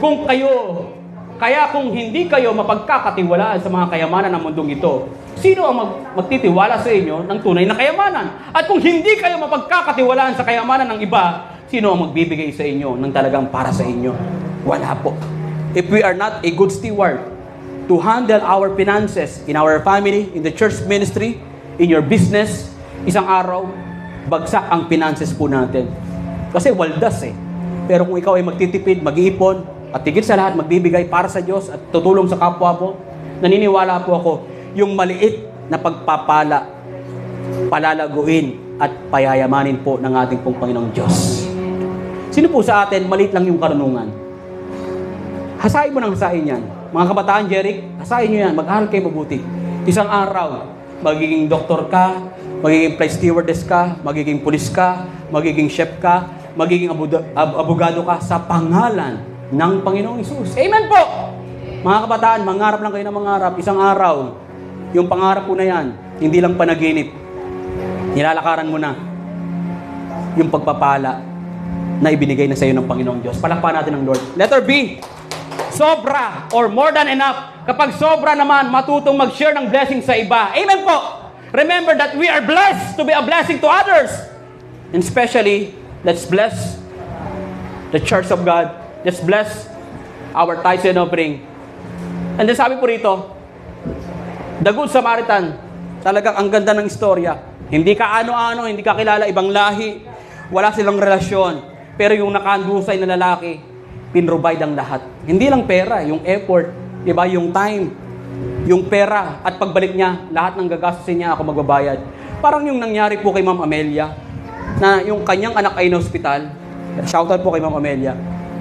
Kaya kung hindi kayo mapagkakatiwalaan sa mga kayamanan ng mundong ito, sino ang magtitiwala sa inyo ng tunay na kayamanan? At kung hindi kayo mapagkakatiwalaan sa kayamanan ng iba, sino ang magbibigay sa inyo ng talagang para sa inyo? Wala po. If we are not a good steward to handle our finances in our family, in the church ministry, in your business, isang araw, bagsak ang finances po natin. Kasi waldas eh. Pero kung ikaw ay magtitipid, mag-iipon, at tigit sa lahat, magbibigay para sa Diyos at tutulong sa kapwa mo, naniniwala po ako, yung maliit na pagpapala, palalaguin at payayamanin po ng ating pong Panginoong Diyos. Sino po sa atin, maliit lang yung karunungan? Hasain mo ng hasain yan. Mga kabataan, Jeric, hasain nyo yan. Mag-aral kayo mabuti. Isang araw, magiging doktor ka, magiging flight stewardess ka, magiging pulis ka, magiging chef ka, magiging abogado ka sa pangalan ng Panginoong Hesus. Amen po! Mga kabataan, mangarap lang kayo ng mangarap. Isang araw, yung pangarap po na yan, hindi lang panaginip. Nilalakaran mo na yung pagpapala na ibinigay na sa iyo ng Panginoong Diyos. Palakpakan natin ang Lord. Letter B, sobra or more than enough. Kapag sobra naman, matutong mag-share ng blessing sa iba. Amen po! Remember that we are blessed to be a blessing to others. And especially, let's bless the Church of God. Let's bless our tithes and offering. And then sabi po rito, the Good Samaritan, talagang ang ganda ng istorya. Hindi ka ano-ano, hindi ka kilala, ibang lahi, wala silang relasyon. Pero yung nakandusay na lalaki, pinrovide ang lahat. Hindi lang pera, yung effort, diba? Yung time, yung pera, at pagbalik niya, lahat ng gagastusin niya, ako magbabayad. Parang yung nangyari po kay Ma'am Amelia, na yung kanyang anak ay na-hospital. Shoutout po kay Ma'am Amelia.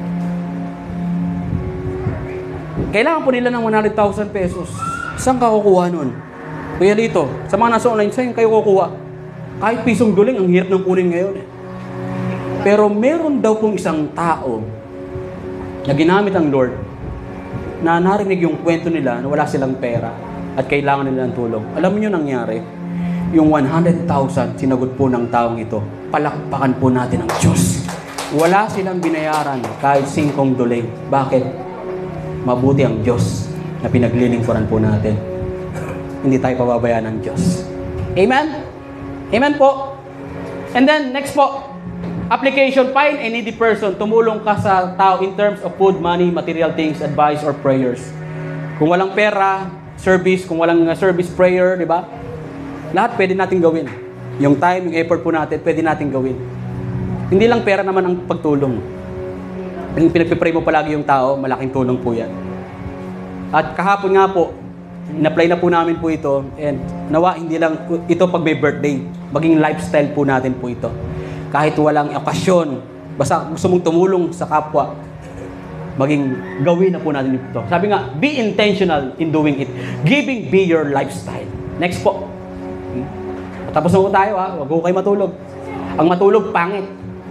Kailangan po nila ng 100,000 pesos. Saan ka kukuha nun? Kuya dito, sa mga nasa online, saan kayo kukuha? Kahit pisong duling, ang hirap ng kunin ngayon. Pero meron daw pong isang tao na ginamit ang Lord na narinig yung kwento nila na wala silang pera at kailangan nila ng tulong. Alam niyo nangyari? Yung 100,000 sinagot po ng taong ito. Palakpakan po natin ang Diyos. Wala silang binayaran kahit 5 duling. Bakit? Mabuti ang Diyos na pinaglilingkuran po natin. Hindi tayo pababayaan ng Diyos. Amen? Amen po. And then, next po, application, find a needy person. Tumulong ka sa tao in terms of food, money, material things, advice, or prayers. Kung walang pera, service. Kung walang service, prayer, di ba? Lahat pwede natin gawin. Yung time, yung effort po natin, pwede natin gawin. Hindi lang pera naman ang pagtulong. Yung pinagpipray mo palagi yung tao, malaking tulong po yan. At kahapon nga po, in-apply na po namin po ito, and nawa hindi lang ito pag may birthday, maging lifestyle po natin po ito. Kahit walang okasyon, basta gusto mong tumulong sa kapwa, maging gawin na po natin ito. Sabi nga, be intentional in doing it. Giving be your lifestyle. Next po. Tapos na po tayo ha, huwag ko kayo matulog. Ang matulog, pangit.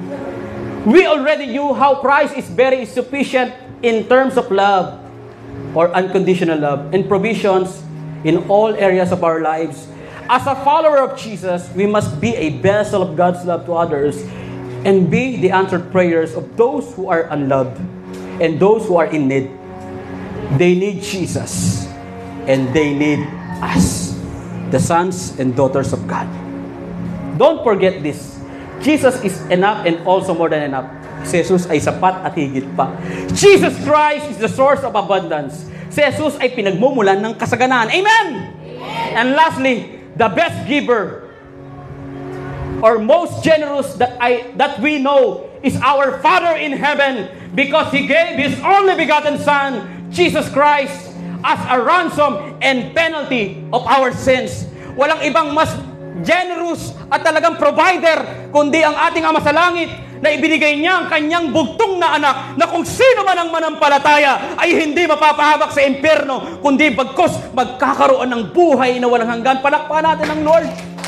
We already knew how Christ is very sufficient in terms of love or unconditional love and provisions in all areas of our lives. As a follower of Jesus, we must be a vessel of God's love to others and be the answered prayers of those who are unloved and those who are in need. They need Jesus and they need us, the sons and daughters of God. Don't forget this. Jesus is enough and also more than enough. Si Jesus ay sapat at higit pa. Jesus Christ is the source of abundance. Si Jesus ay pinagmumulan ng kasaganaan. Amen! And lastly, the best giver or most generous that we know is our Father in heaven, because He gave His only begotten Son, Jesus Christ, as a ransom and penalty of our sins. Walang ibang mas generous at talagang provider kundi ang ating Ama sa Langit, na ibinigay niya ang kanyang bugtong na anak, na kung sino man ang manampalataya ay hindi mapapahamak sa impyerno, kundi bagkus magkakaroon ng buhay na walang hanggan. Palakpakan natin ang Lord.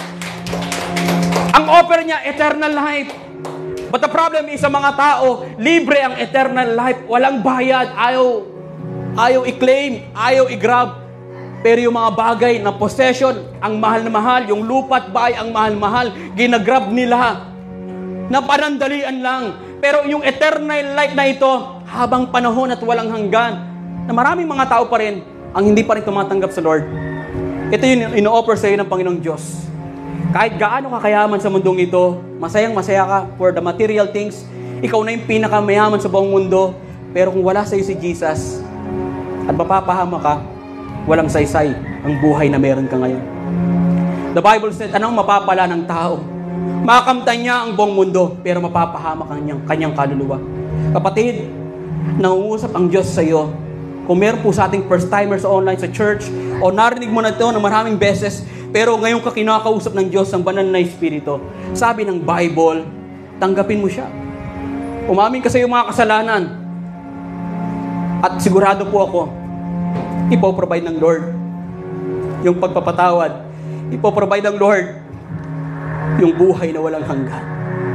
Ang offer niya, eternal life. But the problem is, sa mga tao, libre ang eternal life. Walang bayad, ayaw i-claim, ayaw i-grab. Pero yung mga bagay na possession, ang mahal na mahal, yung lupa at bahay, ang mahal-mahal, ginagrab nila na panandalian lang. Pero yung eternal life na ito, habang panahon at walang hanggan, na maraming mga tao pa rin ang hindi pa rin tumatanggap sa Lord. Ito yung ino-offer sa iyo ng Panginoong Diyos. Kahit gaano kakayaman sa mundong ito, masayang masaya ka for the material things, ikaw na yung pinakamayaman sa buong mundo, pero kung wala sa iyo si Jesus at mapapahama ka, walang saysay ang buhay na meron ka ngayon. The Bible said, anong mapapala ng tao? Makamtan niya ang buong mundo, pero mapapahama kanyang kaluluwa. Kapatid, nangungusap ang Diyos sa iyo. Kung meron po sa ating first-timers online sa church, o narinig mo na ito ng maraming beses, pero ngayon ka kinakausap ng Diyos ang banal na Espiritu. Sabi ng Bible, tanggapin mo siya. Umamin ka sa iyong mga kasalanan. At sigurado po ako, ipoprovide ng Lord yung pagpapatawad. Ipoprovide ng Lord yung buhay na walang hanggan.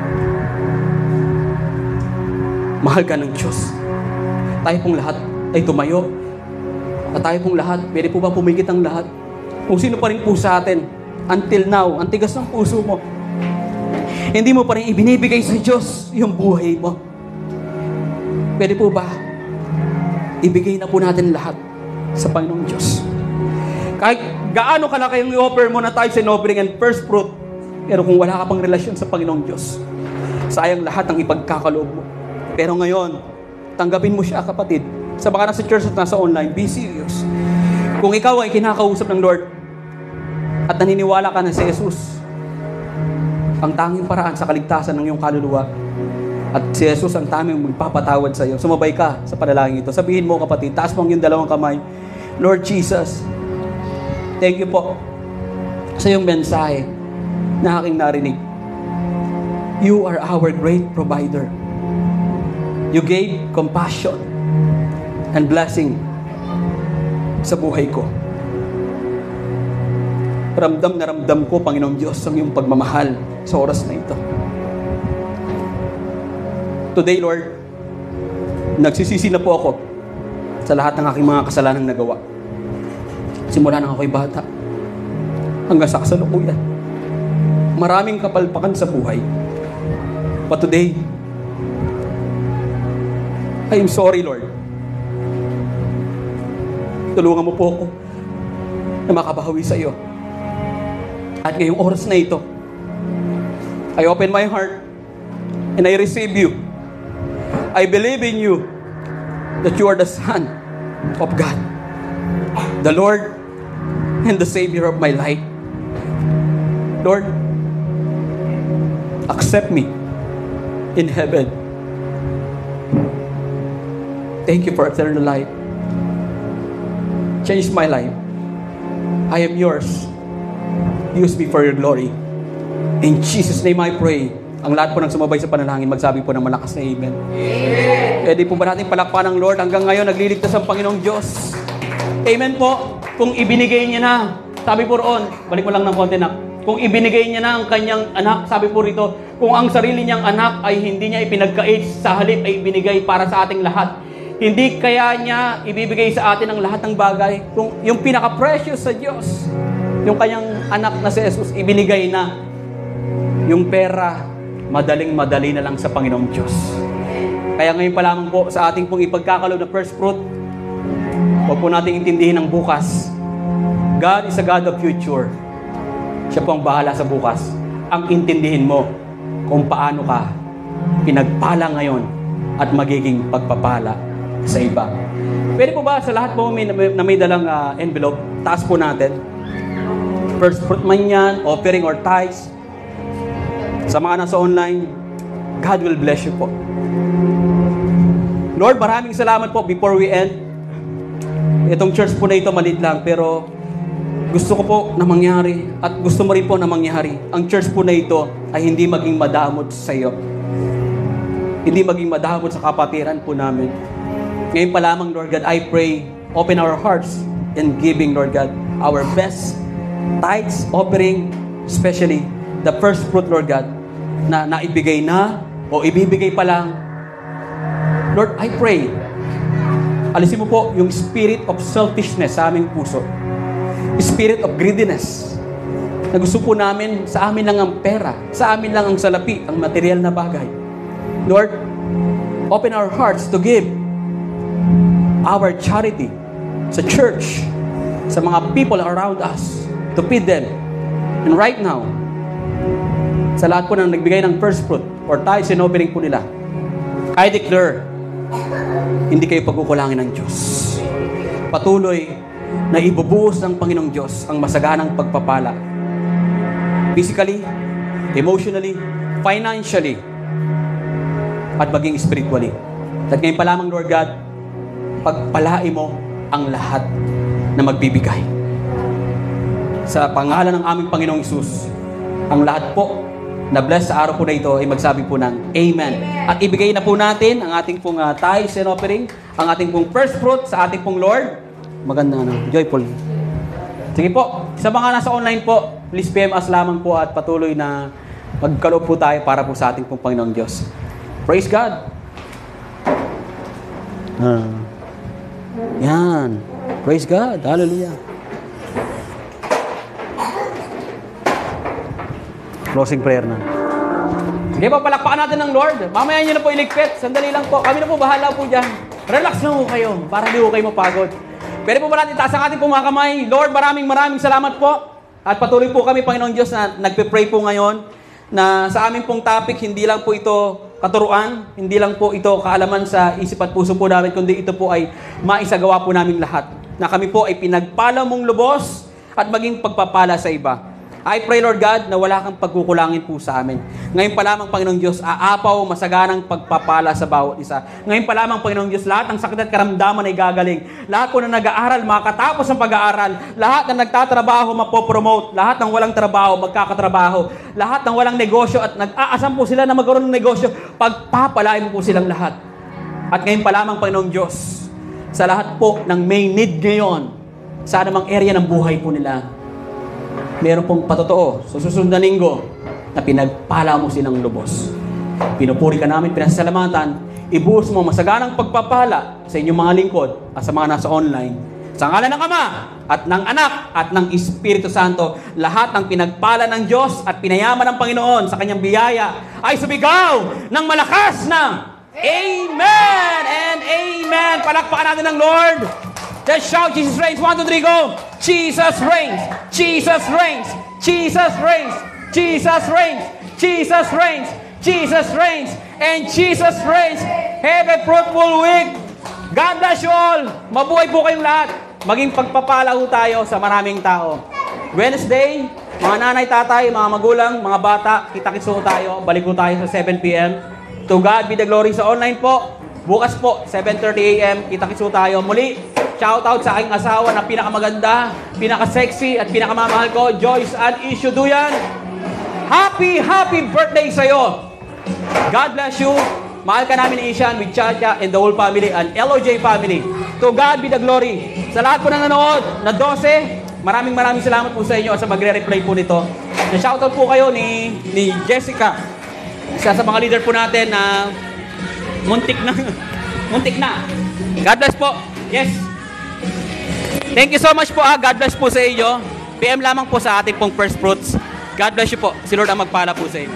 Mahal ka ng Diyos. Tayo pong lahat ay tumayo. At tayo pong lahat, pwede po ba pumigit ang lahat? Kung sino pa rin po sa atin, until now, ang tigas ng puso mo, hindi mo pa rin ibinibigay sa Diyos yung buhay mo. Pwede po ba ibigay na po natin lahat sa Panginoong Diyos? Kahit gaano kalaki yung i-offer mo na tithes and offering and first fruit, pero kung wala ka pang relasyon sa Panginoong Diyos, sayang lahat ang ipagkakaloob mo. Pero ngayon, tanggapin mo siya, kapatid. Sa mga nasa church at nasa online, be serious. Kung ikaw ay kinakausap ng Lord at naniniwala ka na si Jesus ang tanging paraan sa kaligtasan ng iyong kaluluwa, at si Jesus ang tanging magpapatawad sa iyo, sumabay ka sa panalangin ito. Sabihin mo, kapatid, taas mo ang iyong dalawang kamay. Lord Jesus, thank you po sa iyong mensahe na aking narinig. You are our great provider. You gave compassion and blessing sa buhay ko. Ramdam na ramdam ko, Panginoong Diyos, ang iyong pagmamahal sa oras na ito. Today, Lord, nagsisisi na po ako sa lahat ng aking mga kasalanang nagawa. Simula nang ako'y bata hanggang sa kasalukuyan. Maraming kapalpakan sa buhay. But today, I am sorry, Lord. Tulungan mo po ako na makabawi sa iyo. At ngayong oras na ito, I open my heart and I receive you. I believe in you that you are the Son of God, the Lord and the Savior of my life. Lord, accept me in heaven. Thank you for eternal life. Change my life. I am yours. Use me for your glory. In Jesus' name I pray. Ang lahat po ng sumabay sa panalangin, magsabi po ng malakas na amen. Amen. Pwede po ba natin palakpakan ng Lord? Hanggang ngayon, nagliligtas ang Panginoong Diyos. Amen po. Kung ibinigay niya na, sabi po roon, balik mo lang ng konti na, kung ibinigay niya na ang kanyang anak, sabi po rito, kung ang sarili niyang anak ay hindi niya ipinagkait, sa halip ay ibinigay para sa ating lahat. Hindi kaya niya ibibigay sa atin ang lahat ng bagay. Kung yung pinaka-precious sa Diyos, yung kanyang anak na si Jesus, ibinigay na. Yung pera, madaling-madali na lang sa Panginoong Diyos. Kaya ngayon pa lamang po sa ating pong ipagkakaloob na first fruit, huwag po natin intindihin ang bukas. God is a God of future. Siya po ang bahala sa bukas. Ang intindihin mo kung paano ka pinagpala ngayon at magiging pagpapala sa iba. Pwede po ba sa lahat po na may dalang envelope, taas po natin. First fruit man yan, offering or tithes. Sa mga nasa online, God will bless you po. Lord, maraming salamat po before we end. Itong church po na ito maliit lang, pero gusto ko po na mangyari at gusto mo rin po na mangyari. Ang church po na ito ay hindi maging madamot sa iyo. Hindi maging madamot sa kapatiran po namin. Ngayon pa lamang, Lord God, I pray, open our hearts in giving, Lord God, our best tithes, offering, especially the first fruit, Lord God, na naibigay na o ibibigay pa lang. Lord, I pray, alisin mo po yung spirit of selfishness sa aming puso. Spirit of greediness. Na gusto po namin, sa amin lang ang pera, sa amin lang ang salapi, ang material na bagay. Lord, open our hearts to give our charity sa church, sa mga people around us, to feed them. And right now, sa lahat po na nagbigay ng first fruit or tithes and offering po nila, I declare, hindi kayo pagkukulangin ng Diyos. Patuloy na ibubuhos ng Panginoong Diyos ang masaganang pagpapala. Physically, emotionally, financially, at maging spiritually. At ngayon pa lamang, Lord God, pagpalain mo ang lahat na magbibigay. Sa pangalan ng aming Panginoong Hesus, ang lahat po na bless sa araw po na ito ay magsabi po ng Amen. At ibigay na po natin ang ating pong tithes and offering, ang ating pong first fruit sa ating pong Lord. Maganda joyful. Sige po, sa mga nasa online po, please PM us lamang po at patuloy na magkaloob po tayo para po sa ating pong Panginoong Diyos. Praise God! Yan. Praise God. Hallelujah. Closing prayer na. Sige po, palakpakan natin ng Lord. Mamaya nyo na po iligpit. Sandali lang po. Kami na po, bahala po dyan. Relax lang po kayo para hindi po kayo mapagod. Pwede po ba natin itaas ang ating po mga kamay? Lord, maraming salamat po. At patuloy po kami, Panginoong Diyos, na nagpe-pray po ngayon na sa aming pong topic, hindi lang po ito katuruan, hindi lang po ito kaalaman sa isip at puso po namin, kundi ito po ay maisagawa po namin lahat. Na kami po ay pinagpala mong lubos at maging pagpapala sa iba. I pray, Lord God, na wala kang pagkukulangin po sa amin. Ngayon pa lamang, Panginoong Diyos, aapaw, masaganang pagpapala sa bawat isa. Ngayon pa lamang, Panginoong Diyos, lahat ng sakit at karamdaman ay gagaling. Lahat po na nag-aaral, makatapos ng pag-aaral. Lahat na nagtatrabaho, mapopromote. Lahat ng walang trabaho, magkakatrabaho. Lahat ng walang negosyo at nag-aasam po sila na magkaroon ng negosyo, pagpapalain mo po silang lahat. At ngayon pa lamang, Panginoong Diyos, sa lahat po ng may need ngayon, sa anumang area ng buhay po nila, meron pong patotoo sa susunod na linggo na pinagpala mo silang lubos. Pinupuri ka namin, pinasasalamatan, ibuhos mo masaganang pagpapala sa inyong mga lingkod at sa mga nasa online. Sa ngalan ng Ama at ng Anak at ng Espiritu Santo, lahat ng pinagpala ng Diyos at pinayaman ng Panginoon sa kanyang biyaya ay sumigaw ng malakas na Amen and Amen. Palakpakan natin ng Lord. Let's shout, Jesus reigns. 1, 2, 3, go. Jesus reigns. Jesus reigns. Jesus reigns. Jesus reigns. Jesus reigns. Jesus reigns. And Jesus reigns. Have a fruitful week. God bless you all. Mabuhay po kayong lahat. Maging pagpapala ho tayo sa maraming tao. Wednesday, mga nanay, tatay, mga magulang, mga bata, kita-kits ho tayo. Balik ho tayo sa 7 p.m. To God be the glory. Sa online po, bukas po, 7:30 a.m. Kita-kits ho tayo. Muli, shoutout sa aking asawa na pinakamaganda, pinaka-sexy, at pinakamamahal ko, Joyce Ann Isyo Duyan. Happy birthday sa'yo! God bless you. Mahal ka namin ni Ishan with Chacha and the whole family and LOJ family. To God be the glory. Sa lahat po na nanood, na 12, maraming salamat po sa inyo at sa magre-replay po nito. Na-shoutout po kayo ni Jessica. Isa sa mga leader po natin na muntik na. God bless po. Yes. Thank you so much po. God bless po sa inyo. PM lamang po sa ating pong first fruits. God bless you po. Si Lord ang magpala po sa inyo.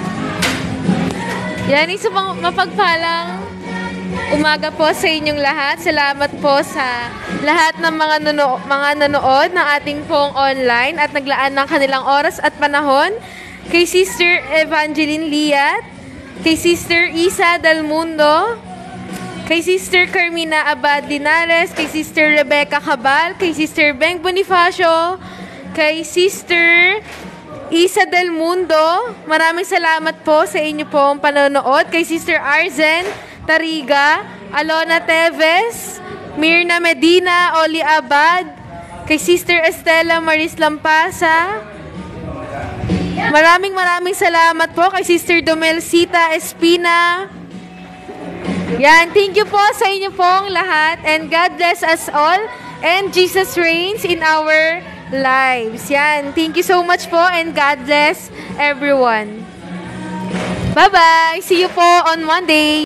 Yan, isang mapagpalang umaga po sa inyong lahat. Salamat po sa lahat ng mga nanood ng ating pong online at naglaan ng kanilang oras at panahon. Kay Sister Evangeline Liat, kay Sister Isa Dalmundo, kay Sister Carmina Abad Linares, kay Sister Rebecca Cabal, kay Sister Beng Bonifacio, kay Sister Isa Del Mundo. Maraming salamat po sa inyo pong panonood. Kay Sister Arzen Tariga, Alona Teves, Mirna Medina, Oli Abad, kay Sister Estela Maris Lampasa. Maraming salamat po kay Sister Domelcita Espina. Yan, thank you po sa inyo pong lahat, and God bless us all, and Jesus reigns in our lives. Yan, thank you so much po, and God bless everyone. Bye-bye! See you po on Monday!